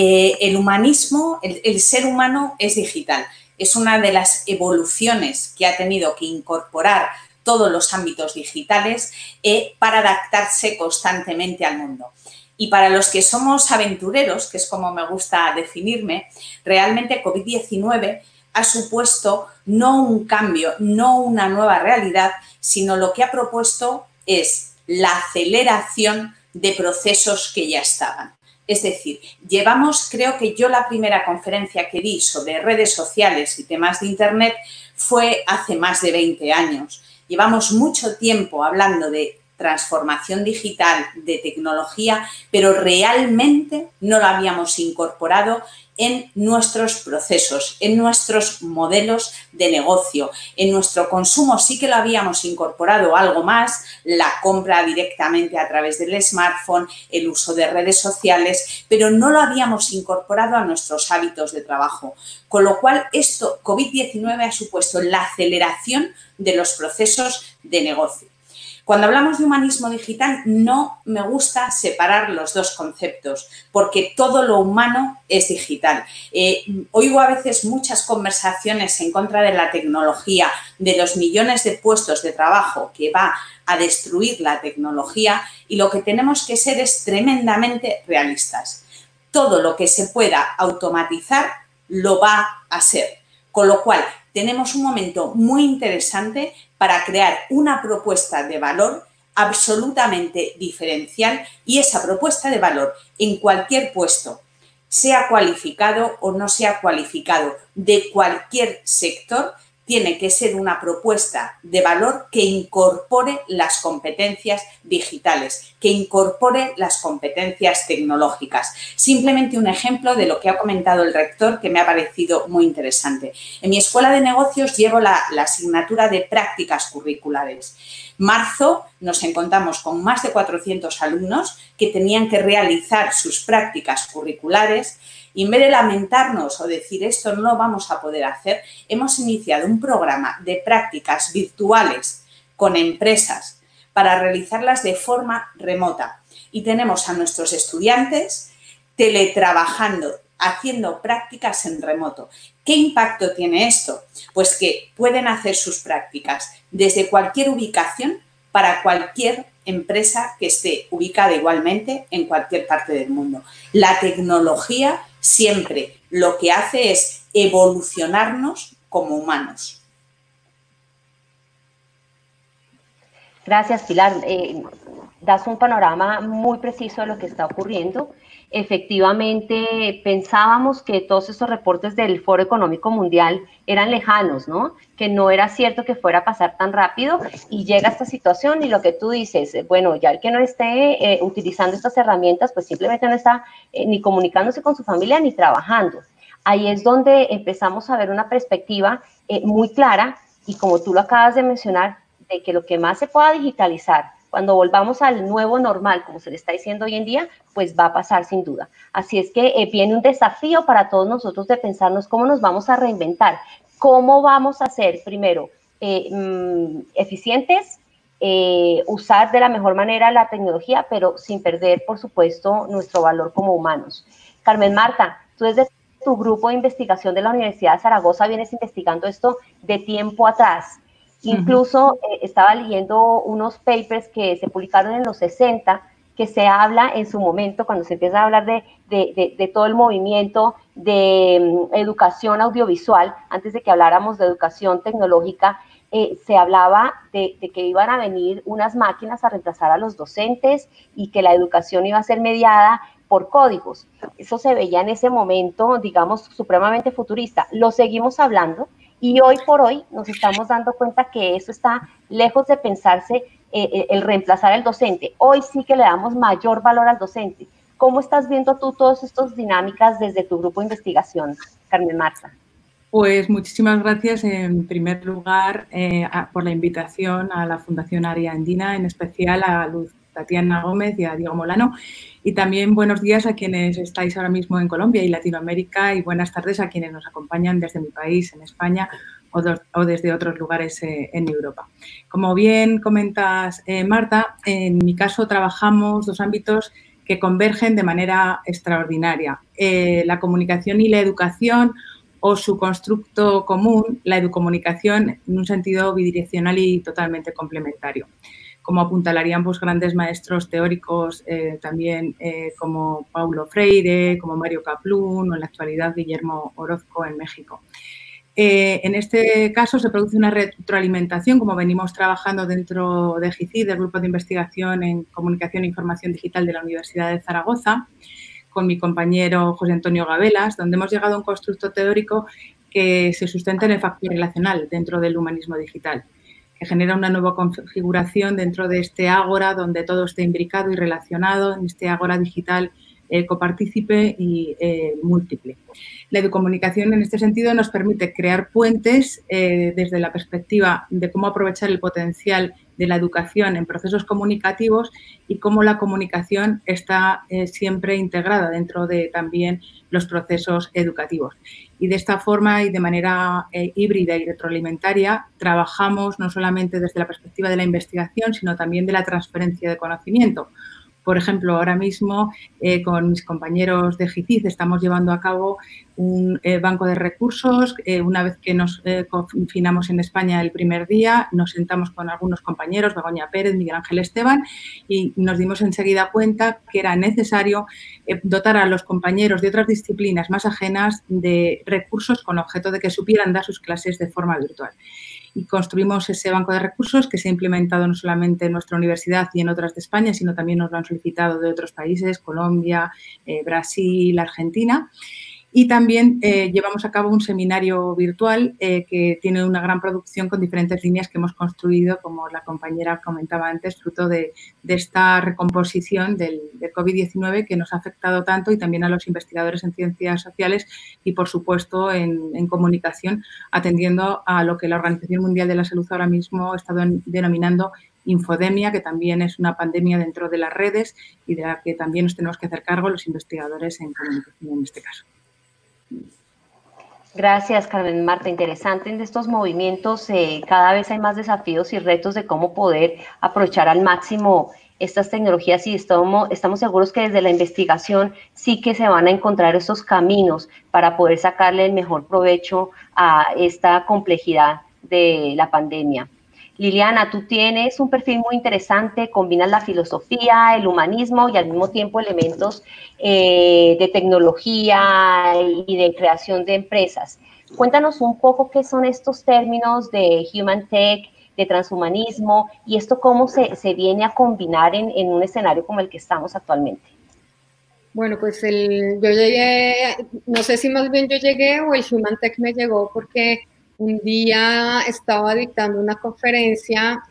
El humanismo, el ser humano es digital. Es una de las evoluciones que ha tenido que incorporar todos los ámbitos digitales para adaptarse constantemente al mundo. Y para los que somos aventureros, que es como me gusta definirme, realmente COVID-19 ha supuesto no un cambio, no una nueva realidad, sino lo que ha propuesto es la aceleración de procesos que ya estaban. Es decir, creo que yo la primera conferencia que di sobre redes sociales y temas de Internet fue hace más de 20 años. Llevamos mucho tiempo hablando de transformación digital, de tecnología, pero realmente no lo habíamos incorporado en nuestros procesos, en nuestros modelos de negocio, en nuestro consumo. Sí que lo habíamos incorporado algo más, la compra directamente a través del smartphone, el uso de redes sociales, pero no lo habíamos incorporado a nuestros hábitos de trabajo. Con lo cual, COVID-19 ha supuesto la aceleración de los procesos de negocio. Cuando hablamos de humanismo digital, no me gusta separar los dos conceptos, porque todo lo humano es digital. Oigo a veces muchas conversaciones en contra de la tecnología, de los millones de puestos de trabajo que va a destruir la tecnología, y lo que tenemos que ser es tremendamente realistas. Todo lo que se pueda automatizar lo va a ser, con lo cual tenemos un momento muy interesante para crear una propuesta de valor absolutamente diferencial, y esa propuesta de valor en cualquier puesto, sea cualificado o no sea cualificado, de cualquier sector, tiene que ser una propuesta de valor que incorpore las competencias digitales, que incorpore las competencias tecnológicas. Simplemente un ejemplo de lo que ha comentado el rector, que me ha parecido muy interesante. En mi escuela de negocios llevo la asignatura de prácticas curriculares. Marzo nos encontramos con más de 400 alumnos que tenían que realizar sus prácticas curriculares. Y en vez de lamentarnos o decir esto no lo vamos a poder hacer, hemos iniciado un programa de prácticas virtuales con empresas para realizarlas de forma remota. Y tenemos a nuestros estudiantes teletrabajando, haciendo prácticas en remoto. ¿Qué impacto tiene esto? Pues que pueden hacer sus prácticas desde cualquier ubicación para cualquier empresa que esté ubicada igualmente en cualquier parte del mundo. La tecnología siempre lo que hace es evolucionarnos como humanos. Gracias, Pilar. das un panorama muy preciso de lo que está ocurriendo. Efectivamente, pensábamos que todos estos reportes del Foro Económico Mundial eran lejanos, ¿no? Que no era cierto que fuera a pasar tan rápido y llega esta situación y lo que tú dices, bueno, ya el que no esté utilizando estas herramientas, pues simplemente no está ni comunicándose con su familia ni trabajando. Ahí es donde empezamos a ver una perspectiva muy clara y como tú lo acabas de mencionar, de que lo que más se pueda digitalizar, cuando volvamos al nuevo normal, como se le está diciendo hoy en día, pues va a pasar sin duda. Así es que viene un desafío para todos nosotros de pensarnos cómo nos vamos a reinventar, cómo vamos a ser, primero, eficientes, usar de la mejor manera la tecnología, pero sin perder, por supuesto, nuestro valor como humanos. Carmen Marta, tú desde tu grupo de investigación de la Universidad de Zaragoza vienes investigando esto de tiempo atrás. Incluso estaba leyendo unos papers que se publicaron en los 60, que se habla en su momento, cuando se empieza a hablar de todo el movimiento de educación audiovisual, antes de que habláramos de educación tecnológica, se hablaba de que iban a venir unas máquinas a reemplazar a los docentes y que la educación iba a ser mediada por códigos. Eso se veía en ese momento, digamos, supremamente futurista. Lo seguimos hablando. Y hoy por hoy nos estamos dando cuenta que eso está lejos de pensarse el reemplazar al docente. Hoy sí que le damos mayor valor al docente. ¿Cómo estás viendo tú todas estas dinámicas desde tu grupo de investigación, Carmen Marta? Pues muchísimas gracias en primer lugar por la invitación a la Fundación Aria Andina, en especial a Luz Tatiana Gómez y a Diego Molano. Y también buenos días a quienes estáis ahora mismo en Colombia y Latinoamérica y buenas tardes a quienes nos acompañan desde mi país, en España, o desde otros lugares en Europa. Como bien comentas, Marta, en mi caso trabajamos dos ámbitos que convergen de manera extraordinaria. La comunicación y la educación, o su constructo común, la educomunicación, en un sentido bidireccional y totalmente complementario. Como apuntalarían pues, grandes maestros teóricos también como Paulo Freire, como Mario Kaplún o en la actualidad Guillermo Orozco en México. En este caso se produce una retroalimentación, como venimos trabajando dentro de GICID, del Grupo de Investigación en Comunicación e Información Digital de la Universidad de Zaragoza, con mi compañero José Antonio Gabelas, donde hemos llegado a un constructo teórico que se sustenta en el factor relacional dentro del humanismo digital, que genera una nueva configuración dentro de este ágora donde todo esté imbricado y relacionado, en este ágora digital copartícipe y múltiple. La educomunicación en este sentido nos permite crear puentes desde la perspectiva de cómo aprovechar el potencial de la educación en procesos comunicativos y cómo la comunicación está siempre integrada dentro de también los procesos educativos. Y de esta forma y de manera híbrida y retroalimentaria trabajamos no solamente desde la perspectiva de la investigación, sino también de la transferencia de conocimiento. Por ejemplo, ahora mismo con mis compañeros de GICID estamos llevando a cabo un banco de recursos. Una vez que nos confinamos en España el primer día, nos sentamos con algunos compañeros, Begoña Pérez, Miguel Ángel Esteban, y nos dimos enseguida cuenta que era necesario dotar a los compañeros de otras disciplinas más ajenas de recursos con objeto de que supieran dar sus clases de forma virtual. Y construimos ese banco de recursos que se ha implementado no solamente en nuestra universidad y en otras de España, sino también nos lo han solicitado de otros países, Colombia, Brasil, Argentina. Y también llevamos a cabo un seminario virtual que tiene una gran producción con diferentes líneas que hemos construido, como la compañera comentaba antes, fruto de esta recomposición del COVID-19 que nos ha afectado tanto y también a los investigadores en ciencias sociales y, por supuesto, en comunicación, atendiendo a lo que la Organización Mundial de la Salud ahora mismo está denominando infodemia, que también es una pandemia dentro de las redes y de la que también nos tenemos que hacer cargo los investigadores en comunicación en este caso. Gracias, Carmen Marta. Interesante en estos movimientos. Cada vez hay más desafíos y retos de cómo poder aprovechar al máximo estas tecnologías y estamos seguros que desde la investigación sí que se van a encontrar estos caminos para poder sacarle el mejor provecho a esta complejidad de la pandemia. Liliana, tú tienes un perfil muy interesante, combinas la filosofía, el humanismo y al mismo tiempo elementos de tecnología y de creación de empresas. Cuéntanos un poco qué son estos términos de Human Tech, de transhumanismo, y esto cómo se viene a combinar en un escenario como el que estamos actualmente. Bueno, pues yo llegué, no sé si más bien yo llegué o el Human Tech me llegó, porque un día estaba dictando una conferencia,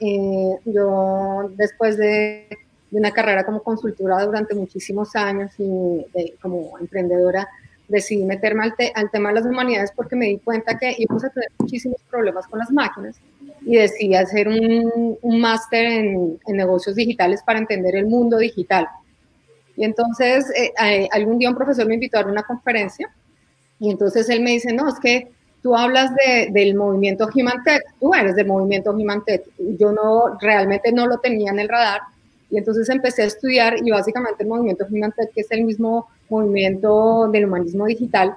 yo después de una carrera como consultora durante muchísimos años y como emprendedora, decidí meterme al tema de las humanidades porque me di cuenta que íbamos a tener muchísimos problemas con las máquinas y decidí hacer un máster en negocios digitales para entender el mundo digital. Y entonces algún día un profesor me invitó a dar una conferencia y entonces él me dice, no, es que tú hablas del movimiento Human Tech, tú eres del movimiento Human Tech. Yo realmente no lo tenía en el radar y entonces empecé a estudiar y básicamente el movimiento Human Tech, que es el mismo movimiento del humanismo digital,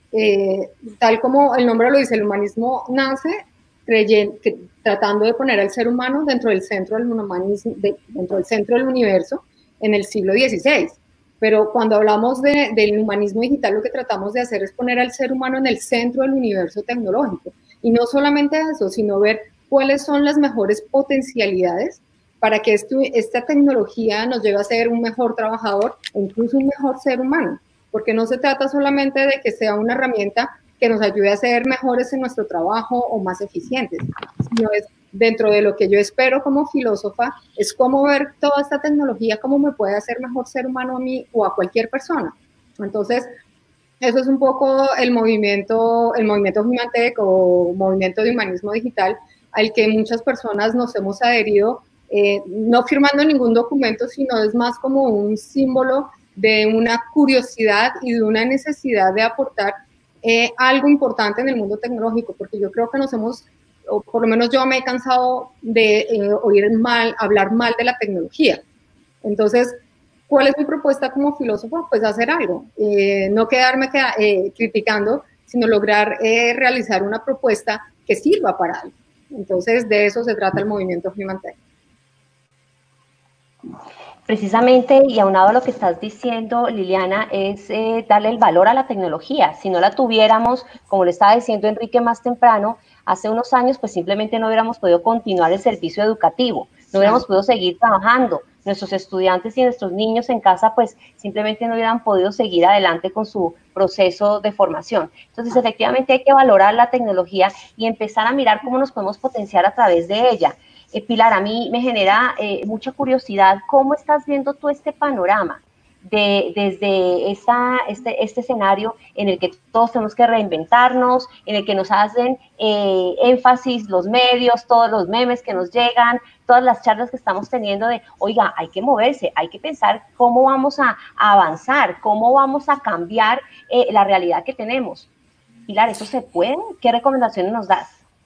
tal como el nombre lo dice, el humanismo nace tratando de poner al ser humano dentro del centro del humanismo, dentro del centro del universo en el siglo XVI. Pero cuando hablamos del humanismo digital, lo que tratamos de hacer es poner al ser humano en el centro del universo tecnológico. Y no solamente eso, sino ver cuáles son las mejores potencialidades para que esta tecnología nos lleve a ser un mejor trabajador o incluso un mejor ser humano. Porque no se trata solamente de que sea una herramienta que nos ayude a ser mejores en nuestro trabajo o más eficientes, sino es dentro de lo que yo espero como filósofa, es cómo ver toda esta tecnología, cómo me puede hacer mejor ser humano a mí o a cualquier persona. Entonces, eso es un poco el movimiento Human Tech o movimiento de humanismo digital al que muchas personas nos hemos adherido, no firmando ningún documento, sino es más como un símbolo de una curiosidad y de una necesidad de aportar algo importante en el mundo tecnológico, porque yo creo que o por lo menos yo me he cansado de hablar mal de la tecnología. Entonces, ¿cuál es mi propuesta como filósofo? Pues hacer algo, no quedarme criticando, sino lograr realizar una propuesta que sirva para algo. Entonces, de eso se trata el movimiento Human Tech. Precisamente, y aunado a lo que estás diciendo, Liliana, es darle el valor a la tecnología. Si no la tuviéramos, como le estaba diciendo Enrique más temprano, hace unos años, pues simplemente no hubiéramos podido continuar el servicio educativo, no hubiéramos podido seguir trabajando. Nuestros estudiantes y nuestros niños en casa, pues simplemente no hubieran podido seguir adelante con su proceso de formación. Entonces, efectivamente hay que valorar la tecnología y empezar a mirar cómo nos podemos potenciar a través de ella. Pilar, a mí me genera mucha curiosidad, ¿cómo estás viendo tú este panorama desde este escenario en el que todos tenemos que reinventarnos, en el que nos hacen énfasis los medios, todos los memes que nos llegan, todas las charlas que estamos teniendo de, oiga, hay que moverse, hay que pensar cómo vamos a avanzar, cómo vamos a cambiar la realidad que tenemos? Pilar, ¿eso se puede? ¿Qué recomendaciones nos das?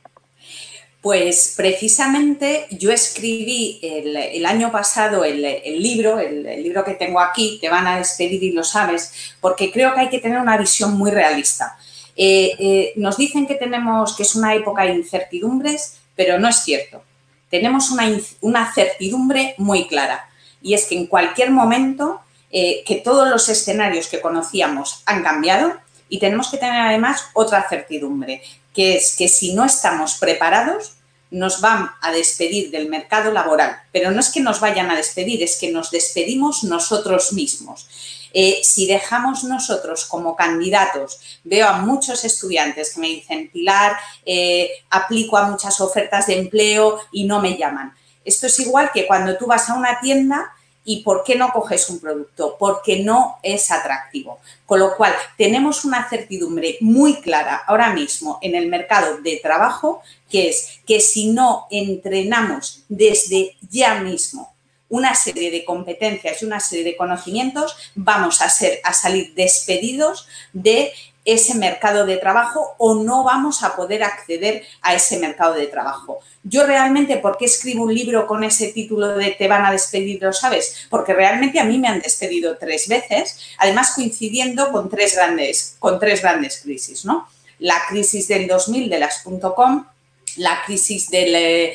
Pues precisamente yo escribí el año pasado el libro que tengo aquí, Te van a despedir y lo sabes, porque creo que hay que tener una visión muy realista. Nos dicen que es una época de incertidumbres, pero no es cierto. Tenemos una certidumbre muy clara y es que en cualquier momento que todos los escenarios que conocíamos han cambiado y tenemos que tener además otra certidumbre, que es que si no estamos preparados nos van a despedir del mercado laboral, pero no es que nos vayan a despedir, es que nos despedimos nosotros mismos. Si dejamos nosotros como candidatos, veo a muchos estudiantes que me dicen, Pilar, aplico a muchas ofertas de empleo y no me llaman. Esto es igual que cuando tú vas a una tienda y ¿por qué no coges un producto? Porque no es atractivo. Con lo cual, tenemos una certidumbre muy clara ahora mismo en el mercado de trabajo, que es que si no entrenamos desde ya mismo una serie de competencias y una serie de conocimientos, vamos a salir despedidos de ese mercado de trabajo o no vamos a poder acceder a ese mercado de trabajo. Yo realmente, ¿por qué escribo un libro con ese título de Te van a despedir, lo sabes? Porque realmente a mí me han despedido 3 veces, además coincidiendo con tres grandes crisis, ¿no? La crisis del 2000 de las .com, la crisis de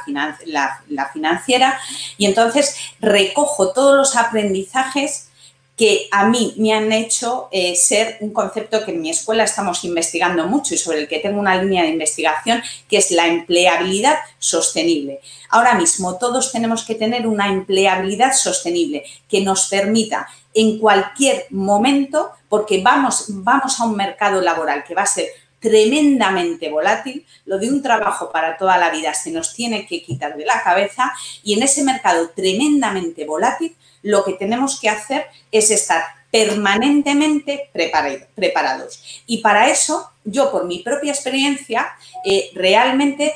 la financiera, y entonces recojo todos los aprendizajes que a mí me han hecho ser un concepto que en mi escuela estamos investigando mucho y sobre el que tengo una línea de investigación, que es la empleabilidad sostenible. Ahora mismo todos tenemos que tener una empleabilidad sostenible que nos permita en cualquier momento, porque vamos a un mercado laboral que va a ser tremendamente volátil, lo de un trabajo para toda la vida se nos tiene que quitar de la cabeza, y en ese mercado tremendamente volátil lo que tenemos que hacer es estar permanentemente preparados. Y para eso, yo por mi propia experiencia, realmente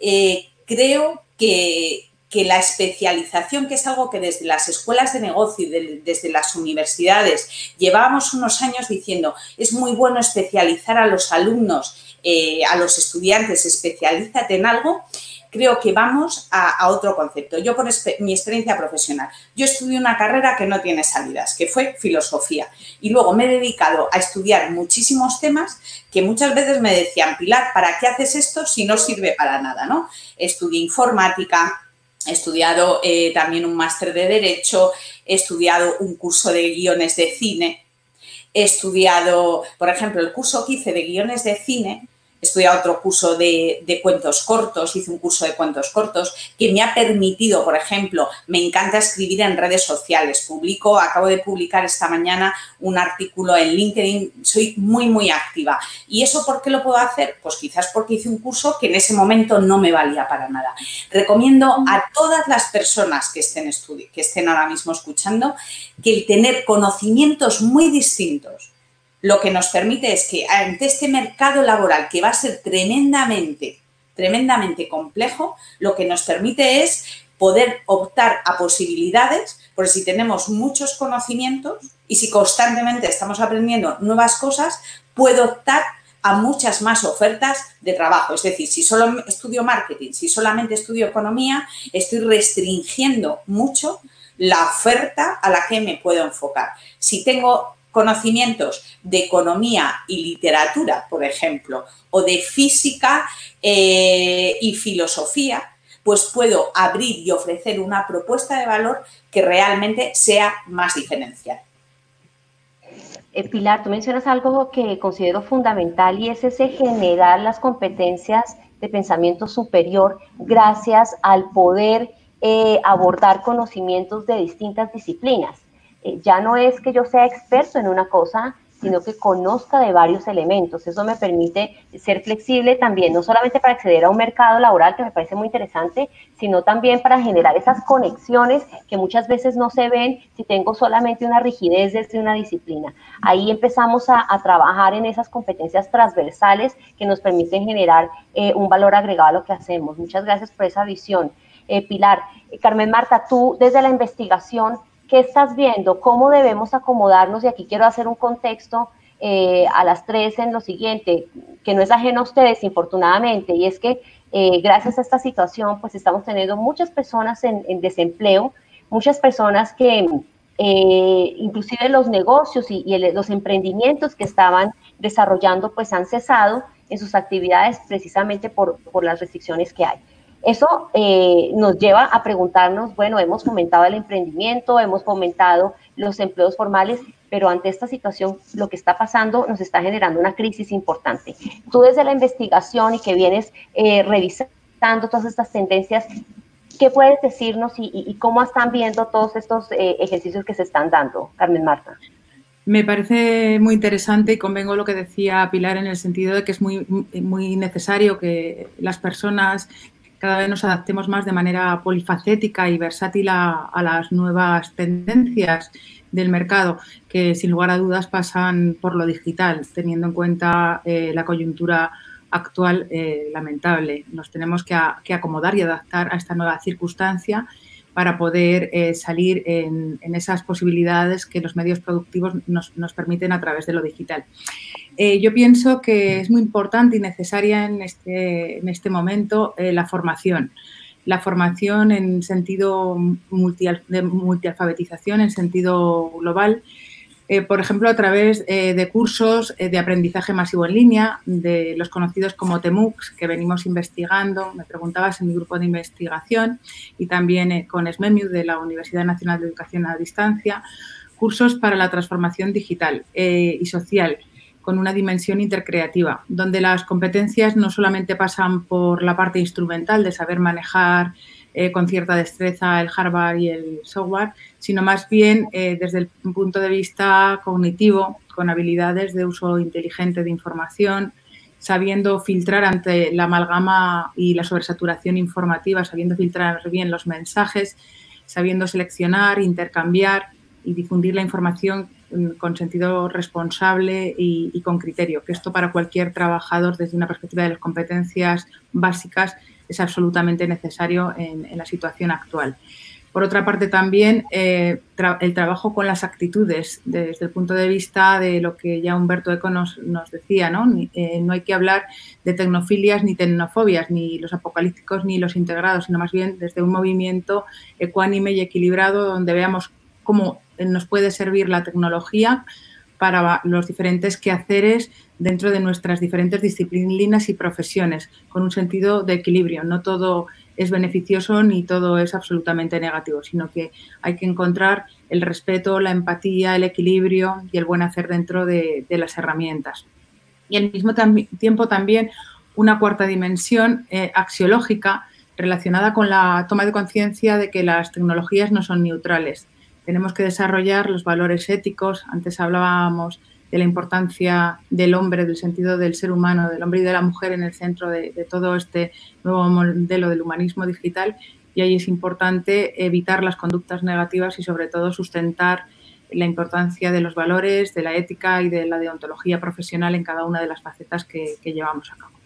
creo que la especialización, que es algo que desde las escuelas de negocio y desde las universidades llevábamos unos años diciendo, es muy bueno especializar a los alumnos, a los estudiantes, especialízate en algo. Creo que vamos a otro concepto. Yo, por mi experiencia profesional, yo estudié una carrera que no tiene salidas, que fue filosofía. Y luego me he dedicado a estudiar muchísimos temas que muchas veces me decían, Pilar, ¿para qué haces esto si no sirve para nada, ¿no? Estudié informática, he estudiado también un máster de Derecho, he estudiado un curso de guiones de cine, he estudiado, por ejemplo, el curso que hice de guiones de cine, he estudiado otro curso de cuentos cortos, hice un curso de cuentos cortos que me ha permitido, por ejemplo, me encanta escribir en redes sociales. Acabo de publicar esta mañana un artículo en LinkedIn, soy muy, muy activa. ¿Y eso por qué lo puedo hacer? Pues quizás porque hice un curso que en ese momento no me valía para nada. Recomiendo a todas las personas que estén ahora mismo escuchando que el tener conocimientos muy distintos lo que nos permite es que ante este mercado laboral que va a ser tremendamente complejo, lo que nos permite es poder optar a posibilidades, porque si tenemos muchos conocimientos y si constantemente estamos aprendiendo nuevas cosas, puedo optar a muchas más ofertas de trabajo. Es decir, si solo estudio marketing, si solamente estudio economía, estoy restringiendo mucho la oferta a la que me puedo enfocar. Si tengo conocimientos de economía y literatura, por ejemplo, o de física y filosofía, pues puedo abrir y ofrecer una propuesta de valor que realmente sea más diferencial. Pilar, tú mencionas algo que considero fundamental y es ese generar las competencias de pensamiento superior gracias al poder abordar conocimientos de distintas disciplinas. Ya no es que yo sea experto en una cosa, sino que conozca de varios elementos. Eso me permite ser flexible también, no solamente para acceder a un mercado laboral, que me parece muy interesante, sino también para generar esas conexiones que muchas veces no se ven si tengo solamente una rigidez desde una disciplina. Ahí empezamos a trabajar en esas competencias transversales que nos permiten generar un valor agregado a lo que hacemos. Muchas gracias por esa visión. Pilar, Carmen Marta, tú desde la investigación, ¿qué estás viendo? ¿Cómo debemos acomodarnos? Y aquí quiero hacer un contexto a las tres en lo siguiente, que no es ajeno a ustedes, infortunadamente, y es que gracias a esta situación, pues estamos teniendo muchas personas en desempleo, muchas personas que inclusive los negocios y los emprendimientos que estaban desarrollando, pues han cesado en sus actividades precisamente por las restricciones que hay. Eso nos lleva a preguntarnos, bueno, hemos fomentado el emprendimiento, hemos fomentado los empleos formales, pero ante esta situación lo que está pasando nos está generando una crisis importante. Tú desde la investigación y que vienes revisando todas estas tendencias, ¿qué puedes decirnos y cómo están viendo todos estos ejercicios que se están dando, Carmen Marta? Me parece muy interesante y convengo lo que decía Pilar en el sentido de que es muy necesario que las personas cada vez nos adaptemos más de manera polifacética y versátil a las nuevas tendencias del mercado, que sin lugar a dudas pasan por lo digital, teniendo en cuenta la coyuntura actual lamentable. Nos tenemos que acomodar y adaptar a esta nueva circunstancia para poder salir en esas posibilidades que los medios productivos nos permiten a través de lo digital. Yo pienso que es muy importante y necesaria en este momento la formación. La formación en sentido de multialfabetización, en sentido global, por ejemplo, a través de cursos de aprendizaje masivo en línea, de los conocidos como TMUCs, que venimos investigando, me preguntabas en mi grupo de investigación, y también con SMEMIU de la Universidad Nacional de Educación a Distancia, cursos para la transformación digital y social, con una dimensión intercreativa, donde las competencias no solamente pasan por la parte instrumental de saber manejar con cierta destreza el hardware y el software, sino más bien desde el punto de vista cognitivo, con habilidades de uso inteligente de información, sabiendo filtrar ante la amalgama y la sobresaturación informativa, sabiendo filtrar bien los mensajes, sabiendo seleccionar, intercambiar y difundir la información con sentido responsable y con criterio, que esto para cualquier trabajador desde una perspectiva de las competencias básicas es absolutamente necesario en la situación actual. Por otra parte, también el trabajo con las actitudes desde el punto de vista de lo que ya Humberto Eco nos decía, ¿no? No hay que hablar de tecnofilias ni tecnofobias, ni los apocalípticos ni los integrados, sino más bien desde un movimiento ecuánime y equilibrado donde veamos cómo nos puede servir la tecnología para los diferentes quehaceres dentro de nuestras diferentes disciplinas y profesiones, con un sentido de equilibrio. No todo es beneficioso ni todo es absolutamente negativo, sino que hay que encontrar el respeto, la empatía, el equilibrio y el buen hacer dentro de las herramientas. Y al mismo tiempo también una cuarta dimensión axiológica relacionada con la toma de conciencia de que las tecnologías no son neutrales. Tenemos que desarrollar los valores éticos. Antes hablábamos de la importancia del hombre, del sentido del ser humano, del hombre y de la mujer en el centro de todo este nuevo modelo del humanismo digital, y ahí es importante evitar las conductas negativas y sobre todo sustentar la importancia de los valores, de la ética y de la deontología profesional en cada una de las facetas que llevamos a cabo.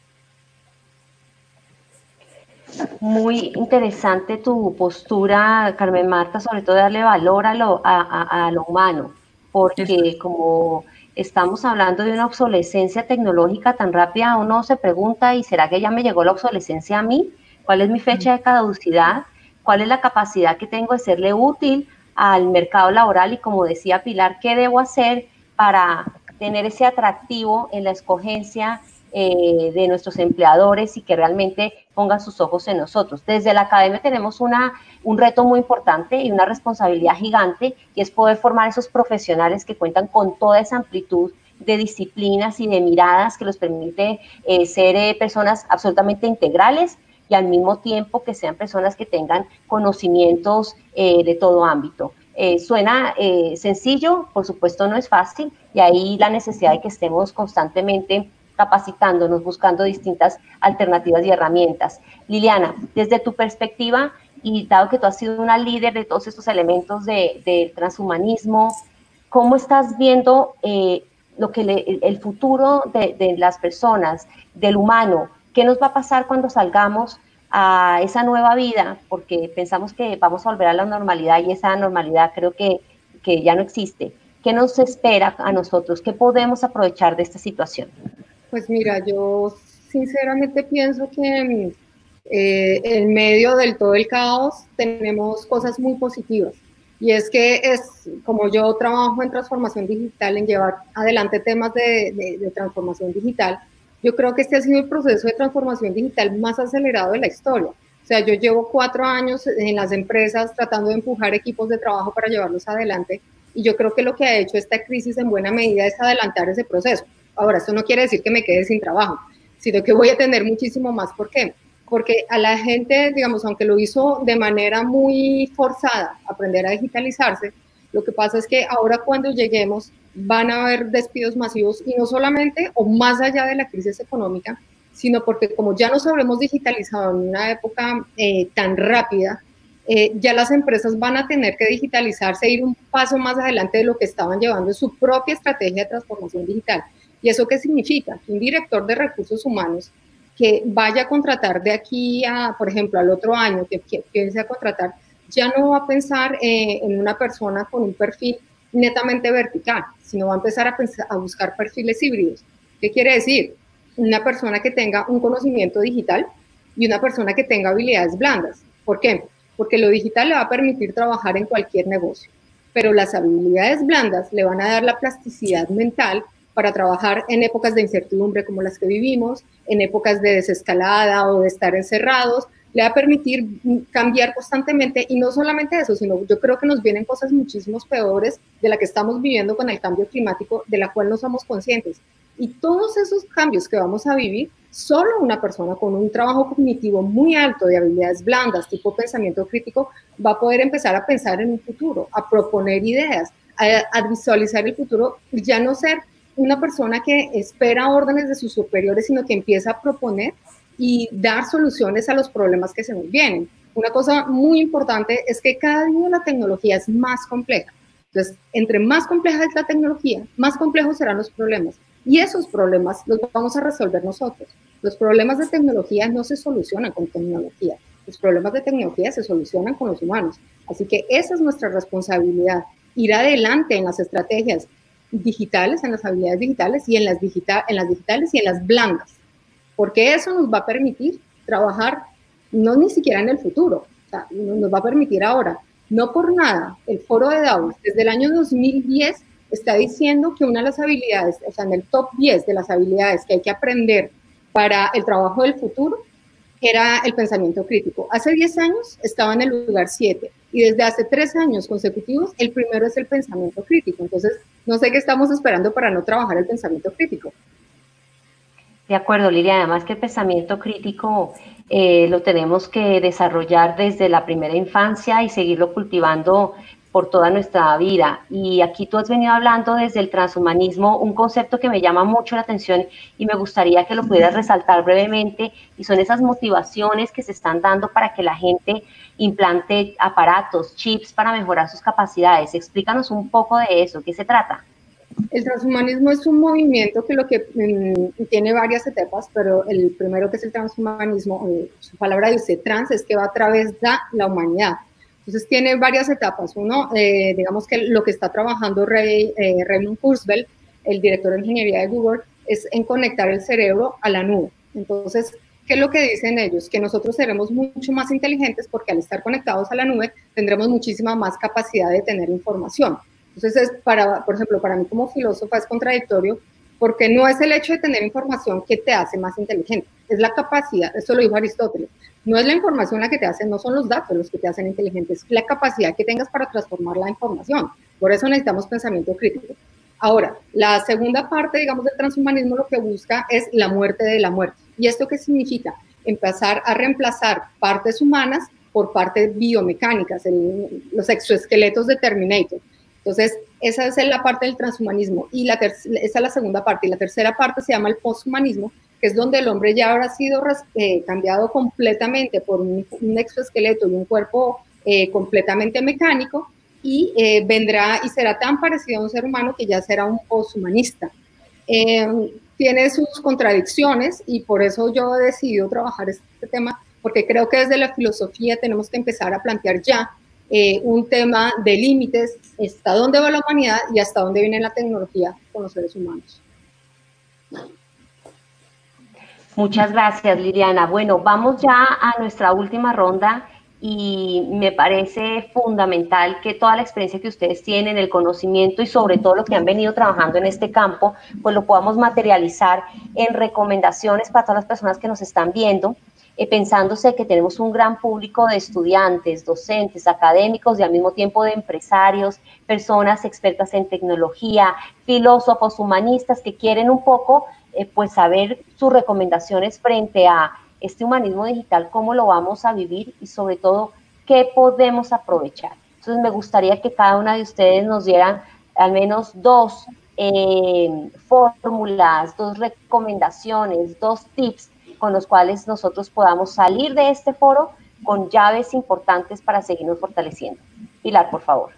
Muy interesante tu postura, Carmen Marta, sobre todo darle valor a lo humano, porque como estamos hablando de una obsolescencia tecnológica tan rápida, uno se pregunta, ¿y será que ya me llegó la obsolescencia a mí? ¿Cuál es mi fecha de caducidad? ¿Cuál es la capacidad que tengo de serle útil al mercado laboral? Y como decía Pilar, ¿qué debo hacer para tener ese atractivo en la escogencia de nuestros empleadores y que realmente pongan sus ojos en nosotros? Desde la academia tenemos un reto muy importante y una responsabilidad gigante, y es poder formar esos profesionales que cuentan con toda esa amplitud de disciplinas y de miradas que los permite ser personas absolutamente integrales y al mismo tiempo que sean personas que tengan conocimientos de todo ámbito. Suena sencillo, por supuesto no es fácil, y ahí la necesidad de que estemos constantemente capacitándonos, buscando distintas alternativas y herramientas. Liliana, desde tu perspectiva, y dado que tú has sido una líder de todos estos elementos del transhumanismo, ¿cómo estás viendo el futuro de las personas, del humano? ¿Qué nos va a pasar cuando salgamos a esa nueva vida? Porque pensamos que vamos a volver a la normalidad y esa normalidad creo que ya no existe. ¿Qué nos espera a nosotros? ¿Qué podemos aprovechar de esta situación? Pues mira, yo sinceramente pienso que en medio del todo el caos tenemos cosas muy positivas. Y es que como yo trabajo en transformación digital, en llevar adelante temas de transformación digital, yo creo que este ha sido el proceso de transformación digital más acelerado de la historia. O sea, yo llevo 4 años en las empresas tratando de empujar equipos de trabajo para llevarlos adelante, y yo creo que lo que ha hecho esta crisis en buena medida es adelantar ese proceso. Ahora, esto no quiere decir que me quede sin trabajo, sino que voy a tener muchísimo más. ¿Por qué? Porque a la gente, digamos, aunque lo hizo de manera muy forzada, aprender a digitalizarse, lo que pasa es que ahora cuando lleguemos van a haber despidos masivos, y no solamente o más allá de la crisis económica, sino porque como ya nos habremos digitalizado en una época tan rápida, ya las empresas van a tener que digitalizarse e ir un paso más adelante de lo que estaban llevando en su propia estrategia de transformación digital. ¿Y eso qué significa? Un director de recursos humanos que vaya a contratar de aquí a, por ejemplo, al otro año, que piense a contratar, ya no va a pensar en una persona con un perfil netamente vertical, sino va a empezar a buscar perfiles híbridos. ¿Qué quiere decir? Una persona que tenga un conocimiento digital y una persona que tenga habilidades blandas. ¿Por qué? Porque lo digital le va a permitir trabajar en cualquier negocio, pero las habilidades blandas le van a dar la plasticidad mental para trabajar en épocas de incertidumbre como las que vivimos, en épocas de desescalada o de estar encerrados, le va a permitir cambiar constantemente, y no solamente eso, sino yo creo que nos vienen cosas muchísimo peores de la que estamos viviendo con el cambio climático, de la cual no somos conscientes. Y todos esos cambios que vamos a vivir, solo una persona con un trabajo cognitivo muy alto de habilidades blandas, tipo pensamiento crítico, va a poder empezar a pensar en un futuro, a proponer ideas, a visualizar el futuro, ya no ser una persona que espera órdenes de sus superiores, sino que empieza a proponer y dar soluciones a los problemas que se nos vienen. Una cosa muy importante es que cada día la tecnología es más compleja. Entonces, entre más compleja es la tecnología, más complejos serán los problemas. Y esos problemas los vamos a resolver nosotros. Los problemas de tecnología no se solucionan con tecnología. Los problemas de tecnología se solucionan con los humanos. Así que esa es nuestra responsabilidad, ir adelante en las estrategias digitales, en las habilidades digitales y en las digitales y en las blandas. Porque eso nos va a permitir trabajar, no ni siquiera en el futuro, o sea, nos va a permitir ahora. No por nada, el foro de Davos, desde el año 2010, está diciendo que una de las habilidades, o sea, en el top 10 de las habilidades que hay que aprender para el trabajo del futuro, era el pensamiento crítico. Hace 10 años estaba en el lugar 7, y desde hace 3 años consecutivos, el primero es el pensamiento crítico. Entonces, no sé qué estamos esperando para no trabajar el pensamiento crítico. De acuerdo, Lilia. Además que el pensamiento crítico lo tenemos que desarrollar desde la primera infancia y seguirlo cultivando por toda nuestra vida. Y aquí tú has venido hablando desde el transhumanismo, un concepto que me llama mucho la atención y me gustaría que lo pudieras resaltar brevemente, y son esas motivaciones que se están dando para que la gente implante aparatos, chips para mejorar sus capacidades. Explícanos un poco de eso, ¿qué se trata? El transhumanismo es un movimiento que tiene varias etapas, pero el primero, que es el transhumanismo, su palabra dice trans, es que va a través de la humanidad. Entonces tiene varias etapas. Uno, digamos que lo que está trabajando Raymond Kurzweil, el director de ingeniería de Google, es en conectar el cerebro a la nube. Entonces, ¿qué es lo que dicen ellos? Que nosotros seremos mucho más inteligentes porque al estar conectados a la nube tendremos muchísima más capacidad de tener información. Entonces, por ejemplo, para mí como filósofa es contradictorio, porque no es el hecho de tener información que te hace más inteligente, es la capacidad, esto lo dijo Aristóteles, no es la información la que te hace, no son los datos los que te hacen inteligente, es la capacidad que tengas para transformar la información. Por eso necesitamos pensamiento crítico. Ahora, la segunda parte, digamos, del transhumanismo lo que busca es la muerte de la muerte. ¿Y esto qué significa? Empezar a reemplazar partes humanas por partes biomecánicas, los exoesqueletos de Terminator. Entonces, esa es la parte del transhumanismo, y esa es la segunda parte. Y la tercera parte se llama el posthumanismo, que es donde el hombre ya habrá sido cambiado completamente por un exoesqueleto y un cuerpo completamente mecánico, y vendrá y será tan parecido a un ser humano que ya será un posthumanista. Tiene sus contradicciones, y por eso yo he decidido trabajar este tema, porque creo que desde la filosofía tenemos que empezar a plantear ya un tema de límites, hasta dónde va la humanidad y hasta dónde viene la tecnología con los seres humanos. Muchas gracias, Liliana. Bueno, vamos ya a nuestra última ronda, y me parece fundamental que toda la experiencia que ustedes tienen, el conocimiento y sobre todo lo que han venido trabajando en este campo, pues lo podamos materializar en recomendaciones para todas las personas que nos están viendo, pensándose que tenemos un gran público de estudiantes, docentes, académicos y al mismo tiempo de empresarios, personas expertas en tecnología, filósofos, humanistas que quieren un poco pues saber sus recomendaciones frente a este humanismo digital, cómo lo vamos a vivir y sobre todo qué podemos aprovechar. Entonces me gustaría que cada una de ustedes nos dieran al menos 2 fórmulas, 2 recomendaciones, 2 tips con los cuales nosotros podamos salir de este foro con llaves importantes para seguirnos fortaleciendo. Pilar, por favor.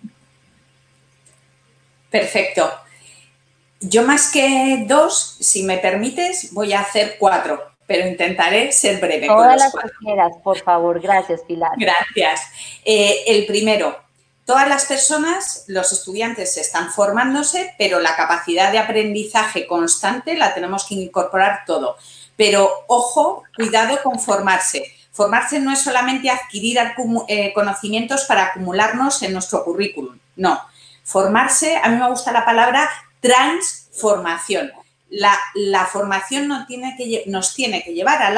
Perfecto. Yo más que 2, si me permites, voy a hacer 4, pero intentaré ser breve. Todas las que quieras, por favor. Gracias, Pilar. Gracias. El primero, todas las personas, los estudiantes están formándose, pero la capacidad de aprendizaje constante la tenemos que incorporar todo. Pero, ojo, cuidado con formarse. Formarse no es solamente adquirir conocimientos para acumularnos en nuestro currículum. No. Formarse, a mí me gusta la palabra transformación. La formación nos tiene que llevar a la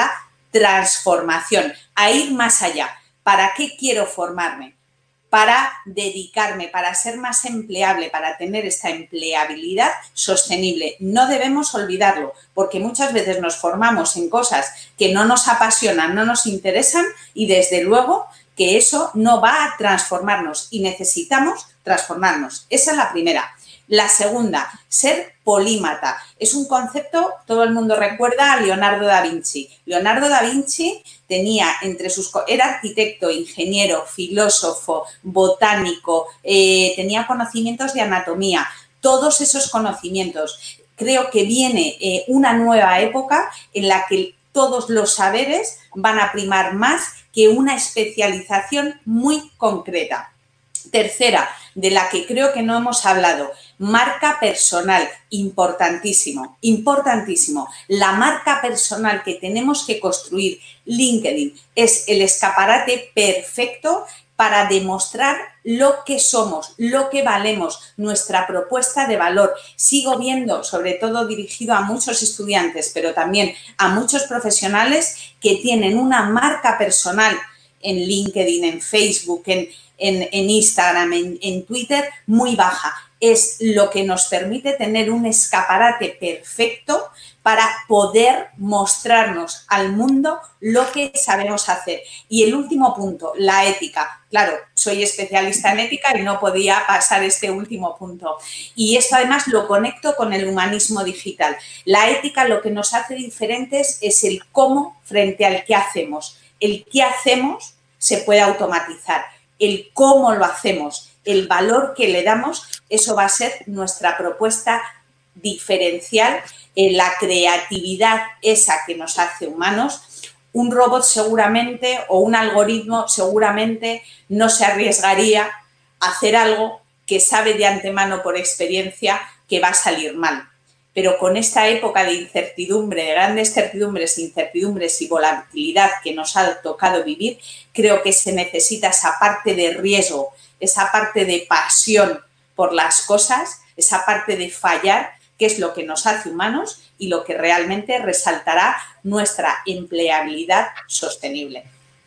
transformación, a ir más allá. ¿Para qué quiero formarme? Para dedicarme, para ser más empleable, para tener esta empleabilidad sostenible. No debemos olvidarlo, porque muchas veces nos formamos en cosas que no nos apasionan, no nos interesan y desde luego que eso no va a transformarnos y necesitamos transformarnos. Esa es la primera. La segunda, ser polímata. Es un concepto, todo el mundo recuerda a Leonardo da Vinci. Leonardo da Vinci tenía era arquitecto, ingeniero, filósofo, botánico, tenía conocimientos de anatomía. Todos esos conocimientos. Creo que viene una nueva época en la que todos los saberes van a primar más que una especialización muy concreta. Tercera, de la que creo que no hemos hablado, marca personal, importantísimo, importantísimo. La marca personal que tenemos que construir, LinkedIn, es el escaparate perfecto para demostrar lo que somos, lo que valemos, nuestra propuesta de valor. Sigo viendo, sobre todo dirigido a muchos estudiantes, pero también a muchos profesionales que tienen una marca personal en LinkedIn, en Facebook, en Instagram, en Twitter, muy baja. Es lo que nos permite tener un escaparate perfecto para poder mostrarnos al mundo lo que sabemos hacer. Y el último punto, la ética. Claro, soy especialista en ética y no podía pasar este último punto. Y esto además lo conecto con el humanismo digital. La ética lo que nos hace diferentes es el cómo frente al qué hacemos. El qué hacemos se puede automatizar. El cómo lo hacemos, el valor que le damos, eso va a ser nuestra propuesta diferencial, la creatividad esa que nos hace humanos. Un robot seguramente o un algoritmo seguramente no se arriesgaría a hacer algo que sabe de antemano por experiencia que va a salir mal. Pero con esta época de incertidumbre, de grandes incertidumbres y volatilidad que nos ha tocado vivir, creo que se necesita esa parte de riesgo, esa parte de pasión por las cosas, esa parte de fallar, que es lo que nos hace humanos y lo que realmente resaltará nuestra empleabilidad sostenible.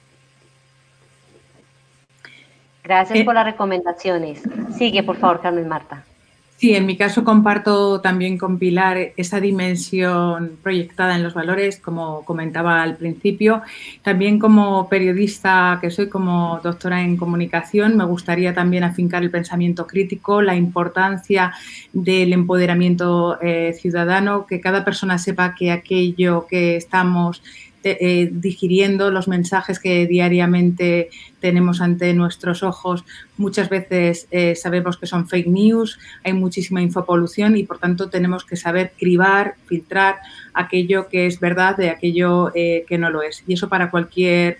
Gracias por las recomendaciones. Sigue, por favor, Carmen Marta. Sí, en mi caso comparto también con Pilar esa dimensión proyectada en los valores, como comentaba al principio. También como periodista que soy, como doctora en comunicación, me gustaría también afincar el pensamiento crítico, la importancia del empoderamiento ciudadano, que cada persona sepa que aquello que estamos digiriendo, los mensajes que diariamente tenemos ante nuestros ojos, muchas veces sabemos que son fake news, hay muchísima infopolución y por tanto tenemos que saber cribar, filtrar aquello que es verdad de aquello que no lo es. Y eso para cualquier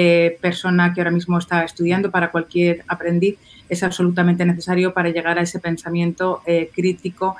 persona que ahora mismo está estudiando, para cualquier aprendiz, es absolutamente necesario para llegar a ese pensamiento crítico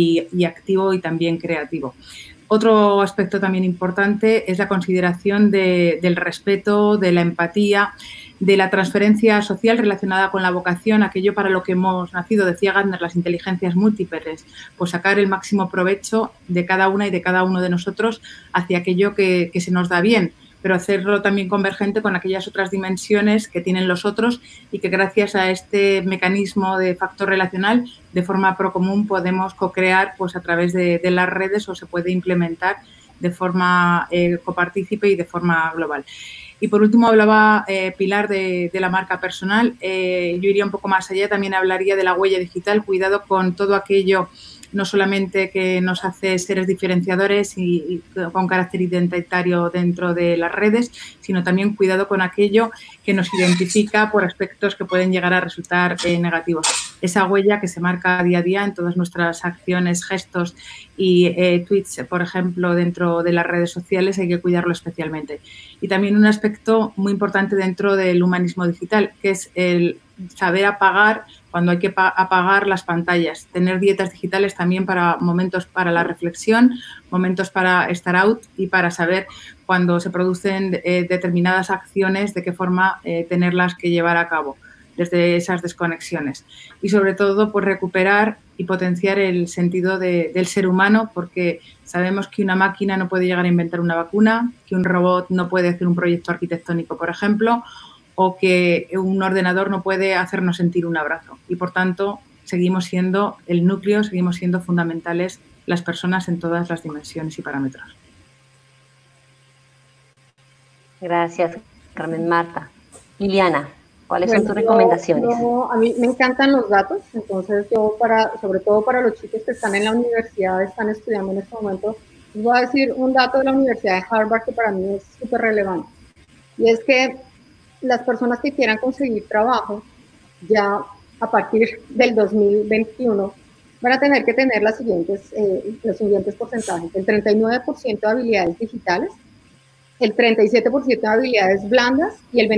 y activo y también creativo. Otro aspecto también importante es la consideración del respeto, de la empatía, de la transferencia social relacionada con la vocación, aquello para lo que hemos nacido, decía Gardner, las inteligencias múltiples, pues sacar el máximo provecho de cada una y de cada uno de nosotros hacia aquello que se nos da bien, pero hacerlo también convergente con aquellas otras dimensiones que tienen los otros y que gracias a este mecanismo de factor relacional, de forma procomún, podemos co-crear pues, a través de las redes o se puede implementar de forma copartícipe y de forma global. Y por último hablaba Pilar de la marca personal. Yo iría un poco más allá, también hablaría de la huella digital. Cuidado con todo aquello no solamente que nos hace seres diferenciadores y con carácter identitario dentro de las redes, sino también cuidado con aquello que nos identifica por aspectos que pueden llegar a resultar negativos. Esa huella que se marca día a día en todas nuestras acciones, gestos y tweets, por ejemplo, dentro de las redes sociales, hay que cuidarlo especialmente. Y también un aspecto muy importante dentro del humanismo digital, que es el saber apagar cuando hay que apagar las pantallas, tener dietas digitales también para momentos para la reflexión, momentos para estar out y para saber cuando se producen determinadas acciones de qué forma tenerlas que llevar a cabo. desde esas desconexiones. Y sobre todo, pues recuperar y potenciar el sentido del ser humano, porque sabemos que una máquina no puede llegar a inventar una vacuna, que un robot no puede hacer un proyecto arquitectónico, por ejemplo, o que un ordenador no puede hacernos sentir un abrazo. Y, por tanto, seguimos siendo el núcleo, seguimos siendo fundamentales las personas en todas las dimensiones y parámetros. Gracias, Carmen Marta. Liliana, ¿cuáles son tus recomendaciones? A mí me encantan los datos, entonces yo sobre todo para los chicos que están en la universidad, están estudiando en este momento, les voy a decir un dato de la Universidad de Harvard que para mí es súper relevante. Y es que las personas que quieran conseguir trabajo, ya a partir del 2021, van a tener que tener los siguientes porcentajes: el 39% de habilidades digitales, el 37% de habilidades blandas y el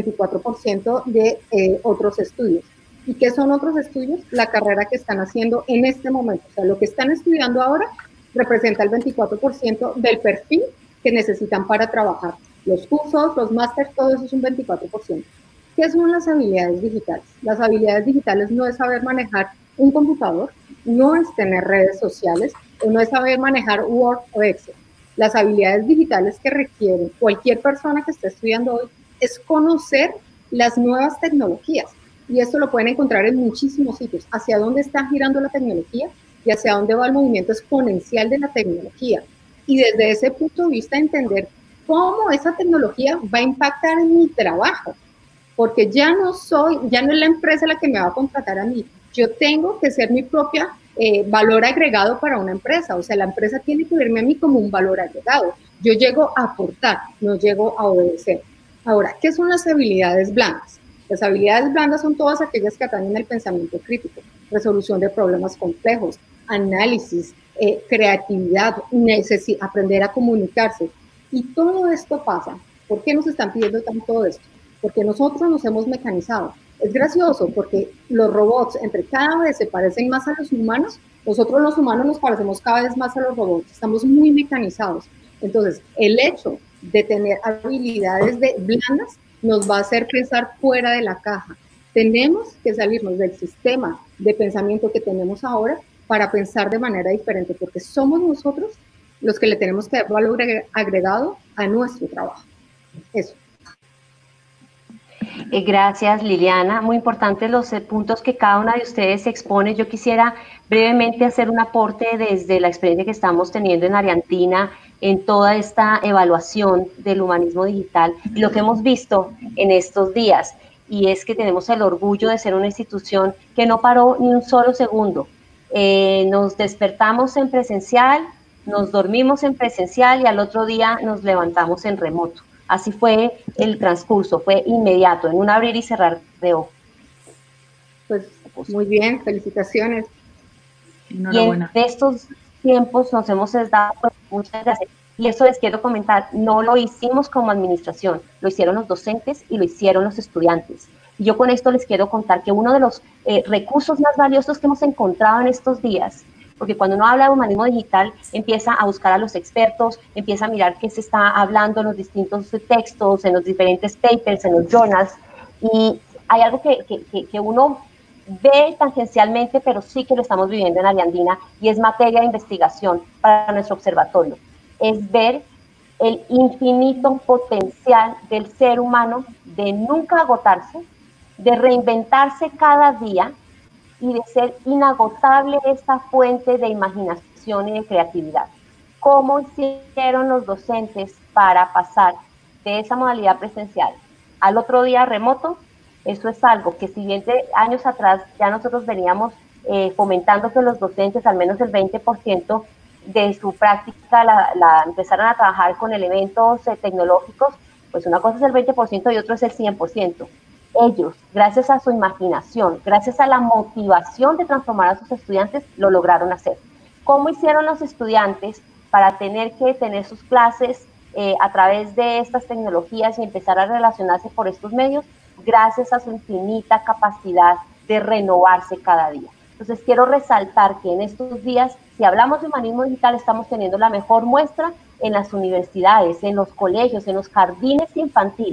24% de otros estudios. ¿Y qué son otros estudios? La carrera que están haciendo en este momento. O sea, lo que están estudiando ahora representa el 24% del perfil que necesitan para trabajar. Los cursos, los másteres, todo eso es un 24%. ¿Qué son las habilidades digitales? Las habilidades digitales no es saber manejar un computador, no es tener redes sociales, o no es saber manejar Word o Excel. Las habilidades digitales que requiere cualquier persona que esté estudiando hoy es conocer las nuevas tecnologías. Y esto lo pueden encontrar en muchísimos sitios. Hacia dónde está girando la tecnología y hacia dónde va el movimiento exponencial de la tecnología. Y desde ese punto de vista entender cómo esa tecnología va a impactar en mi trabajo. Porque ya no es la empresa la que me va a contratar a mí. Yo tengo que ser mi propia valor agregado para una empresa. O sea, la empresa tiene que verme a mí como un valor agregado. Yo llego a aportar, no llego a obedecer. Ahora, ¿qué son las habilidades blandas? Las habilidades blandas son todas aquellas que atañen el pensamiento crítico, resolución de problemas complejos, análisis, creatividad, aprender a comunicarse. Y todo esto pasa. ¿Por qué nos están pidiendo tanto esto? Porque nosotros nos hemos mecanizado. Es gracioso porque los robots entre cada vez se parecen más a los humanos, nosotros los humanos nos parecemos cada vez más a los robots, estamos muy mecanizados. Entonces, el hecho de tener habilidades blandas nos va a hacer pensar fuera de la caja. Tenemos que salirnos del sistema de pensamiento que tenemos ahora para pensar de manera diferente, porque somos nosotros los que le tenemos que dar valor agregado a nuestro trabajo. Eso. Gracias, Liliana. Muy importantes los puntos que cada una de ustedes expone. Yo quisiera brevemente hacer un aporte desde la experiencia que estamos teniendo en Ariantina en toda esta evaluación del humanismo digital y lo que hemos visto en estos días. Y es que tenemos el orgullo de ser una institución que no paró ni un solo segundo. Nos despertamos en presencial, nos dormimos en presencial y al otro día nos levantamos en remoto. Así fue el transcurso, fue inmediato, en un abrir y cerrar de ojos. Pues muy bien, felicitaciones. Enhorabuena. Y en estos tiempos nos hemos dado muchas gracias. Y eso les quiero comentar, no lo hicimos como administración, lo hicieron los docentes y lo hicieron los estudiantes. Y yo con esto les quiero contar que uno de los recursos más valiosos que hemos encontrado en estos días, porque cuando uno habla de humanismo digital, empieza a buscar a los expertos, empieza a mirar qué se está hablando en los distintos textos, en los diferentes papers, en los journals, y hay algo que uno ve tangencialmente, pero sí que lo estamos viviendo en Ariandina, y es materia de investigación para nuestro observatorio. Es ver el infinito potencial del ser humano de nunca agotarse, de reinventarse cada día, y de ser inagotable esta fuente de imaginación y de creatividad. ¿Cómo hicieron los docentes para pasar de esa modalidad presencial al otro día remoto? Eso es algo que si bien de años atrás ya nosotros veníamos fomentando que los docentes, al menos el 20% de su práctica la empezaran a trabajar con elementos tecnológicos, pues una cosa es el 20% y otro es el 100%. Ellos, gracias a su imaginación, gracias a la motivación de transformar a sus estudiantes, lo lograron hacer. ¿Cómo hicieron los estudiantes para tener que tener sus clases a través de estas tecnologías y empezar a relacionarse por estos medios? Gracias a su infinita capacidad de renovarse cada día. Entonces quiero resaltar que en estos días, si hablamos de humanismo digital, estamos teniendo la mejor muestra en las universidades, en los colegios, en los jardines infantiles.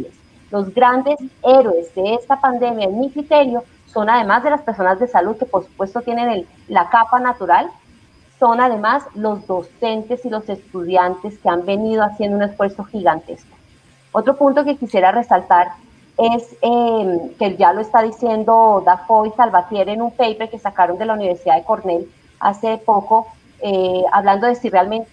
Los grandes héroes de esta pandemia, en mi criterio, son además de las personas de salud que por supuesto tienen la capa natural, son además los docentes y los estudiantes que han venido haciendo un esfuerzo gigantesco. Otro punto que quisiera resaltar es que ya lo está diciendo Dafoe y Salvatierre en un paper que sacaron de la Universidad de Cornell hace poco, hablando de si realmente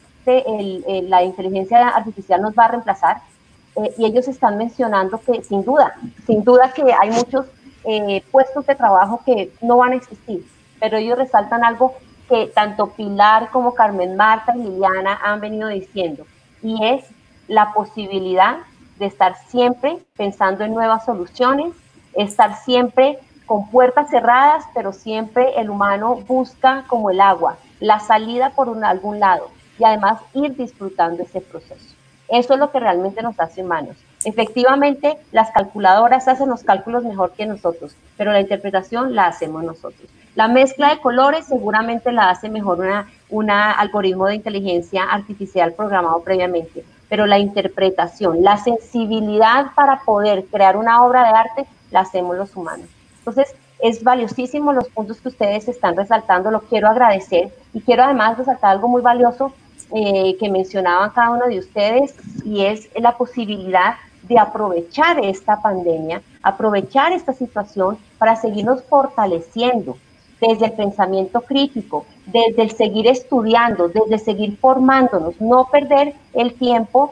la inteligencia artificial nos va a reemplazar, y ellos están mencionando que sin duda que hay muchos puestos de trabajo que no van a existir, pero ellos resaltan algo que tanto Pilar como Carmen Marta y Liliana han venido diciendo, y es la posibilidad de estar siempre pensando en nuevas soluciones, estar siempre con puertas cerradas, pero siempre el humano busca como el agua, la salida por algún lado, y además ir disfrutando ese proceso. Eso es lo que realmente nos hace humanos. Efectivamente, las calculadoras hacen los cálculos mejor que nosotros, pero la interpretación la hacemos nosotros. La mezcla de colores seguramente la hace mejor un algoritmo de inteligencia artificial programado previamente, pero la interpretación, la sensibilidad para poder crear una obra de arte, la hacemos los humanos. Entonces, es valiosísimo los puntos que ustedes están resaltando, lo quiero agradecer, y quiero además resaltar algo muy valioso que mencionaban cada uno de ustedes, y es la posibilidad de aprovechar esta pandemia, aprovechar esta situación para seguirnos fortaleciendo desde el pensamiento crítico, desde el seguir estudiando, desde el seguir formándonos, no perder el tiempo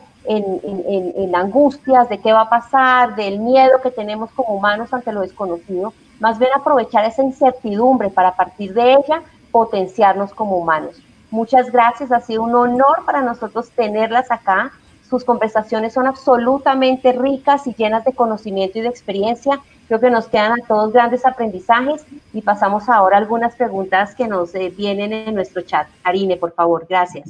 en angustias de qué va a pasar, del miedo que tenemos como humanos ante lo desconocido, más bien aprovechar esa incertidumbre para a partir de ella potenciarnos como humanos. Muchas gracias, ha sido un honor para nosotros tenerlas acá. Sus conversaciones son absolutamente ricas y llenas de conocimiento y de experiencia. Creo que nos quedan a todos grandes aprendizajes, y pasamos ahora a algunas preguntas que nos vienen en nuestro chat. Karine, por favor, gracias.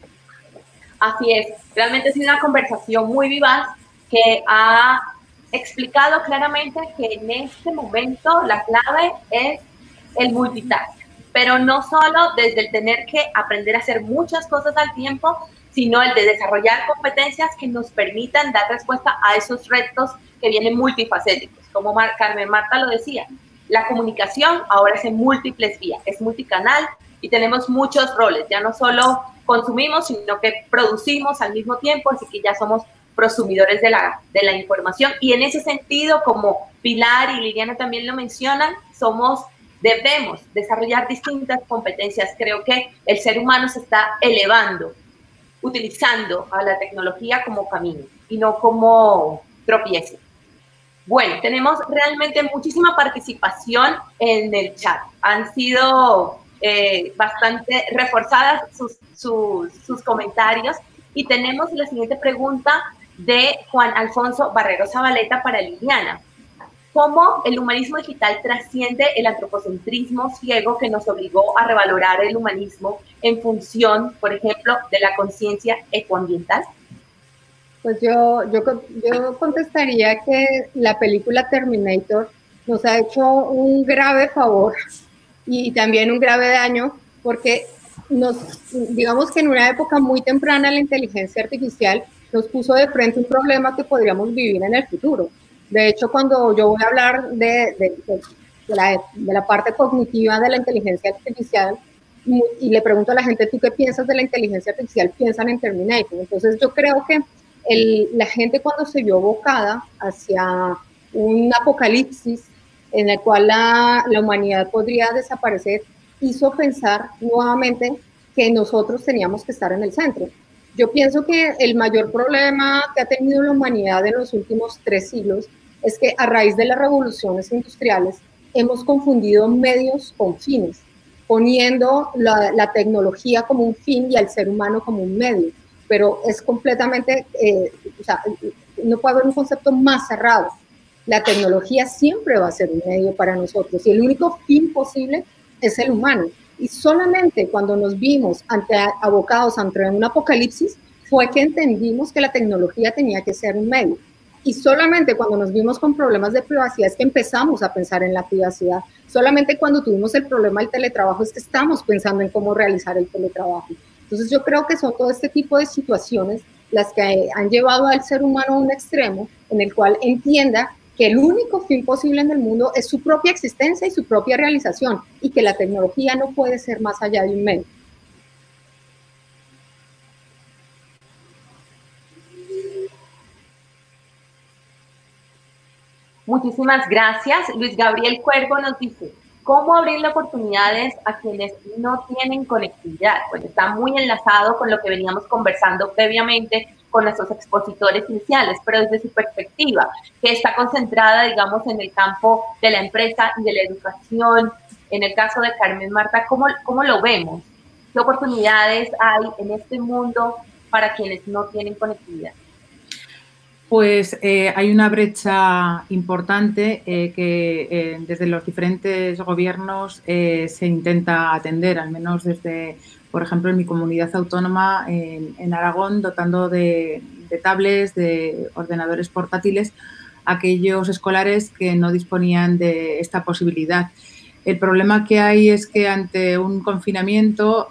Así es, realmente ha sido una conversación muy vivaz que ha explicado claramente que en este momento la clave es el multitask, pero no solo desde el tener que aprender a hacer muchas cosas al tiempo, sino el de desarrollar competencias que nos permitan dar respuesta a esos retos que vienen multifacéticos. Como Carmen Marta lo decía, la comunicación ahora es en múltiples vías, es multicanal y tenemos muchos roles, ya no solo consumimos, sino que producimos al mismo tiempo, así que ya somos prosumidores de la información, y en ese sentido, como Pilar y Liliana también lo mencionan, debemos desarrollar distintas competencias. Creo que el ser humano se está elevando, utilizando a la tecnología como camino y no como tropiezo. Bueno, tenemos realmente muchísima participación en el chat. Han sido bastante reforzadas sus comentarios, y tenemos la siguiente pregunta de Juan Alfonso Barrero Zabaleta para Liliana. ¿Cómo el humanismo digital trasciende el antropocentrismo ciego que nos obligó a revalorar el humanismo en función, por ejemplo, de la conciencia ecoambiental? Pues yo contestaría que la película Terminator nos ha hecho un grave favor y también un grave daño, porque digamos que en una época muy temprana la inteligencia artificial nos puso de frente un problema que podríamos vivir en el futuro. De hecho, cuando yo voy a hablar de la parte cognitiva de la inteligencia artificial y le pregunto a la gente, ¿tú qué piensas de la inteligencia artificial? Piensan en Terminator. Entonces yo creo que la gente, cuando se vio abocada hacia un apocalipsis en el cual la humanidad podría desaparecer, hizo pensar nuevamente que nosotros teníamos que estar en el centro. Yo pienso que el mayor problema que ha tenido la humanidad en los últimos 3 siglos es que a raíz de las revoluciones industriales hemos confundido medios con fines, poniendo la tecnología como un fin y al ser humano como un medio, pero es completamente, no puede haber un concepto más cerrado. La tecnología siempre va a ser un medio para nosotros y el único fin posible es el humano. Y solamente cuando nos vimos abocados ante un apocalipsis fue que entendimos que la tecnología tenía que ser un medio. Y solamente cuando nos vimos con problemas de privacidad es que empezamos a pensar en la privacidad. Solamente cuando tuvimos el problema del teletrabajo es que estamos pensando en cómo realizar el teletrabajo. Entonces yo creo que son todo este tipo de situaciones las que han llevado al ser humano a un extremo en el cual entienda que el único fin posible en el mundo es su propia existencia y su propia realización, y que la tecnología no puede ser más allá de un medio. Muchísimas gracias. Luis Gabriel Cuervo nos dice, ¿cómo abrirle oportunidades a quienes no tienen conectividad? Pues está muy enlazado con lo que veníamos conversando previamente con nuestros expositores iniciales, pero desde su perspectiva, que está concentrada, digamos, en el campo de la empresa y de la educación. En el caso de Carmen Marta, ¿cómo lo vemos? ¿Qué oportunidades hay en este mundo para quienes no tienen conectividad? Pues hay una brecha importante que desde los diferentes gobiernos se intenta atender, al menos desde, por ejemplo, en mi comunidad autónoma, en Aragón, dotando de tablets, de ordenadores portátiles, a aquellos escolares que no disponían de esta posibilidad. El problema que hay es que ante un confinamiento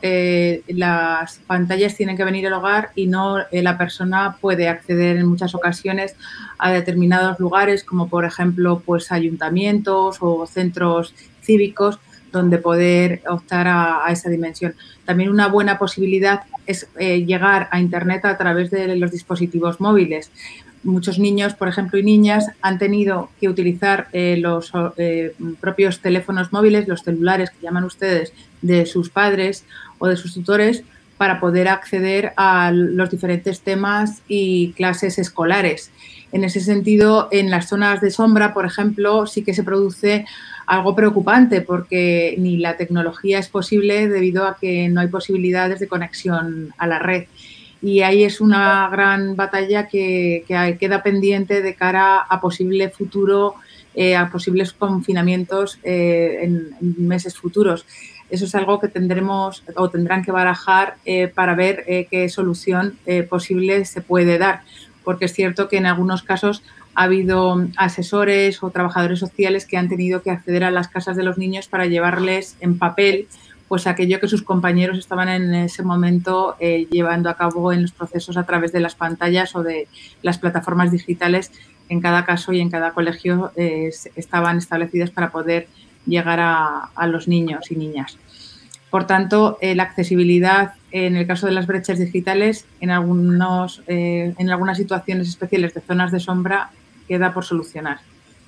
las pantallas tienen que venir al hogar y no la persona puede acceder en muchas ocasiones a determinados lugares, como por ejemplo pues ayuntamientos o centros cívicos, donde poder optar a esa dimensión. También una buena posibilidad es llegar a Internet a través de los dispositivos móviles. Muchos niños, por ejemplo, y niñas han tenido que utilizar los propios teléfonos móviles, los celulares que llaman ustedes, de sus padres o de sus tutores para poder acceder a los diferentes temas y clases escolares. En ese sentido, en las zonas de sombra, por ejemplo, sí que se produce algo preocupante porque ni la tecnología es posible debido a que no hay posibilidades de conexión a la red. Y ahí es una gran batalla que queda pendiente de cara a posible futuro, a posibles confinamientos en meses futuros. Eso es algo que tendremos o tendrán que barajar para ver qué solución posible se puede dar. Porque es cierto que en algunos casos ha habido asesores o trabajadores sociales que han tenido que acceder a las casas de los niños para llevarles en papel pues aquello que sus compañeros estaban en ese momento llevando a cabo en los procesos a través de las pantallas o de las plataformas digitales. En cada caso y en cada colegio estaban establecidas para poder llegar a los niños y niñas. Por tanto, la accesibilidad en el caso de las brechas digitales en algunas situaciones especiales de zonas de sombra queda por solucionar.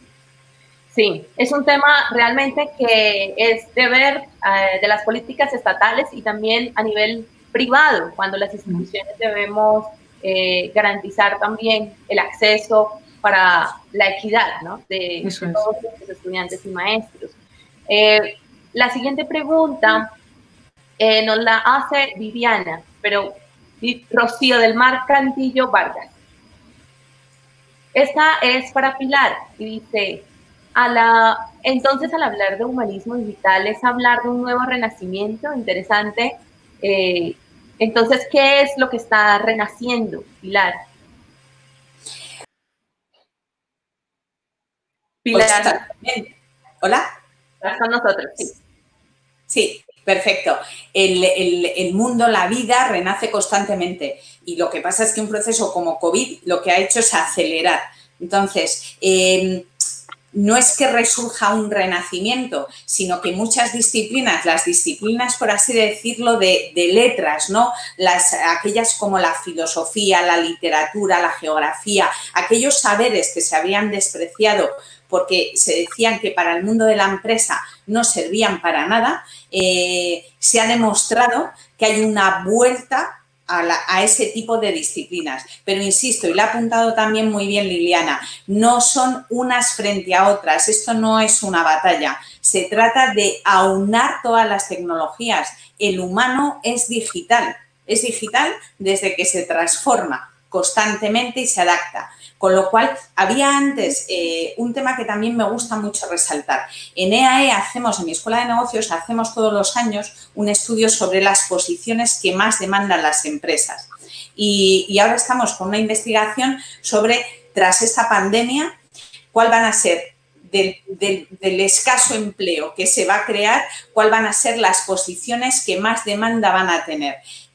Sí, es un tema realmente que es deber de las políticas estatales y también a nivel privado, cuando las instituciones debemos garantizar también el acceso para la equidad, ¿no? de todos los estudiantes y maestros. La siguiente pregunta nos la hace Viviana, pero Rocío del Mar Cantillo Vargas. Esta es para Pilar y dice... Entonces, al hablar de humanismo digital, es hablar de un nuevo renacimiento interesante. Entonces, ¿qué es lo que está renaciendo, Pilar? Pilar. Hola. Estás con nosotros, sí. Sí, perfecto. El mundo, la vida, renace constantemente. Y lo que pasa es que un proceso como COVID lo que ha hecho es acelerar. Entonces, no es que resurja un renacimiento, sino que muchas disciplinas, las disciplinas, por así decirlo, de letras, ¿no? Aquellas como la filosofía, la literatura, la geografía, aquellos saberes que se habían despreciado porque se decían que para el mundo de la empresa no servían para nada, se ha demostrado que hay una vuelta a ese tipo de disciplinas. Pero insisto, y lo ha apuntado también muy bien Liliana, no son unas frente a otras, esto no es una batalla, se trata de aunar todas las tecnologías. El humano es digital desde que se transforma constantemente y se adapta. Con lo cual, había antes un tema que también me gusta mucho resaltar. En EAE en mi Escuela de Negocios, hacemos todos los años un estudio sobre las posiciones que más demandan las empresas. Y ahora estamos con una investigación sobre, tras esta pandemia, cuál van a ser, del escaso empleo que se va a crear, cuál van a ser las posiciones que más demanda van a tener. Y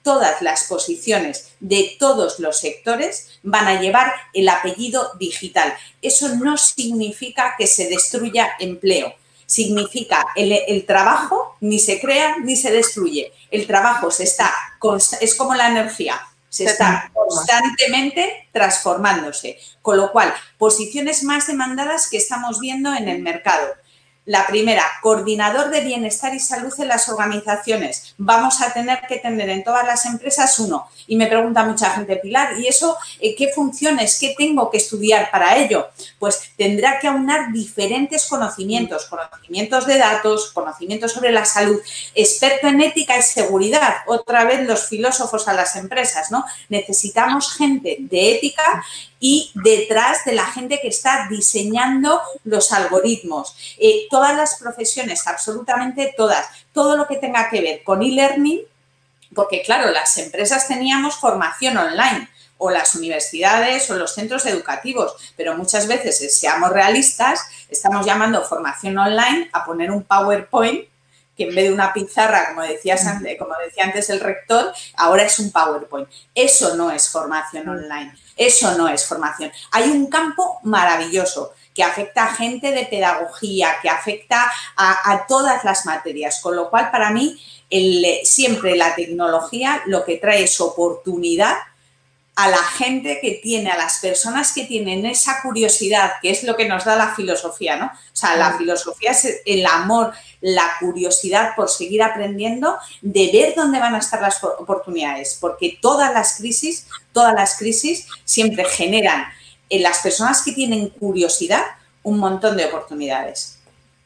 todas las posiciones de todos los sectores van a llevar el apellido digital. Eso no significa que se destruya empleo. Significa el trabajo ni se crea ni se destruye. El trabajo es como la energía, se está constantemente transformándose. Con lo cual, posiciones más demandadas que estamos viendo en el mercado. La primera, coordinador de bienestar y salud en las organizaciones. Vamos a tener que tener en todas las empresas uno. Y me pregunta mucha gente, Pilar, ¿y eso qué funciones, qué tengo que estudiar para ello? Pues tendrá que aunar diferentes conocimientos, conocimientos de datos, conocimientos sobre la salud, experto en ética y seguridad. Otra vez los filósofos a las empresas, ¿no? Necesitamos gente de ética y detrás de la gente que está diseñando los algoritmos. Todas las profesiones, absolutamente todas, todo lo que tenga que ver con e-learning, porque claro, las empresas teníamos formación online, o las universidades o los centros educativos, pero muchas veces, seamos realistas, estamos llamando formación online a poner un PowerPoint que en vez de una pizarra, como decía antes el rector, ahora es un PowerPoint. Eso no es formación online, eso no es formación. Hay un campo maravilloso que afecta a gente de pedagogía, que afecta a todas las materias, con lo cual para mí siempre la tecnología lo que trae es oportunidad a la gente que tiene, a las personas que tienen esa curiosidad, que es lo que nos da la filosofía, ¿no? O sea, la filosofía es el amor, la curiosidad por seguir aprendiendo, de ver dónde van a estar las oportunidades, porque todas las crisis siempre generan en las personas que tienen curiosidad un montón de oportunidades.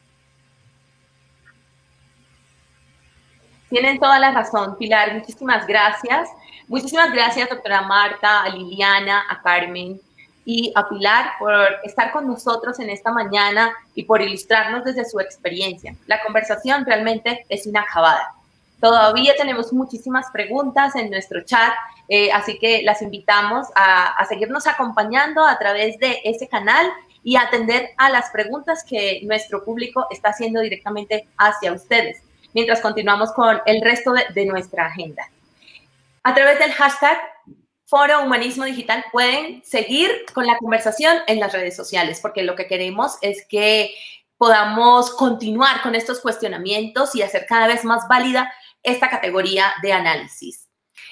Tienen toda la razón, Pilar. Muchísimas gracias. Muchísimas gracias, doctora Marta, a Liliana, a Carmen y a Pilar por estar con nosotros en esta mañana y por ilustrarnos desde su experiencia. La conversación realmente es inacabada. Todavía tenemos muchísimas preguntas en nuestro chat, así que las invitamos a seguirnos acompañando a través de ese canal y a atender a las preguntas que nuestro público está haciendo directamente hacia ustedes, mientras continuamos con el resto de nuestra agenda. A través del hashtag Foro Humanismo Digital pueden seguir con la conversación en las redes sociales, porque lo que queremos es que podamos continuar con estos cuestionamientos y hacer cada vez más válida esta categoría de análisis.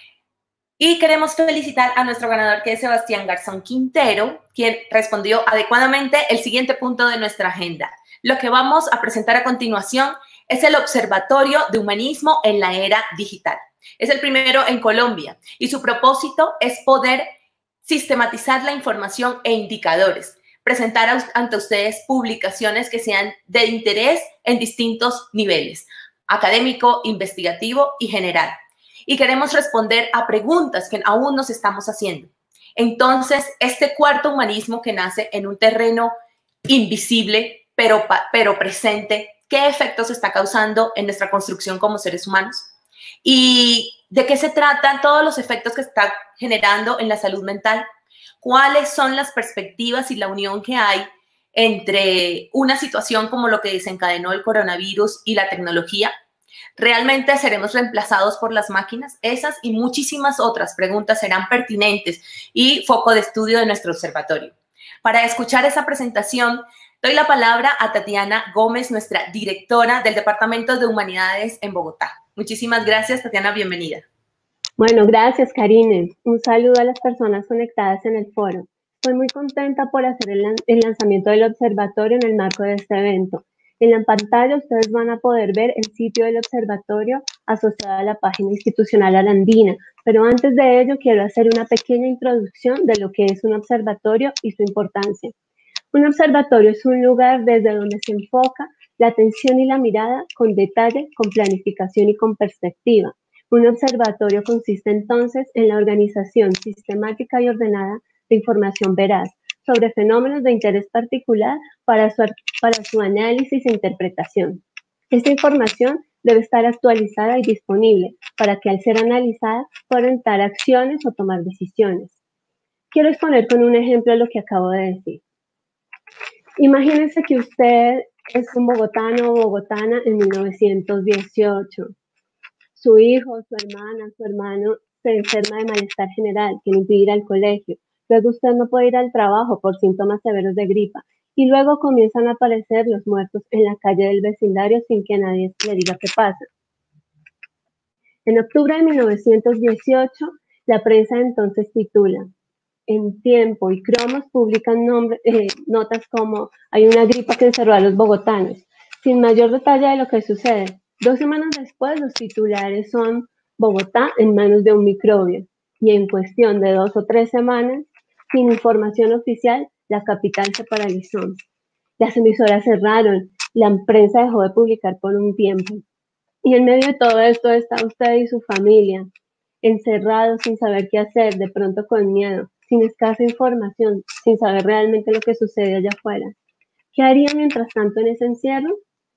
Y queremos felicitar a nuestro ganador, que es Sebastián Garzón Quintero, quien respondió adecuadamente el siguiente punto de nuestra agenda. Lo que vamos a presentar a continuación es el Observatorio de Humanismo en la Era Digital. Es el primero en Colombia y su propósito es poder sistematizar la información e indicadores, presentar ante ustedes publicaciones que sean de interés en distintos niveles, académico, investigativo y general. Y queremos responder a preguntas que aún nos estamos haciendo. Entonces, este cuarto humanismo que nace en un terreno invisible, pero presente, ¿qué efectos está causando en nuestra construcción como seres humanos? ¿Y de qué se tratan todos los efectos que está generando en la salud mental? ¿Cuáles son las perspectivas y la unión que hay entre una situación como lo que desencadenó el coronavirus y la tecnología? ¿Realmente seremos reemplazados por las máquinas? Esas y muchísimas otras preguntas serán pertinentes y foco de estudio de nuestro observatorio. Para escuchar esa presentación, doy la palabra a Tatiana Gómez, nuestra directora del Departamento de Humanidades en Bogotá. Muchísimas gracias, Tatiana, bienvenida. Bueno, gracias, Karine. Un saludo a las personas conectadas en el foro. Estoy muy contenta por hacer el lanzamiento del observatorio en el marco de este evento. En la pantalla ustedes van a poder ver el sitio del observatorio asociado a la página institucional arandina, pero antes de ello quiero hacer una pequeña introducción de lo que es un observatorio y su importancia. Un observatorio es un lugar desde donde se enfoca la atención y la mirada con detalle, con planificación y con perspectiva. Un observatorio consiste entonces en la organización sistemática y ordenada de información veraz sobre fenómenos de interés particular para su análisis e interpretación. Esta información debe estar actualizada y disponible para que al ser analizada pueda orientar acciones o tomar decisiones. Quiero exponer con un ejemplo lo que acabo de decir. Imagínense que usted es un bogotano o bogotana en 1918. su hijo, su hermana, su hermano se enferma de malestar general que le impide ir al colegio. Luego usted no puede ir al trabajo por síntomas severos de gripa. Y luego comienzan a aparecer los muertos en la calle del vecindario sin que nadie le diga qué pasa. En octubre de 1918, la prensa entonces titula: En Tiempo y Cromos publican notas como hay una gripa que encerró a los bogotanos, sin mayor detalle de lo que sucede. 2 semanas después, los titulares son Bogotá en manos de un microbio, y en cuestión de 2 o 3 semanas, sin información oficial, la capital se paralizó. Las emisoras cerraron, la prensa dejó de publicar por un tiempo. Y en medio de todo esto está usted y su familia, encerrados sin saber qué hacer, de pronto con miedo, sin escasa información, sin saber realmente lo que sucede allá afuera. ¿Qué haría mientras tanto en ese encierro?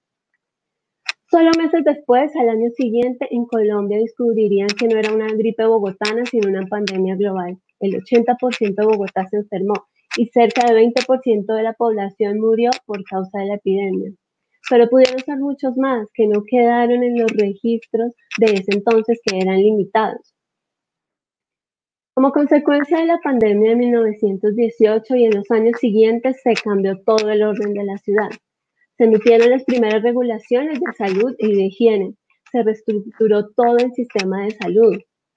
Solo meses después, al año siguiente, en Colombia descubrirían que no era una gripe bogotana, sino una pandemia global. El 80% de Bogotá se enfermó y cerca del 20% de la población murió por causa de la epidemia. Pero pudieron ser muchos más que no quedaron en los registros de ese entonces, que eran limitados. Como consecuencia de la pandemia de 1918 y en los años siguientes, se cambió todo el orden de la ciudad. Se emitieron las primeras regulaciones de salud y de higiene. Se reestructuró todo el sistema de salud.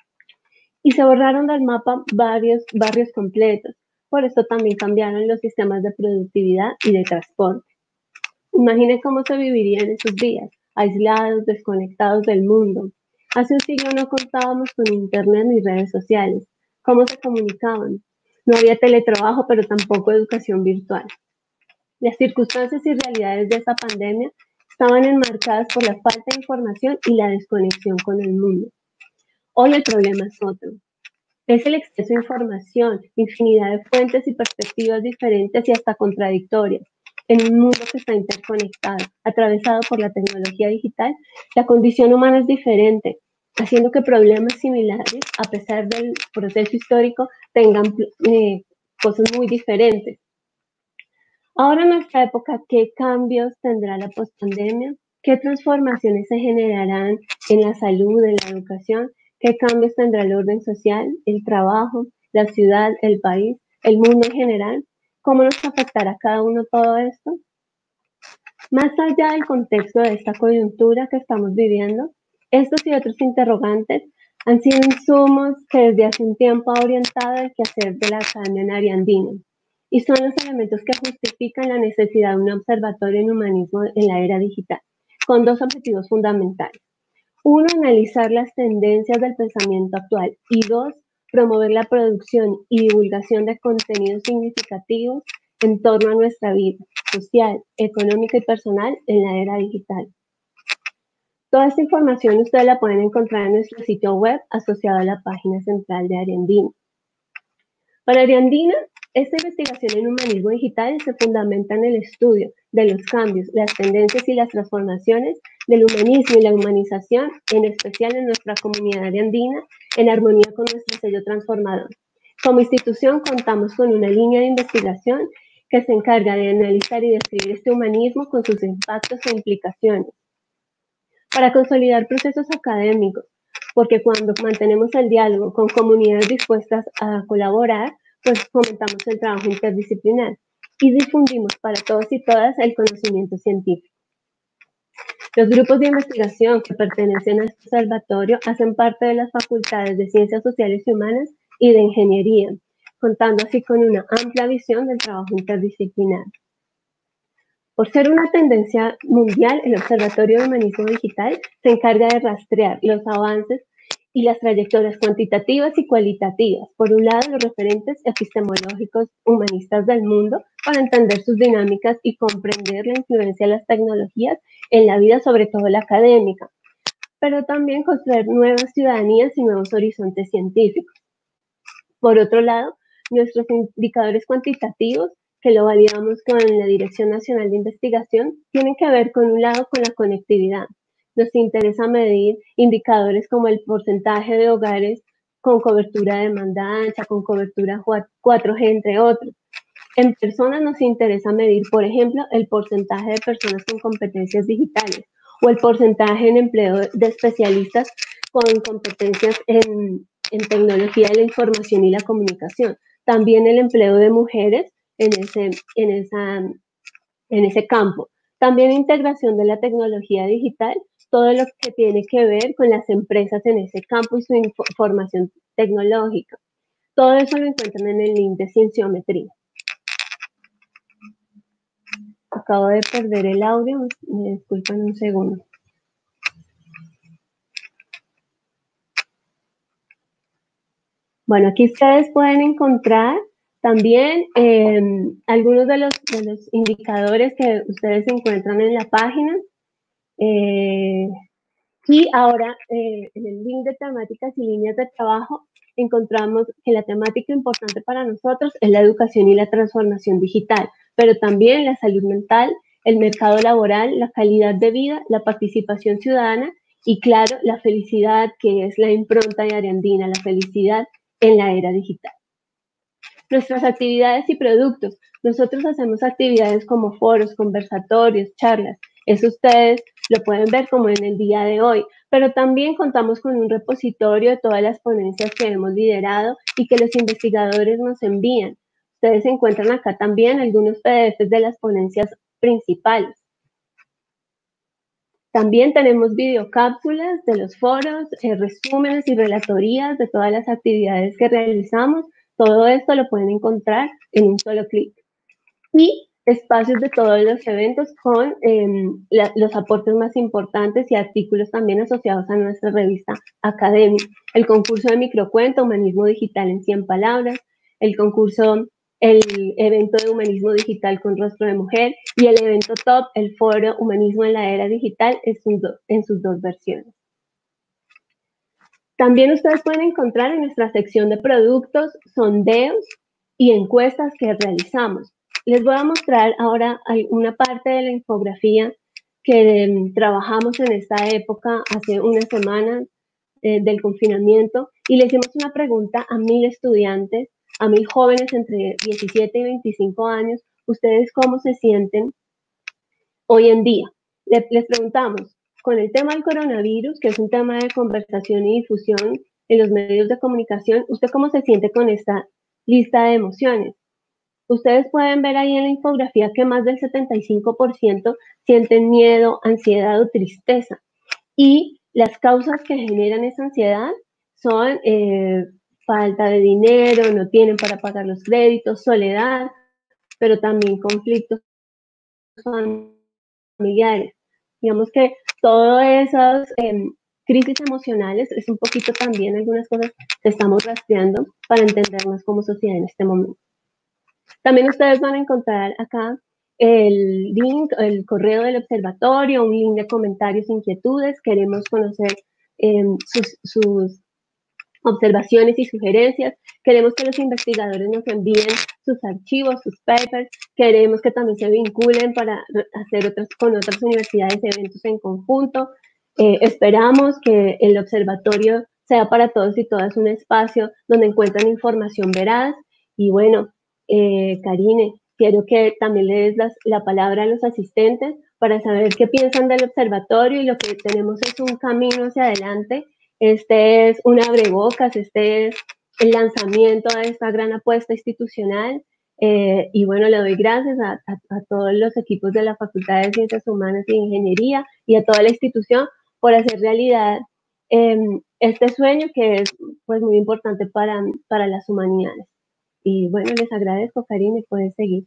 Y se borraron del mapa varios barrios completos. Por eso también cambiaron los sistemas de productividad y de transporte. Imagine cómo se viviría en esos días, aislados, desconectados del mundo. Hace un siglo no contábamos con internet ni redes sociales. ¿Cómo se comunicaban? No había teletrabajo, pero tampoco educación virtual. Las circunstancias y realidades de esa pandemia estaban enmarcadas por la falta de información y la desconexión con el mundo. Hoy el problema es otro. Es el exceso de información, infinidad de fuentes y perspectivas diferentes y hasta contradictorias. En un mundo que está interconectado, atravesado por la tecnología digital, la condición humana es diferente, haciendo que problemas similares, a pesar del proceso histórico, tengan cosas muy diferentes. Ahora en nuestra época, ¿qué cambios tendrá la pospandemia? ¿Qué transformaciones se generarán en la salud, en la educación? ¿Qué cambios tendrá el orden social, el trabajo, la ciudad, el país, el mundo en general? ¿Cómo nos afectará a cada uno todo esto? Más allá del contexto de esta coyuntura que estamos viviendo, estos y otros interrogantes han sido insumos que desde hace un tiempo ha orientado el quehacer de la Academia en Área Andina, y son los elementos que justifican la necesidad de un observatorio en humanismo en la era digital, con 2 objetivos fundamentales. 1, analizar las tendencias del pensamiento actual, y 2, promover la producción y divulgación de contenidos significativos en torno a nuestra vida social, económica y personal en la era digital. Toda esta información ustedes la pueden encontrar en nuestro sitio web asociado a la página central de Área Andina. Para Área Andina, esta investigación en humanismo digital se fundamenta en el estudio de los cambios, las tendencias y las transformaciones del humanismo y la humanización, en especial en nuestra comunidad área andina, en armonía con nuestro sello transformador. Como institución contamos con una línea de investigación que se encarga de analizar y describir este humanismo con sus impactos e implicaciones. Para consolidar procesos académicos, porque cuando mantenemos el diálogo con comunidades dispuestas a colaborar, pues fomentamos el trabajo interdisciplinar y difundimos para todos y todas el conocimiento científico. Los grupos de investigación que pertenecen a este observatorio hacen parte de las facultades de Ciencias Sociales y Humanas y de Ingeniería, contando así con una amplia visión del trabajo interdisciplinar. Por ser una tendencia mundial, el Observatorio de Humanismo Digital se encarga de rastrear los avances y las trayectorias cuantitativas y cualitativas, por un lado los referentes epistemológicos humanistas del mundo, para entender sus dinámicas y comprender la influencia de las tecnologías en la vida, sobre todo la académica, pero también construir nuevas ciudadanías y nuevos horizontes científicos. Por otro lado, nuestros indicadores cuantitativos, que lo validamos con la Dirección Nacional de Investigación, tienen que ver, con un lado, con la conectividad. Nos interesa medir indicadores como el porcentaje de hogares con cobertura de banda ancha, con cobertura 4G, entre otros. En personas nos interesa medir, por ejemplo, el porcentaje de personas con competencias digitales o el porcentaje en empleo de especialistas con competencias en tecnología de la información y la comunicación. También el empleo de mujeres en ese campo. También integración de la tecnología digital, todo lo que tiene que ver con las empresas en ese campo y su formación tecnológica. Todo eso lo encuentran en el link de Cienciometría. Acabo de perder el audio, me disculpan un segundo. Bueno, aquí ustedes pueden encontrar también algunos de los indicadores que ustedes encuentran en la página. Y ahora, en el link de temáticas y líneas de trabajo, encontramos que la temática importante para nosotros es la educación y la transformación digital, pero también la salud mental, el mercado laboral, la calidad de vida, la participación ciudadana y, claro, la felicidad, que es la impronta de Ariandina, la felicidad en la era digital. Nuestras actividades y productos. Nosotros hacemos actividades como foros, conversatorios, charlas. Eso ustedes lo pueden ver como en el día de hoy, pero también contamos con un repositorio de todas las ponencias que hemos liderado y que los investigadores nos envían. Ustedes encuentran acá también algunos PDFs de las ponencias principales. También tenemos videocápsulas de los foros, resúmenes y relatorías de todas las actividades que realizamos. Todo esto lo pueden encontrar en un solo clic. Y espacios de todos los eventos con los aportes más importantes y artículos también asociados a nuestra revista académica. El concurso de microcuento, Humanismo Digital en 100 palabras, el evento de Humanismo Digital con Rostro de Mujer y el evento top, el foro Humanismo en la Era Digital en sus dos versiones. También ustedes pueden encontrar en nuestra sección de productos, sondeos y encuestas que realizamos. Les voy a mostrar ahora una parte de la infografía que trabajamos en esta época, hace unas semanas del confinamiento, y le hicimos una pregunta a 1000 estudiantes, a 1000 jóvenes entre 17 y 25 años, ¿ustedes cómo se sienten hoy en día? Les preguntamos, con el tema del coronavirus, que es un tema de conversación y difusión en los medios de comunicación, ¿usted cómo se siente con esta lista de emociones? Ustedes pueden ver ahí en la infografía que más del 75% sienten miedo, ansiedad o tristeza. Y las causas que generan esa ansiedad son falta de dinero, no tienen para pagar los créditos, soledad, pero también conflictos familiares. Digamos que todas esas crisis emocionales es un poquito también algunas cosas que estamos rastreando para entendernos como sociedad en este momento. También ustedes van a encontrar acá el link, el correo del observatorio, un link de comentarios e inquietudes. Queremos conocer sus observaciones y sugerencias. Queremos que los investigadores nos envíen sus archivos, sus papers. Queremos que también se vinculen para hacer con otras universidades eventos en conjunto. Esperamos que el observatorio sea para todos y todas un espacio donde encuentran información veraz. Y bueno, Karine, quiero que también le des la palabra a los asistentes para saber qué piensan del observatorio, y lo que tenemos es un camino hacia adelante. Este es un abrebocas, este es el lanzamiento de esta gran apuesta institucional, y bueno, le doy gracias a todos los equipos de la Facultad de Ciencias Humanas y Ingeniería y a toda la institución por hacer realidad este sueño que es pues muy importante para las humanidades. Y bueno, les agradezco, Karine, pueden seguir.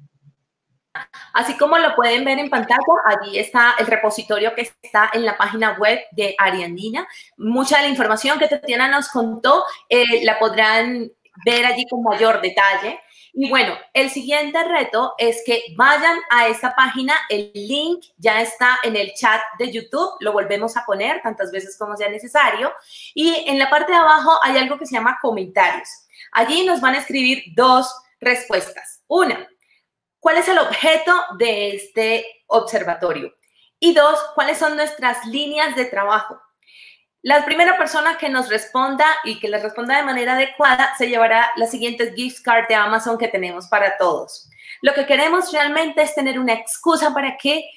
Así como lo pueden ver en pantalla, allí está el repositorio que está en la página web de Ariandina. Mucha de la información que Tatiana nos contó la podrán ver allí con mayor detalle. Y bueno, el siguiente reto es que vayan a esta página, el link ya está en el chat de YouTube, lo volvemos a poner tantas veces como sea necesario. Y en la parte de abajo hay algo que se llama comentarios. Allí nos van a escribir dos respuestas. Una, ¿cuál es el objeto de este observatorio? Y dos, ¿cuáles son nuestras líneas de trabajo? La primera persona que nos responda y que les responda de manera adecuada se llevará las siguientes gift cards de Amazon que tenemos para todos. Lo que queremos realmente es tener una excusa para que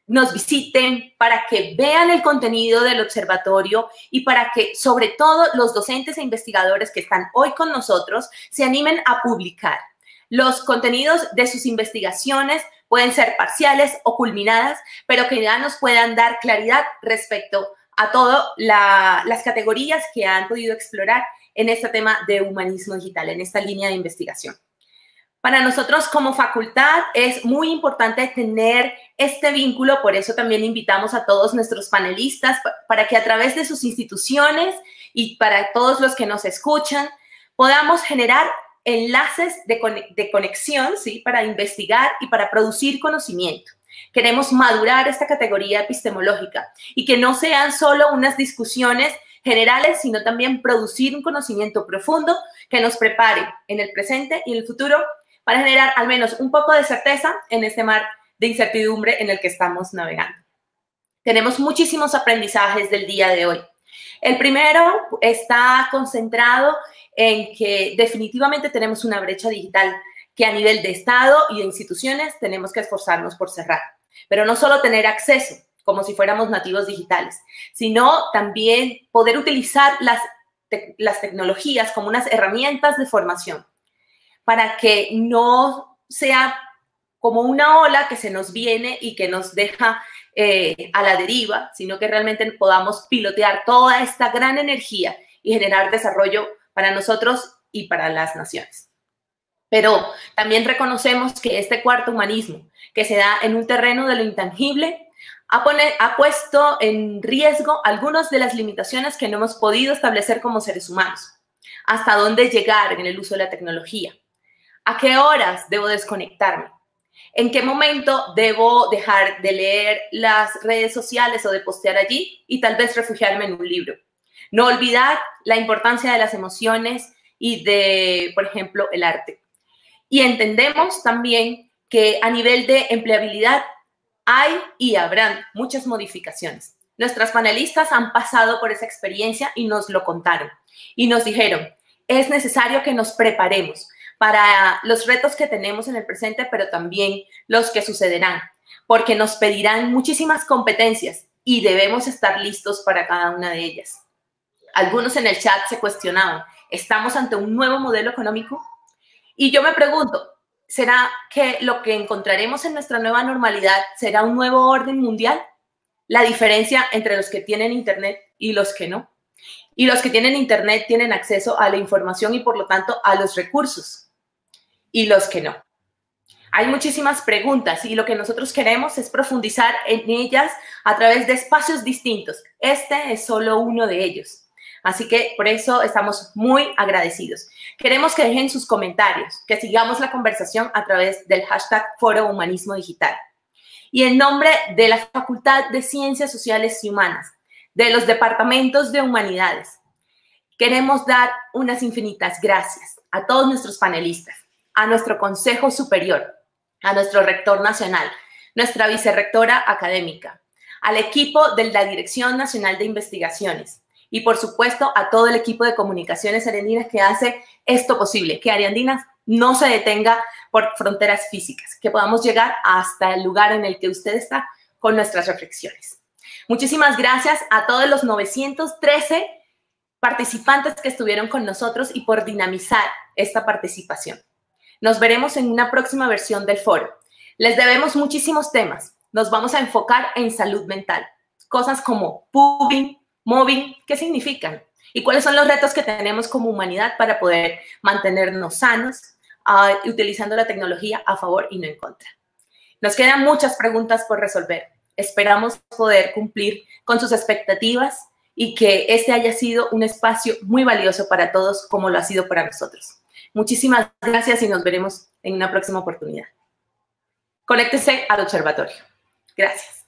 nos visiten, para que vean el contenido del observatorio y para que, sobre todo, los docentes e investigadores que están hoy con nosotros se animen a publicar. Los contenidos de sus investigaciones pueden ser parciales o culminadas, pero que ya nos puedan dar claridad respecto a todas las categorías que han podido explorar en este tema de humanismo digital, en esta línea de investigación. Para nosotros como facultad es muy importante tener este vínculo, por eso también invitamos a todos nuestros panelistas para que a través de sus instituciones y para todos los que nos escuchan podamos generar enlaces de conexión, ¿sí?, para investigar y para producir conocimiento. Queremos madurar esta categoría epistemológica y que no sean solo unas discusiones generales, sino también producir un conocimiento profundo que nos prepare en el presente y en el futuro para generar al menos un poco de certeza en este mar de incertidumbre en el que estamos navegando. Tenemos muchísimos aprendizajes del día de hoy. El primero está concentrado en que definitivamente tenemos una brecha digital que a nivel de Estado y de instituciones tenemos que esforzarnos por cerrar. Pero no solo tener acceso, como si fuéramos nativos digitales, sino también poder utilizar las tecnologías como unas herramientas de formación para que no sea como una ola que se nos viene y que nos deja a la deriva, sino que realmente podamos pilotear toda esta gran energía y generar desarrollo para nosotros y para las naciones. Pero también reconocemos que este cuarto humanismo, que se da en un terreno de lo intangible, ha puesto en riesgo algunas de las limitaciones que no hemos podido establecer como seres humanos. ¿Hasta dónde llegar en el uso de la tecnología? ¿A qué horas debo desconectarme? ¿En qué momento debo dejar de leer las redes sociales o de postear allí y tal vez refugiarme en un libro? No olvidar la importancia de las emociones y de, por ejemplo, el arte. Y entendemos también que a nivel de empleabilidad hay y habrán muchas modificaciones. Nuestras panelistas han pasado por esa experiencia y nos lo contaron. Y nos dijeron, es necesario que nos preparemos para los retos que tenemos en el presente, pero también los que sucederán, porque nos pedirán muchísimas competencias y debemos estar listos para cada una de ellas. Algunos en el chat se cuestionaban, ¿estamos ante un nuevo modelo económico? Y yo me pregunto, ¿será que lo que encontraremos en nuestra nueva normalidad será un nuevo orden mundial? La diferencia entre los que tienen Internet y los que no. Y los que tienen Internet tienen acceso a la información y, por lo tanto, a los recursos. Y los que no. Hay muchísimas preguntas y lo que nosotros queremos es profundizar en ellas a través de espacios distintos. Este es solo uno de ellos. Así que por eso estamos muy agradecidos. Queremos que dejen sus comentarios, que sigamos la conversación a través del hashtag Foro Humanismo Digital. Y en nombre de la Facultad de Ciencias Sociales y Humanas, de los departamentos de Humanidades, queremos dar unas infinitas gracias a todos nuestros panelistas, a nuestro Consejo Superior, a nuestro Rector Nacional, nuestra Vicerrectora Académica, al equipo de la Dirección Nacional de Investigaciones y, por supuesto, a todo el equipo de Comunicaciones Ariandinas que hace esto posible, que Ariandinas no se detenga por fronteras físicas, que podamos llegar hasta el lugar en el que usted está con nuestras reflexiones. Muchísimas gracias a todos los 913 participantes que estuvieron con nosotros y por dinamizar esta participación. Nos veremos en una próxima versión del foro. Les debemos muchísimos temas. Nos vamos a enfocar en salud mental. Cosas como pubbing, mobbing, ¿qué significan? ¿Y cuáles son los retos que tenemos como humanidad para poder mantenernos sanos, utilizando la tecnología a favor y no en contra? Nos quedan muchas preguntas por resolver. Esperamos poder cumplir con sus expectativas y que este haya sido un espacio muy valioso para todos, como lo ha sido para nosotros. Muchísimas gracias y nos veremos en una próxima oportunidad. Conéctese al observatorio. Gracias.